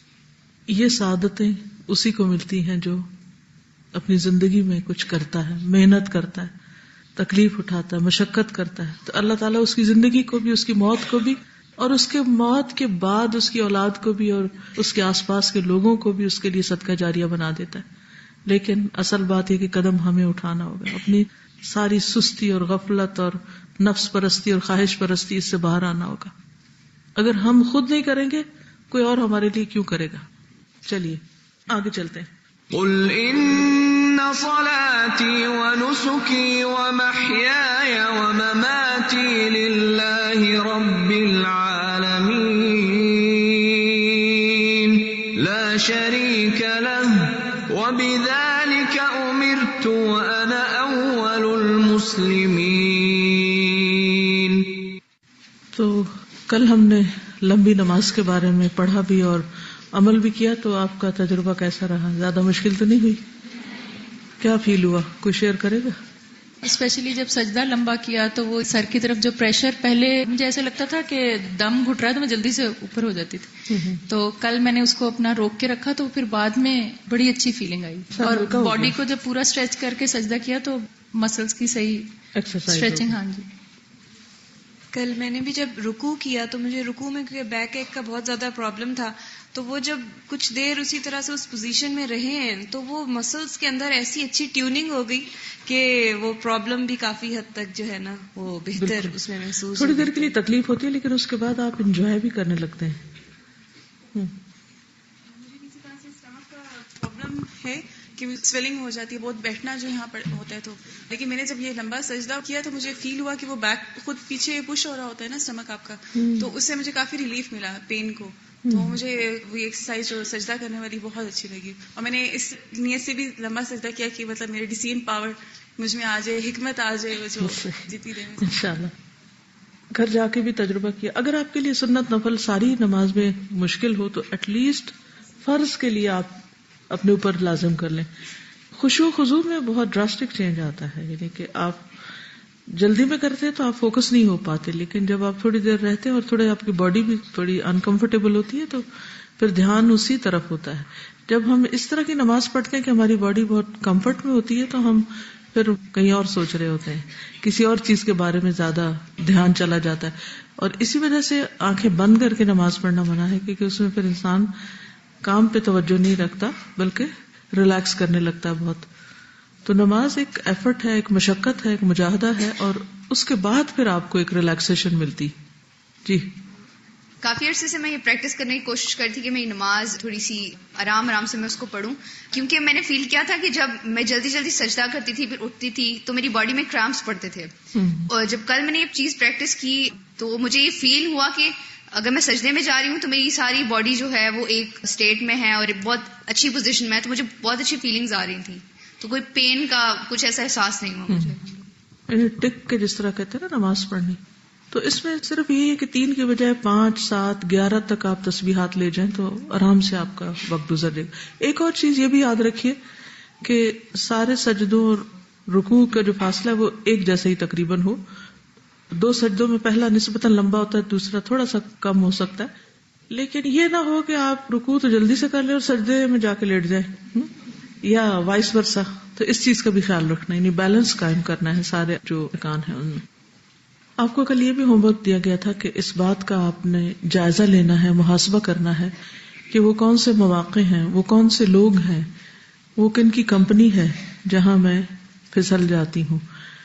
یہ سعادتیں اسی کو ملتی ہیں جو اپنی زندگی میں کچھ کرتا ہے, محنت کرتا ہے, تکلیف اٹھاتا ہے, مشقت کرتا ہے. تو اللہ تعالیٰ اس کی زندگی کو بھی, اس کی موت کو بھی, اور اس کے موت کے بعد اس کی اولاد کو بھی اور اس کے آس پاس کے لوگوں کو بھی اس کے لیے صدقہ جاریہ بنا دیتا ہے. لیکن اصل بات یہ کہ قدم ہمیں اٹھانا ہوگا. اپنی ساری سستی اور غفلت اور نفس پرستی اور خواہش پرستی اس سے باہر آنا ہوگا. اگر ہم خود نہیں کریں گے کوئی اور ہمارے لیے کیوں کرے گا. چلیے آگے چلتے ہیں. قل ان صلاتي ونسكي ومحياي ومماتي لله رب العالمين مسلمين. تو کل ہم نے لمبی نماز کے بارے میں پڑھا بھی اور عمل بھی کیا، تو آپ کا تجربہ کیسا رہا؟ زیادہ مشکل تو نہیں ہوئی؟ کیا فیل ہوا؟ کوئی شیئر کرے گا؟ اسپیشلی جب سجدہ لمبا کیا تو وہ سر کی طرف جو پریشر، پہلے مجھے ایسا لگتا تھا کہ دم گھٹ رہا ہے تو میں جلدی سے اوپر ہو جاتی تھی، تو کل میں نے اس کو اپنا روک کے رکھا تو پھر بعد میں بڑی اچھی فیلنگ آئی، اور باڈی کو جب پورا اسٹریچ کر کے سجدہ کیا تو مسلس کی صحیح اسٹریچنگ. ہاں جی. کل میں نے بھی جب رکوع کیا تو مجھے رکوع میں کیونکہ بیک ایک کا بہت زیادہ پرابلم تھا، تو وہ جب کچھ دیر اسی طرح سے اس پوزیشن میں رہے ہیں تو وہ مسلس کے اندر ایسی اچھی ٹیوننگ ہو گئی کہ وہ پرابلم بھی کافی حد تک جو ہے نا وہ بہتر اس میں محسوس. تھوڑی دیر کے لیے تکلیف ہوتی ہے لیکن اس کے بعد آپ انجوائے بھی کرنے لگتے ہیں. مجھے کسی طرح سے اسٹمک کا پرابلم ہے کہ سویلنگ ہو جاتی ہے بہت، بیٹھنا جو یہاں پر ہوتا ہے، تو لیکن میں نے جب یہ لمبا سجدہ کیا تو مجھے فیل ہوا کہ وہ بیک خود پیچھے پش ہو رہا ہوتا ہے نا اسٹمک آپ کا، تو اس سے مجھے کافی ریلیف ملا پین کو. تو مجھے وہ ایکسرسائز جو سجدہ کرنے والی بہت اچھی لگی، اور میں نے اس نیت سے بھی لمبا سجدہ کیا کہ مطلب میرے ڈیسین پاور مجھ میں آ جائے، حکمت آ جائے، وہ جو جتنی دیر میں انشاءاللہ. گھر جا کے بھی تجربہ کیا. اگر آپ کے لیے سنت نفل ساری نماز میں مشکل ہو تو ایٹ لیسٹ فرض کے لیے آپ اپنے اوپر لازم کر لیں. خشوع و خضوع میں بہت ڈراسٹک چینج آتا ہے، یعنی کہ آپ جلدی میں کرتے تو آپ فوکس نہیں ہو پاتے، لیکن جب آپ تھوڑی دیر رہتے ہیں اور تھوڑے آپ کی باڈی بھی تھوڑی انکمفرٹیبل ہوتی ہے تو پھر دھیان اسی طرف ہوتا ہے. جب ہم اس طرح کی نماز پڑھتے ہیں کہ ہماری باڈی بہت کمفرٹ میں ہوتی ہے تو ہم پھر کہیں اور سوچ رہے ہوتے ہیں، کسی اور چیز کے بارے میں زیادہ دھیان چلا جاتا ہے، اور اسی وجہ سے آنکھیں بند کر کے نماز پڑھنا منع ہے، کیونکہ اس میں پھر انسان کام پہ توجہ نہیں رکھتا بلکہ ریلیکس کرنے لگتا ہے بہت. تو نماز ایک ایفرٹ ہے، ایک مشقت ہے، ایک مجاہدہ ہے، اور اس کے بعد پھر آپ کو ایک ریلیکسیشن ملتی. جی. کافی عرصے سے میں یہ پریکٹس کرنے کی کوشش کرتی کہ میری نماز تھوڑی سی آرام آرام سے میں اس کو پڑھوں، کیونکہ میں نے فیل کیا تھا کہ جب میں جلدی جلدی سجدہ کرتی تھی پھر اٹھتی تھی تو میری باڈی میں کریمپس پڑتے تھے. اور جب کل میں نے یہ چیز پریکٹس کی تو مجھے یہ فیل ہوا کہ اگر میں سجدے میں جا رہی ہوں تو میری ساری باڈی جو ہے وہ ایک اسٹیٹ میں ہے اور بہت اچھی پوزیشن میں ہے، تو مجھے بہت اچھی فیلنگز آ رہی تھیں، تو کوئی پین کا کچھ ایسا احساس نہیں ہوا مجھے. ٹک کے جس طرح کہتے ہیں نا نماز پڑھنی، تو اس میں صرف یہی ہے کہ تین کے بجائے پانچ سات گیارہ تک آپ تسبیحات لے جائیں تو آرام سے آپ کا وقت گزر جائے گا. ایک اور چیز یہ بھی یاد رکھیے کہ سارے سجدوں اور رکوع کا جو فاصلہ ہے وہ ایک جیسا ہی تقریباً ہو. دو سجدوں میں پہلا نسبتاً لمبا ہوتا ہے، دوسرا تھوڑا سا کم ہو سکتا ہے، لیکن یہ نہ ہو کہ آپ رکوع تو جلدی سے کر لیں اور سجدے میں جا کے لیٹ جائیں، یا وائس ورسا. تو اس چیز کا بھی خیال رکھنا، یعنی بیلنس قائم کرنا ہے سارے جو ارکان ہیں ان میں. آپ کو کل یہ بھی ہوم ورک دیا گیا تھا کہ اس بات کا آپ نے جائزہ لینا ہے، محاسبہ کرنا ہے کہ وہ کون سے مواقع ہیں، وہ کون سے لوگ ہیں، وہ کن کی کمپنی ہے جہاں میں پھسل جاتی ہوں،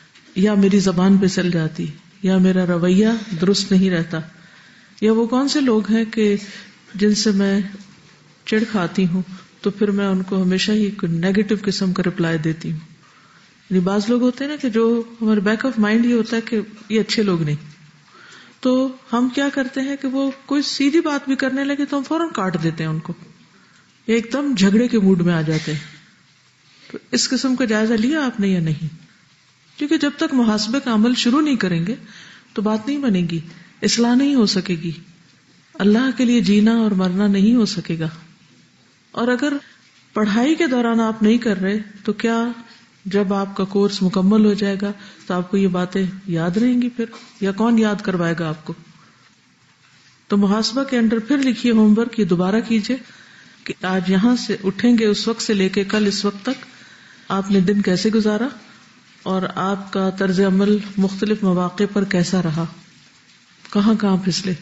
یا میری زبان پھسل جاتی، یا میرا رویہ درست نہیں رہتا، یا وہ کون سے لوگ ہیں کہ جن سے میں چڑ کھاتی ہوں تو پھر میں ان کو ہمیشہ ہی نیگیٹو قسم کا رپلائی دیتی ہوں. یعنی بعض لوگ ہوتے ہیں نا کہ جو ہمارے بیک آف مائنڈ یہ ہوتا ہے کہ یہ اچھے لوگ نہیں، تو ہم کیا کرتے ہیں کہ وہ کوئی سیدھی بات بھی کرنے لگے تو ہم فوراً کاٹ دیتے ہیں ان کو، یا ایک دم جھگڑے کے موڈ میں آ جاتے ہیں. تو اس قسم کا جائزہ لیا آپ نے یا نہیں؟ کیونکہ جب تک محاسبے کا عمل شروع نہیں کریں گے تو بات نہیں بنے گی، اصلاح نہیں ہو سکے گی، اللہ کے لیے جینا اور مرنا نہیں ہو سکے گا. اور اگر پڑھائی کے دوران آپ نہیں کر رہے تو کیا جب آپ کا کورس مکمل ہو جائے گا تو آپ کو یہ باتیں یاد رہیں گی پھر، یا کون یاد کروائے گا آپ کو؟ تو محاسبہ کے اندر پھر لکھیے ہوم ورک، یہ دوبارہ کیجئے کہ آج یہاں سے اٹھیں گے اس وقت سے لے کے کل اس وقت تک آپ نے دن کیسے گزارا اور آپ کا طرز عمل مختلف مواقع پر کیسا رہا، کہاں کہاں پھسلے.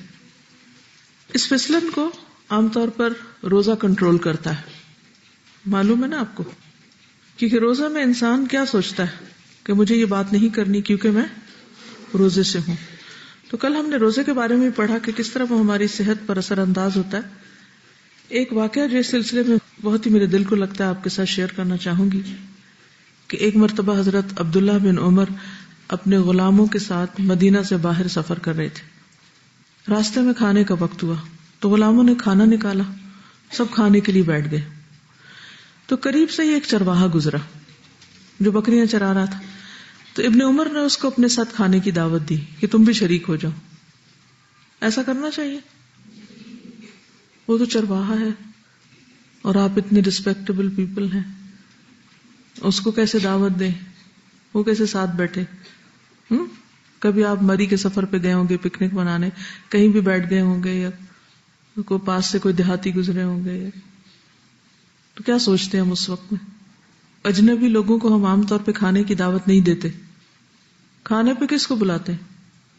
اس پھسلن کو عام طور پر روزہ کنٹرول کرتا ہے، معلوم ہے نا آپ کو، کیونکہ روزہ میں انسان کیا سوچتا ہے کہ مجھے یہ بات نہیں کرنی کیونکہ میں روزے سے ہوں. تو کل ہم نے روزے کے بارے میں پڑھا کہ کس طرح وہ ہماری صحت پر اثر انداز ہوتا ہے. ایک واقعہ جو اس سلسلے میں بہت ہی میرے دل کو لگتا ہے آپ کے ساتھ شیئر کرنا چاہوں گی کہ ایک مرتبہ حضرت عبداللہ بن عمر اپنے غلاموں کے ساتھ مدینہ سے باہر سفر کر رہے تھے. راستے میں کھانے کا وقت ہوا تو غلاموں نے کھانا نکالا، سب کھانے کے لیے بیٹھ گئے. تو قریب سے ہی ایک چرواہا گزرا جو بکریاں چرا رہا تھا. تو ابن عمر نے اس کو اپنے ساتھ کھانے کی دعوت دی کہ تم بھی شریک ہو جاؤ. ایسا کرنا چاہیے. وہ تو چرواہا ہے اور آپ اتنے ریسپیکٹیبل پیپل ہیں, اس کو کیسے دعوت دیں, وہ کیسے ساتھ بیٹھے؟ ہم؟ کبھی آپ مری کے سفر پہ گئے ہوں گے, پکنک منانے, کہیں بھی بیٹھ گئے ہوں گے, یا کوئی پاس سے کوئی دیہاتی گزرے ہوں گے, تو کیا سوچتے ہیں ہم اس وقت میں؟ اجنبی لوگوں کو ہم عام طور پہ کھانے کی دعوت نہیں دیتے. کھانے پہ کس کو بلاتے ہیں؟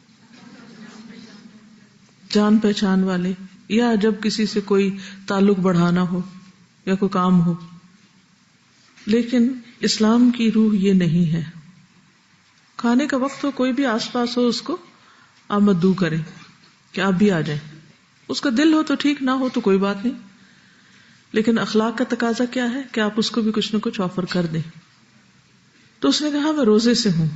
جان پہچان والے, یا جب کسی سے کوئی تعلق بڑھانا ہو یا کوئی کام ہو. لیکن اسلام کی روح یہ نہیں ہے. کھانے کا وقت ہو, کوئی بھی آس پاس ہو, اس کو آپ مدعو کریں کہ آپ بھی آ جائیں. اس کا دل ہو تو ٹھیک, نہ ہو تو کوئی بات نہیں, لیکن اخلاق کا تقاضا کیا ہے کہ آپ اس کو بھی کچھ نہ کچھ آفر کر دیں. تو اس نے کہا میں روزے سے ہوں.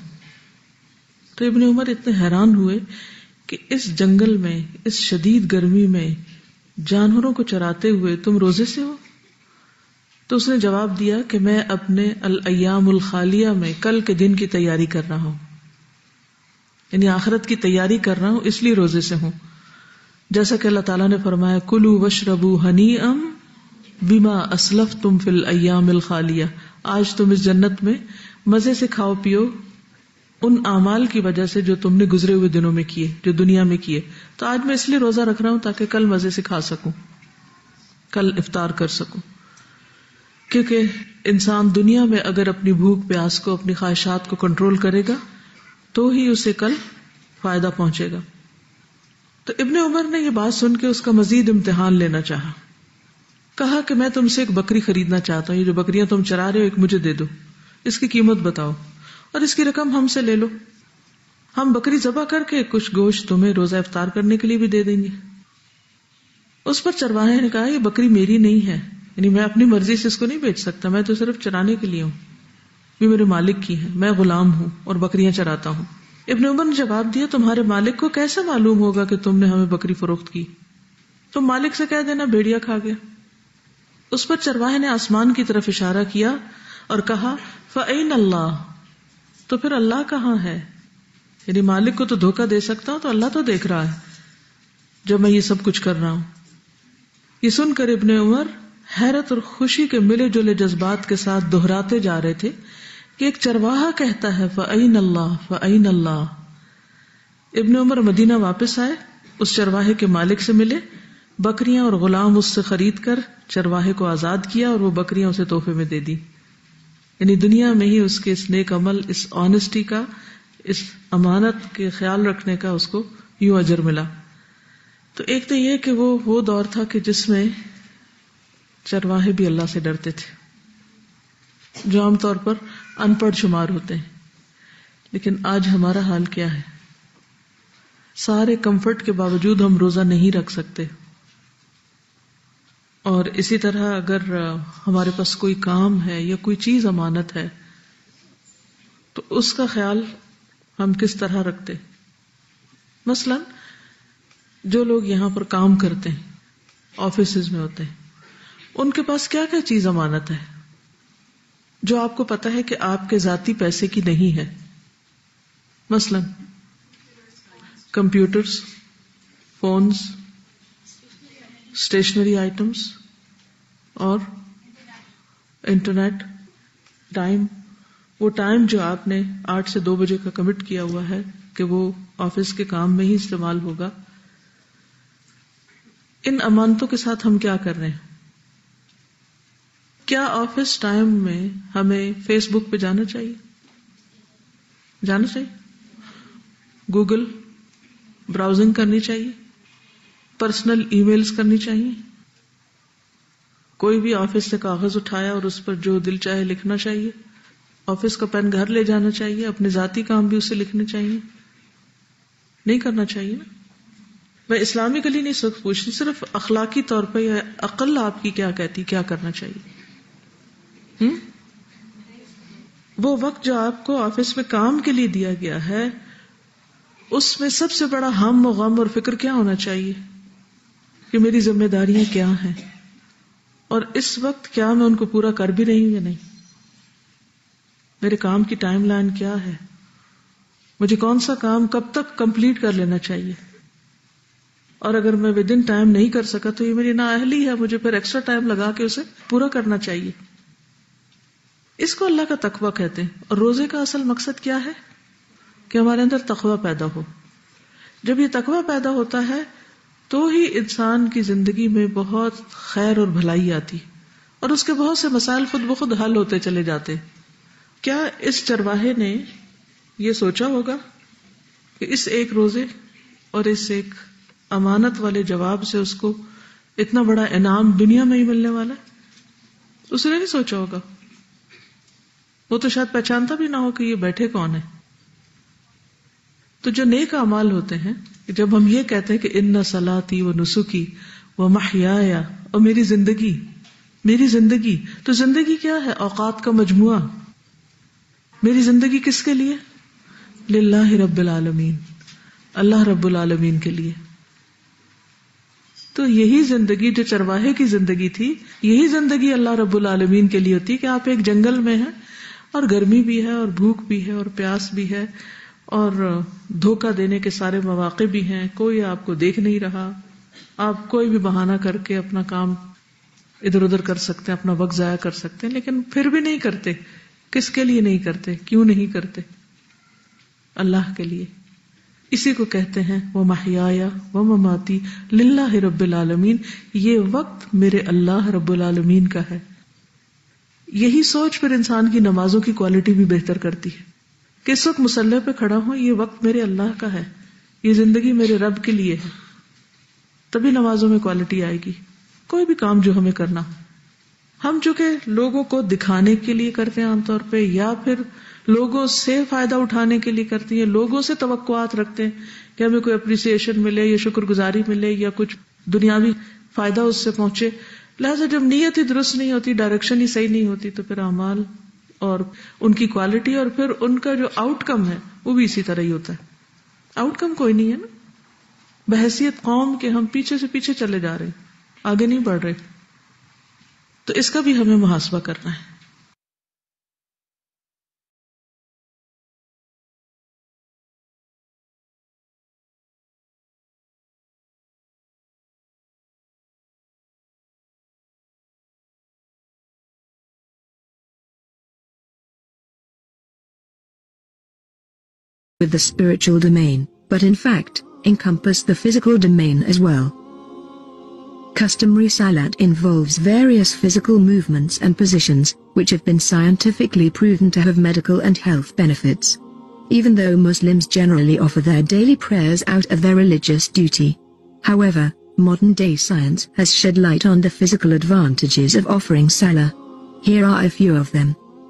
تو ابن عمر اتنے حیران ہوئے کہ اس جنگل میں, اس شدید گرمی میں جانوروں کو چراتے ہوئے تم روزے سے ہو؟ تو اس نے جواب دیا کہ میں اپنے الایام الخالیہ میں کل کے دن کی تیاری کر رہا ہوں, یعنی آخرت کی تیاری کر رہا ہوں, اس لیے روزے سے ہوں. جیسا کہ اللہ تعالیٰ نے فرمایا کلوا واشربوا ہنیئا بما اسلفتم فی الایام الخالیہ, آج تم اس جنت میں مزے سے کھاؤ پیو ان اعمال کی وجہ سے جو تم نے گزرے ہوئے دنوں میں کیے, جو دنیا میں کیے. تو آج میں اس لیے روزہ رکھ رہا ہوں تاکہ کل مزے سے کھا سکوں, کل افطار کر سکوں. کیونکہ انسان دنیا میں اگر اپنی بھوک پیاس کو, اپنی خواہشات کو کنٹرول کرے گا تو ہی اسے کل فائدہ پہنچے گا. تو ابن عمر نے یہ بات سن کے اس کا مزید امتحان لینا چاہا. کہا کہ میں تم سے ایک بکری خریدنا چاہتا ہوں, یہ جو بکریاں تم چرا رہے ہو ایک مجھے دے دو, اس کی قیمت بتاؤ اور اس کی رقم ہم سے لے لو, ہم بکری ذبح کر کے کچھ گوشت تمہیں روزہ افطار کرنے کے لیے بھی دے دیں گے. اس پر چرواہے نے کہا یہ بکری میری نہیں ہے, یعنی میں اپنی مرضی سے اس کو نہیں بیچ سکتا, میں تو صرف چرانے کے لیے ہوں, یہ میرے مالک کی ہے, میں غلام ہوں اور بکریاں چراتا ہوں. ابن عمر نے جواب دیا تمہارے مالک کو کیسے معلوم ہوگا کہ تم نے ہمیں بکری فروخت کی؟ تم مالک سے کہہ دینا بھیڑیا کھا گیا. اس پر چرواہے نے آسمان کی طرف اشارہ کیا اور کہا فَأَيْنَ اللَّهُ, تو پھر اللہ کہاں ہے؟ یعنی مالک کو تو دھوکہ دے سکتا ہوں, تو اللہ تو دیکھ رہا ہے جب میں یہ سب کچھ کر رہا ہوں. یہ سن کر ابن عمر حیرت اور خوشی کے ملے جلے جذبات کے ساتھ دہراتے جا رہے تھے کہ ایک چرواہا کہتا ہے فَأَيْنَ اللَّهُ فَأَيْنَ اللَّهُ. ابن عمر مدینہ واپس آئے, اس چرواہے کے مالک سے ملے, بکریاں اور غلام اس سے خرید کر چرواہے کو آزاد کیا اور وہ بکریاں اسے تحفے میں دے دی. یعنی دنیا میں ہی اس کے اس نیک عمل, اس آنےسٹی کا, اس امانت کے خیال رکھنے کا اس کو یوں اجر ملا. تو ایک تو یہ کہ وہ وہ دور تھا کہ جس میں چرواہے بھی اللہ سے ڈرتے تھے, جو عام طور پر ان پڑھ شمار ہوتے ہیں. لیکن آج ہمارا حال کیا ہے؟ سارے کمفرٹ کے باوجود ہم روزہ نہیں رکھ سکتے, اور اسی طرح اگر ہمارے پاس کوئی کام ہے یا کوئی چیز امانت ہے تو اس کا خیال ہم کس طرح رکھتے. مثلا جو لوگ یہاں پر کام کرتے ہیں, آفیسز میں ہوتے ہیں, ان کے پاس کیا کیا چیز امانت ہے جو آپ کو پتا ہے کہ آپ کے ذاتی پیسے کی نہیں ہے. مثلا کمپیوٹرز, فونز, اسٹیشنری آئٹمس اور انٹرنیٹ. ٹائم, وہ ٹائم جو آپ نے آٹھ سے دو بجے کا کمٹ کیا ہوا ہے کہ وہ آفس کے کام میں ہی استعمال ہوگا. ان امانتوں کے ساتھ ہم کیا کر رہے ہیں؟ کیا آفس ٹائم میں ہمیں فیس بک پہ جانا چاہیے؟ جانا چاہیے. گوگل براؤزنگ کرنی چاہیے, پرسنل ای میلز کرنی چاہیے. کوئی بھی آفس سے کاغذ اٹھایا اور اس پر جو دل چاہے لکھنا چاہیے. آفس کا پین گھر لے جانا چاہیے, اپنے ذاتی کام بھی اسے لکھنے چاہیے. نہیں کرنا چاہیے نا. میں اسلامکلی نہیں سب پوچھتی, صرف اخلاقی طور پہ یا عقل آپ کی کیا کہتی, کیا کرنا چاہیے. ہم؟ وہ وقت جو آپ کو آفس میں کام کے لیے دیا گیا ہے, اس میں سب سے بڑا ہم و غم اور فکر کیا ہونا چاہیے کہ میری ذمہ داریاں کیا ہیں, اور اس وقت کیا میں ان کو پورا کر بھی رہی ہوں یا نہیں, میرے کام کی ٹائم لائن کیا ہے, مجھے کون سا کام کب تک کمپلیٹ کر لینا چاہیے، اور اگر میں ود ان ٹائم نہیں کر سکا تو یہ میری نااہلی ہے، مجھے پھر ایکسٹرا ٹائم لگا کے اسے پورا کرنا چاہیے. اس کو اللہ کا تقویٰ کہتے ہیں. اور روزے کا اصل مقصد کیا ہے؟ کہ ہمارے اندر تقویٰ پیدا ہو. جب یہ تقویٰ پیدا ہوتا ہے تو ہی انسان کی زندگی میں بہت خیر اور بھلائی آتی، اور اس کے بہت سے مسائل خود بخود حل ہوتے چلے جاتے. کیا اس چرواہے نے یہ سوچا ہوگا کہ اس ایک روزے اور اس ایک امانت والے جواب سے اس کو اتنا بڑا انعام دنیا میں ہی ملنے والا ہے؟ اس نے نہیں سوچا ہوگا. وہ تو شاید پہچانتا بھی نہ ہو کہ یہ بیٹھے کون ہے. تو جو نیک اعمال ہوتے ہیں، جب ہم یہ کہتے ہیں کہ ان صلاتی و نسکی و محیای، اور میری زندگی میری زندگی تو زندگی کیا ہے؟ اوقات کا مجموعہ. میری زندگی کس کے لیے؟ للہ رب العالمین، اللہ رب العالمین کے لیے. تو یہی زندگی جو چرواہے کی زندگی تھی، یہی زندگی اللہ رب العالمین کے لیے ہوتی کہ آپ ایک جنگل میں ہیں اور گرمی بھی ہے اور بھوک بھی ہے اور پیاس بھی ہے اور دھوکہ دینے کے سارے مواقع بھی ہیں، کوئی آپ کو دیکھ نہیں رہا، آپ کوئی بھی بہانہ کر کے اپنا کام ادھر ادھر کر سکتے ہیں، اپنا وقت ضائع کر سکتے ہیں، لیکن پھر بھی نہیں کرتے. کس کے لیے نہیں کرتے؟ کیوں نہیں کرتے؟ اللہ کے لیے. اسی کو کہتے ہیں وہ محیایا و مماتی للہ رب العالمین. یہ وقت میرے اللہ رب العالمین کا ہے. یہی سوچ پھر انسان کی نمازوں کی کوالٹی بھی بہتر کرتی ہے کہ اس وقت مصلی پہ کھڑا ہوں، یہ وقت میرے اللہ کا ہے، یہ زندگی میرے رب کے لیے ہے. تبھی نمازوں میں کوالٹی آئے گی. کوئی بھی کام جو ہمیں کرنا، ہم چونکہ لوگوں کو دکھانے کے لیے کرتے ہیں عام طور پہ، یا پھر لوگوں سے فائدہ اٹھانے کے لیے کرتے ہیں، لوگوں سے توقعات رکھتے ہیں کہ ہمیں کوئی اپریسیشن ملے یا شکر گزاری ملے یا کچھ دنیاوی فائدہ اس سے پہنچے. لہٰذا جب نیت ہی درست نہیں ہوتی، ڈائریکشن ہی صحیح نہیں ہوتی، تو پھر اعمال اور ان کی کوالٹی اور پھر ان کا جو آؤٹ کم ہے وہ بھی اسی طرح ہی ہوتا ہے. آؤٹ کم کوئی نہیں ہے نا. بحیثیت قوم کے ہم پیچھے سے پیچھے چلے جا رہے ہیں، آگے نہیں بڑھ رہے. تو اس کا بھی ہمیں محاسبہ کرنا ہے. With the spiritual domain, but in fact, encompass the physical domain as well. Customary salat involves various physical movements and positions, which have been scientifically proven to have medical and health benefits. Even though Muslims generally offer their daily prayers out of their religious duty. However, modern-day science has shed light on the physical advantages of offering salah. Here are a few of them.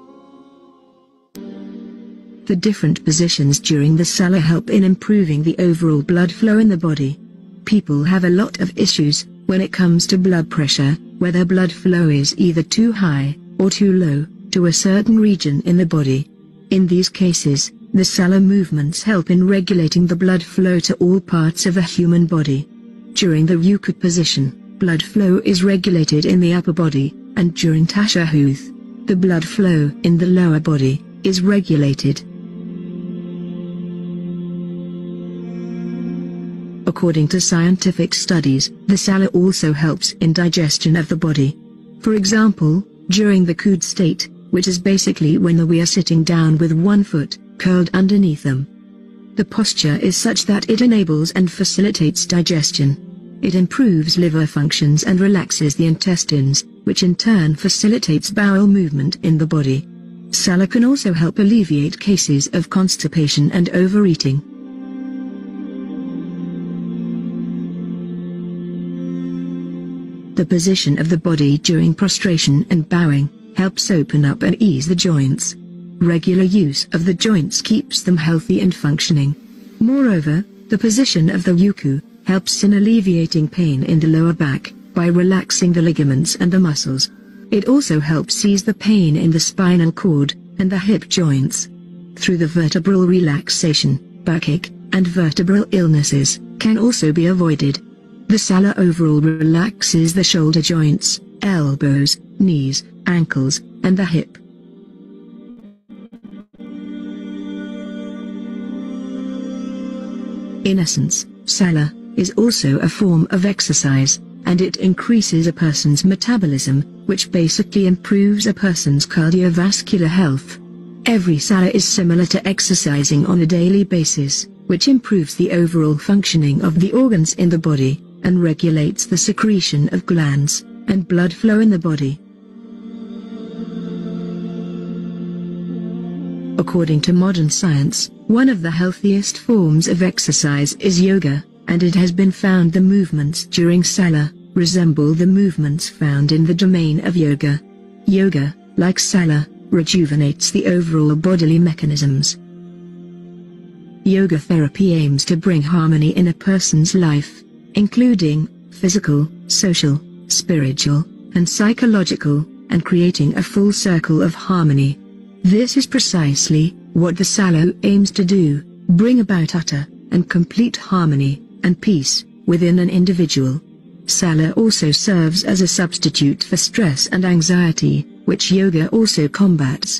The different positions during the salah help in improving the overall blood flow in the body. People have a lot of issues when it comes to blood pressure, whether blood flow is either too high or too low to a certain region in the body. In these cases, the salah movements help in regulating the blood flow to all parts of the human body. During the ruku position, blood flow is regulated in the upper body, and during tashahhud, the blood flow in the lower body is regulated. According to scientific studies, the salah also helps in digestion of the body. For example, during the qud state, which is basically when we are sitting down with one foot curled underneath them. The posture is such that it enables and facilitates digestion. It improves liver functions and relaxes the intestines, which in turn facilitates bowel movement in the body. Salah can also help alleviate cases of constipation and overeating. The position of the body during prostration and bowing helps open up and ease the joints. Regular use of the joints keeps them healthy and functioning. Moreover, the position of the ruku helps in alleviating pain in the lower back by relaxing the ligaments and the muscles. It also helps ease the pain in the spinal cord and the hip joints. Through the vertebral relaxation, backache and vertebral illnesses can also be avoided. The salah overall relaxes the shoulder joints, elbows, knees, ankles, and the hip. In essence, Sala is also a form of exercise, and it increases a person's metabolism, which basically improves a person's cardiovascular health. Every Sala is similar to exercising on a daily basis, which improves the overall functioning of the organs in the body, and regulates the secretion of glands and blood flow in the body. According to modern science, one of the healthiest forms of exercise is yoga, and it has been found the movements during Sala resemble the movements found in the domain of yoga. Yoga, like Sala, rejuvenates the overall bodily mechanisms. Yoga therapy aims to bring harmony in a person's life, including physical, social, spiritual, and psychological, and creating a full circle of harmony. This is precisely what the Sala aims to do, bring about utter and complete harmony and peace within an individual. Sala also serves as a substitute for stress and anxiety, which yoga also combats.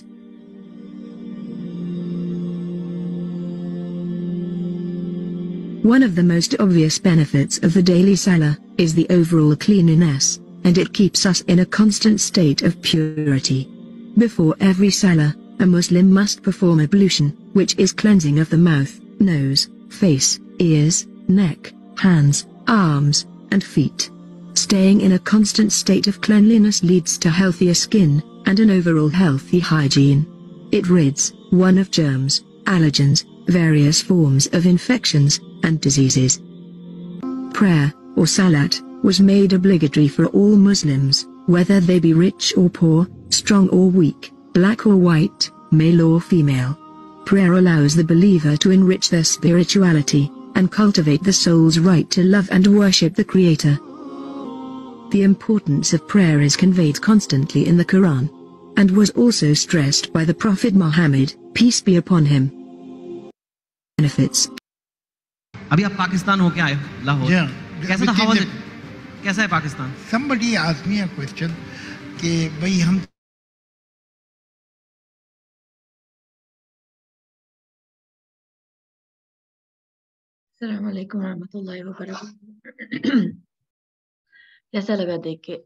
One of the most obvious benefits of the daily Sala is the overall cleanliness, and it keeps us in a constant state of purity. Before every Sala, a Muslim must perform ablution, which is cleansing of the mouth, nose, face, ears, neck, hands, arms, and feet. Staying in a constant state of cleanliness leads to healthier skin, and an overall healthy hygiene. It rids one of germs, allergens, various forms of infections, and diseases. Prayer, or salat, was made obligatory for all Muslims, whether they be rich or poor, strong or weak, black or white, male or female. Prayer allows the believer to enrich their spirituality, and cultivate the soul's right to love and worship the Creator. The importance of prayer is conveyed constantly in the Quran, and was also stressed by the Prophet Muhammad, peace be upon him. Benefits. अभी आप पाकिस्तान होके आए लाहौर, कैसा था? How was it? कैसा है Pakistan? Somebody asked me a question कि भाई हम अस्सलाम वालेकुम रहमतुल्लाहि व बरकातहू। कैसा लगा देख के?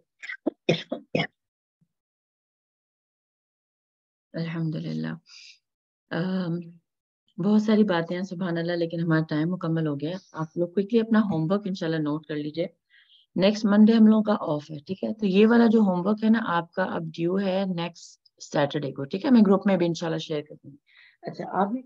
अल्हम्दुलिल्लाह। अम, बहुत सारी बातें हैं सुभान अल्लाह, लेकिन हमारा टाइम मुकम्मल हो गया। आप लोग क्विकली अपना होमवर्क इंशाल्लाह नोट कर लीजिए। नेक्स्ट मंडे हम लोगों का ऑफ है, ठीक है? तो ये वाला जो होमवर्क है ना आपका, अब ड्यू है नेक्स्ट सैटरडे को, ठीक है? मैं ग्रुप में भी इंशाल्लाह शेयर कर दूंगी। अच्छा, आपने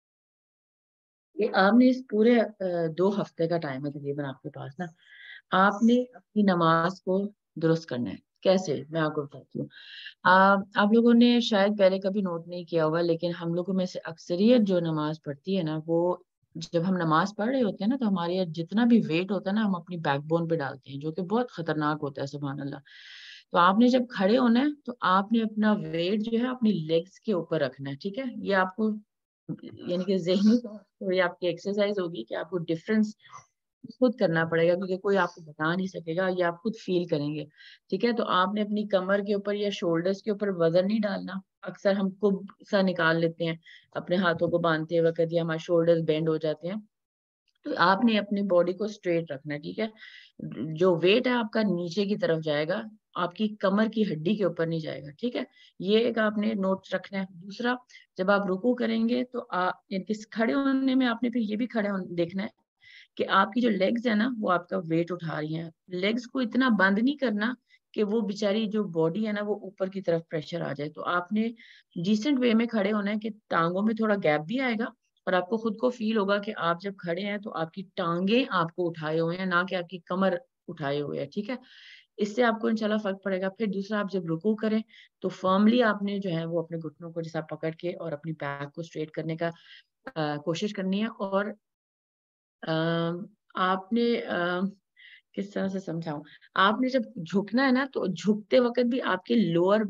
ये आपने इस पूरे अ, दो हफ्ते का टाइम है तकरीबन आपके पास ना, आपने अपनी नमाज को दुरुस्त करना है। कैसे? मैं आपको बताती हूँ। आप आप लोगों ने शायद पहले कभी नोट नहीं किया होगा, लेकिन हम लोगों में से अक्सरियत जो नमाज पढ़ती है ना, वो जब हम नमाज पढ़ रहे होते हैं ना, तो हमारे यहाँ जितना भी वेट होता है ना, हम अपनी बैकबोन पे डालते हैं, जो कि बहुत खतरनाक होता है सुभान अल्लाह। तो आपने जब खड़े होना है, तो आपने अपना वेट जो है अपनी लेग्स के ऊपर रखना है, ठीक है? ये आपको यानी कि ज़हनी तौर पर ये आपकी एक्सरसाइज होगी कि आपको डिफरेंस खुद करना पड़ेगा, क्योंकि कोई आपको बता नहीं सकेगा, ये आप खुद फील करेंगे, ठीक है? तो आपने अपनी कमर के ऊपर या शोल्डर्स के ऊपर वजन नहीं डालना। अक्सर हम कुब सा निकाल लेते हैं अपने हाथों को बांधते वक्त, या हमारे शोल्डर्स बेंड हो जाते हैं। तो आपने अपनी बॉडी को स्ट्रेट रखना है, ठीक है? जो वेट है आपका नीचे की तरफ जाएगा, आपकी कमर की हड्डी के ऊपर नहीं जाएगा, ठीक है? ये एक आपने नोट रखना है। दूसरा, जब आप रुकू करेंगे तो आप यानी खड़े होने में आपने फिर ये भी खड़े होने देखना है कि आपकी जो लेग्स है ना, वो आपका वेट उठा रही हैं। लेग्स को इतना बंद नहीं करना कि वो बेचारी जो बॉडी है ना, वो ऊपर की तरफ प्रेशर आ जाए। तो आपने डिसेंट वे में खड़े होना है कि टांगों में थोड़ा गैप भी आएगा, और आपको खुद को फील होगा कि आप जब खड़े हैं तो आपकी टांगे आपको उठाए हुए हैं, ना कि आपकी कमर उठाए हुए हैं, ठीक है? इससे आपको इंशाल्लाह फर्क पड़ेगा। फिर दूसरा, आप जब रुकू करें तो फर्मली आपने जो है वो अपने घुटनों को जैसा पकड़ के और अपनी बैक को स्ट्रेट करने का आ, कोशिश करनी है। और आ, आपने आ, किस तरह से समझाऊं, आपने जब झुकना है ना, तो झुकते वक्त भी आपके लोअर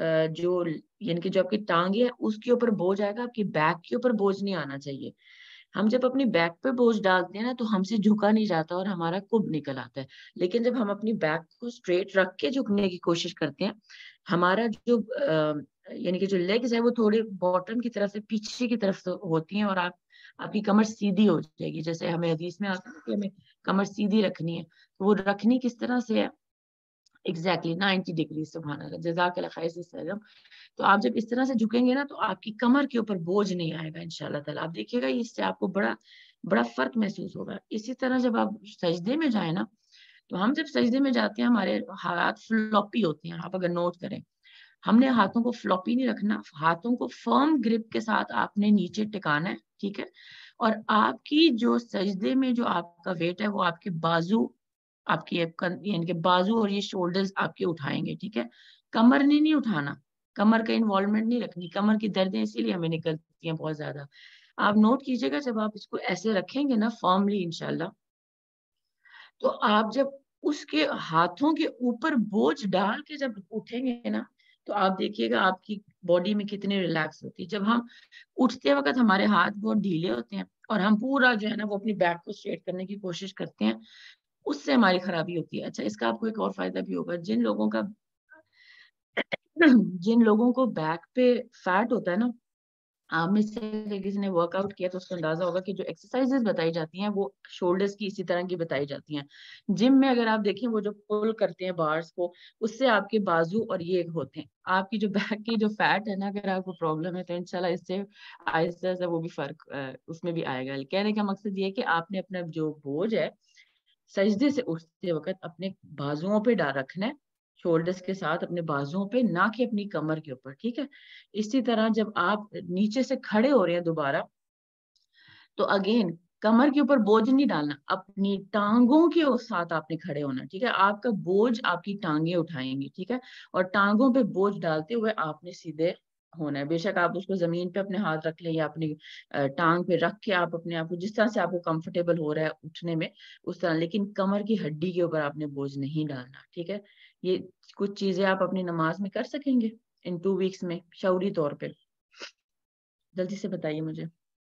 जो यानी कि जो आपकी टांगे है उसके ऊपर बोझ आएगा, आपकी बैक के ऊपर बोझ नहीं आना चाहिए। ہم جب اپنی بیک پہ بوجھ ڈالتے ہیں نا تو ہم سے جھکا نہیں جاتا اور ہمارا کب نکل آتا ہے. لیکن جب ہم اپنی بیک کو اسٹریٹ رکھ کے جھکنے کی کوشش کرتے ہیں, ہمارا جو یعنی کہ جو لیگز ہے وہ تھوڑے باٹم کی طرف سے پیچھے کی طرف ہوتی ہیں اور آپ آپ کی کمر سیدھی ہو جائے گی. جیسے ہمیں حدیث میں آتا ہے کہ ہمیں کمر سیدھی رکھنی ہے, تو وہ رکھنی کس طرح سے ہے, ایگزیکٹلی نائنٹی ڈگری. سبحان اللہ, جزاک اللہ خیر سے. تو آپ جب اس طرح سے جھکیں گے نا تو آپ کی کمر کے اوپر بوجھ نہیں آئے گا انشاءاللہ تعالیٰ. آپ دیکھیے گا اس سے آپ کو بڑا بڑا فرق محسوس ہوگا. اسی طرح جب آپ سجدے میں جائیں نا, تو ہم جب سجدے میں جاتے ہیں ہمارے ہاتھ فلوپی ہوتے ہیں. آپ اگر نوٹ کریں, ہم نے ہاتھوں کو فلوپی نہیں رکھنا, ہاتھوں کو فرم گرپ کے ساتھ آپ نے نیچے ٹکانا ہے, ٹھیک ہے. اور آپ کی جو سجدے میں جو آپ کا ویٹ ہے وہ آپ کے بازو, آپ کی یعنی کہ بازو اور یہ شولڈرز آپ کے اٹھائیں گے, ٹھیک ہے. کمر نے نہیں اٹھانا, کمر کا انوالومنٹ نہیں رکھنی. کمر کی دردیں اسی لیے ہمیں نکلتی ہیں بہت زیادہ. آپ نوٹ کیجئے گا جب آپ اس کو ایسے رکھیں گے نا فارملی انشاءاللہ, تو آپ جب اس کے ہاتھوں کے اوپر بوجھ ڈال کے جب اٹھیں گے نا, تو آپ دیکھیے گا آپ کی باڈی میں کتنی ریلیکس ہوتی ہے. جب ہم اٹھتے وقت ہمارے ہاتھ بہت ڈھیلے ہوتے ہیں اور ہم پورا جو ہے نا وہ اپنی بیک کو اسٹریٹ کرنے کی کوشش کرتے ہیں, اس سے ہماری خرابی ہوتی ہے. اچھا, اس کا آپ کو ایک اور فائدہ بھی ہوگا. جن لوگوں کا جن لوگوں کو بیک پہ فیٹ ہوتا ہے نا, آپ میں سے کسی نے ورک آؤٹ کیا تو اس کو اندازہ ہوگا کہ جو ایکسرسائزز بتائی جاتی ہیں وہ شولڈرز کی اسی طرح کی بتائی جاتی ہیں. جم میں اگر آپ دیکھیں وہ جو پل کرتے ہیں بارز کو, اس سے آپ کے بازو اور یہ ہوتے ہیں. آپ کی جو بیک کی جو فیٹ ہے نا, اگر آپ کو پرابلم ہے تو انشاءاللہ اس سے آہستہ آہستہ وہ بھی فرق اس میں بھی آئے گا. کہنے کا مقصد یہ ہے کہ آپ نے اپنا جو بوجھ ہے سجدے سے اٹھتے وقت اپنے بازوؤں پہ ڈال رکھنا ہے, شولڈرز کے ساتھ اپنے بازوؤں پہ, نہ کہ اپنی کمر کے اوپر, ٹھیک ہے. اسی طرح جب آپ نیچے سے کھڑے ہو رہے ہیں دوبارہ, تو اگین کمر کے اوپر بوجھ نہیں ڈالنا, اپنی ٹانگوں کے ساتھ آپ نے کھڑے ہونا, ٹھیک ہے. آپ کا بوجھ آپ کی ٹانگیں اٹھائیں گی, ٹھیک ہے. اور ٹانگوں پہ بوجھ ڈالتے ہوئے آپ نے سیدھے ہونا ہے. بے شک آپ اس کو زمین پہ اپنے ہاتھ رکھ لیں یا اپنی ٹانگ پہ رکھ کے آپ اپنے آپ کو جس طرح سے آپ کو کمفرٹیبل ہو رہا ہے اٹھنے میں اس طرح, لیکن کمر کی ہڈی کے اوپر آپ نے بوجھ نہیں ڈالنا, ٹھیک ہے. یہ کچھ چیزیں آپ اپنی نماز میں کر سکیں گے ان ٹو ویکس میں شعوری طور پہ. جلدی سے بتائیے مجھے.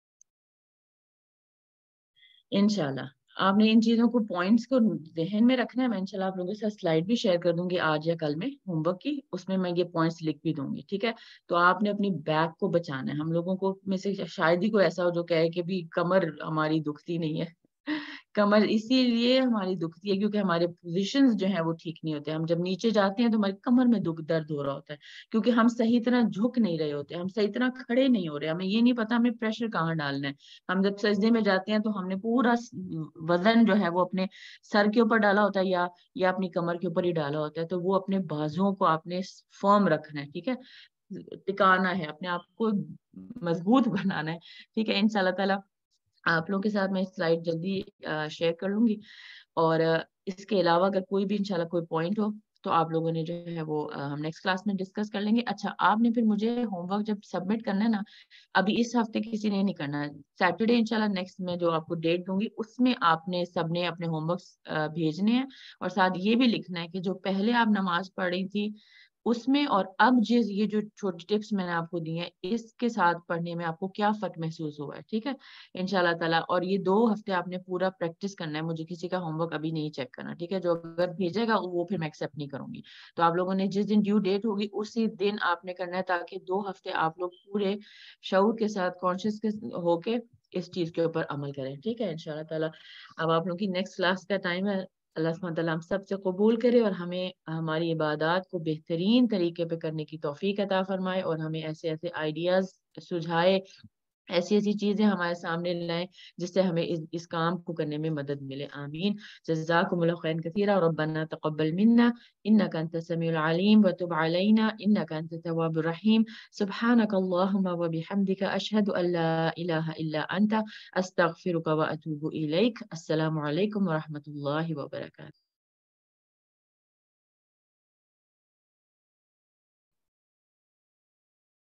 انشاءاللہ آپ نے ان چیزوں کو پوائنٹس کو ذہن میں رکھنا ہے. میں انشاءاللہ آپ لوگوں کے ساتھ سلائیڈ بھی شیئر کر دوں گی آج یا کل میں ہوم ورک کی, اس میں میں یہ پوائنٹس لکھ بھی دوں گی, ٹھیک ہے. تو آپ نے اپنی بیک کو بچانا ہے. ہم لوگوں کو میں سے شاید ہی کوئی ایسا ہو جو کہے کہ بھی کمر ہماری دکھتی نہیں ہے. کمر اسی لیے ہماری دکھتی ہے کیونکہ ہمارے پوزیشنز جو ہیں وہ ٹھیک نہیں ہوتے. ہم جب نیچے جاتے ہیں تو ہماری کمر میں دکھ درد ہو رہا ہوتا ہے کیونکہ ہم صحیح طرح جھک نہیں رہے ہوتے, ہم صحیح طرح کھڑے نہیں ہو رہے, ہمیں یہ نہیں پتا ہمیں پریشر کہاں ڈالنا ہے. ہم جب سجدے میں جاتے ہیں تو ہم نے پورا وزن جو ہے وہ اپنے سر کے اوپر ڈالا ہوتا ہے یا یا اپنی کمر کے اوپر ہی ڈالا ہوتا ہے, تو وہ اپنے بازوؤں کو آپ نے فرم رکھنا ہے, ٹھیک ہے. ٹکانا ہے, اپنے آپ کو مضبوط بنانا ہے, ٹھیک ہے. انشاءاللہ تعالی آپ لوگوں کے ساتھ میں سلائیڈ جلدی شیئر کر لوں گی. اور اس کے علاوہ اگر کوئی بھی انشاءاللہ کوئی پوائنٹ ہو تو آپ لوگوں نے جو ہے وہ ہم نیکسٹ کلاس میں ڈسکس کر لیں گے. اچھا, آپ نے پھر مجھے ہوم ورک جب سبمٹ کرنا ہے نا, ابھی اس ہفتے کسی نے نہیں کرنا ہے, سیٹرڈے انشاءاللہ نیکسٹ میں جو آپ کو ڈیٹ دوں گی اس میں آپ نے سب نے اپنے ہوم ورکس بھیجنے ہیں, اور ساتھ یہ بھی لکھنا ہے کہ جو پہلے آپ نماز پڑھ رہی تھی اس میں اور اب جس یہ جو چھوٹی ٹپس میں نے آپ کو دی ہیں اس کے ساتھ پڑھنے میں آپ کو کیا فرق محسوس ہوا ہے, ٹھیک ہے انشاءاللہ تعالیٰ. اور یہ دو ہفتے آپ نے پورا پریکٹس کرنا ہے, مجھے کسی کا ہوم ورک ابھی نہیں چیک کرنا, ٹھیک ہے. جو اگر بھیجے گا وہ پھر میں ایکسیپٹ نہیں کروں گی. تو آپ لوگوں نے جس دن ڈیو ڈیٹ ہوگی اسی دن آپ نے کرنا ہے تاکہ دو ہفتے آپ لوگ پورے شعور کے ساتھ کانشیس ہو کے اس چیز کے اوپر عمل کریں, ٹھیک ہے انشاءاللہ تعالیٰ. اب آپ لوگوں کی نیکسٹ کلاس کا ٹائم ہے. اللہ سبحانہ وتعالیٰ ہم سب سے قبول کرے اور ہمیں ہماری عبادات کو بہترین طریقے پہ کرنے کی توفیق عطا فرمائے, اور ہمیں ایسے ایسے آئیڈیاز سجھائے, ایسی ایسی چیزیں ہمارے سامنے لائیں جس سے ہمیں اس, اس کام کو کرنے میں مدد ملے. آمین. جزاکم اللہ خیرا کثیرا. ربنا تقبل منا انک انت السمیع العلیم وتب علینا انک انت التواب الرحیم. سبحانک اللہم وبحمدک اشہد ان لا الہ الا انت استغفرک واتوب الیک. السلام علیکم ورحمۃ اللہ وبرکاتہ.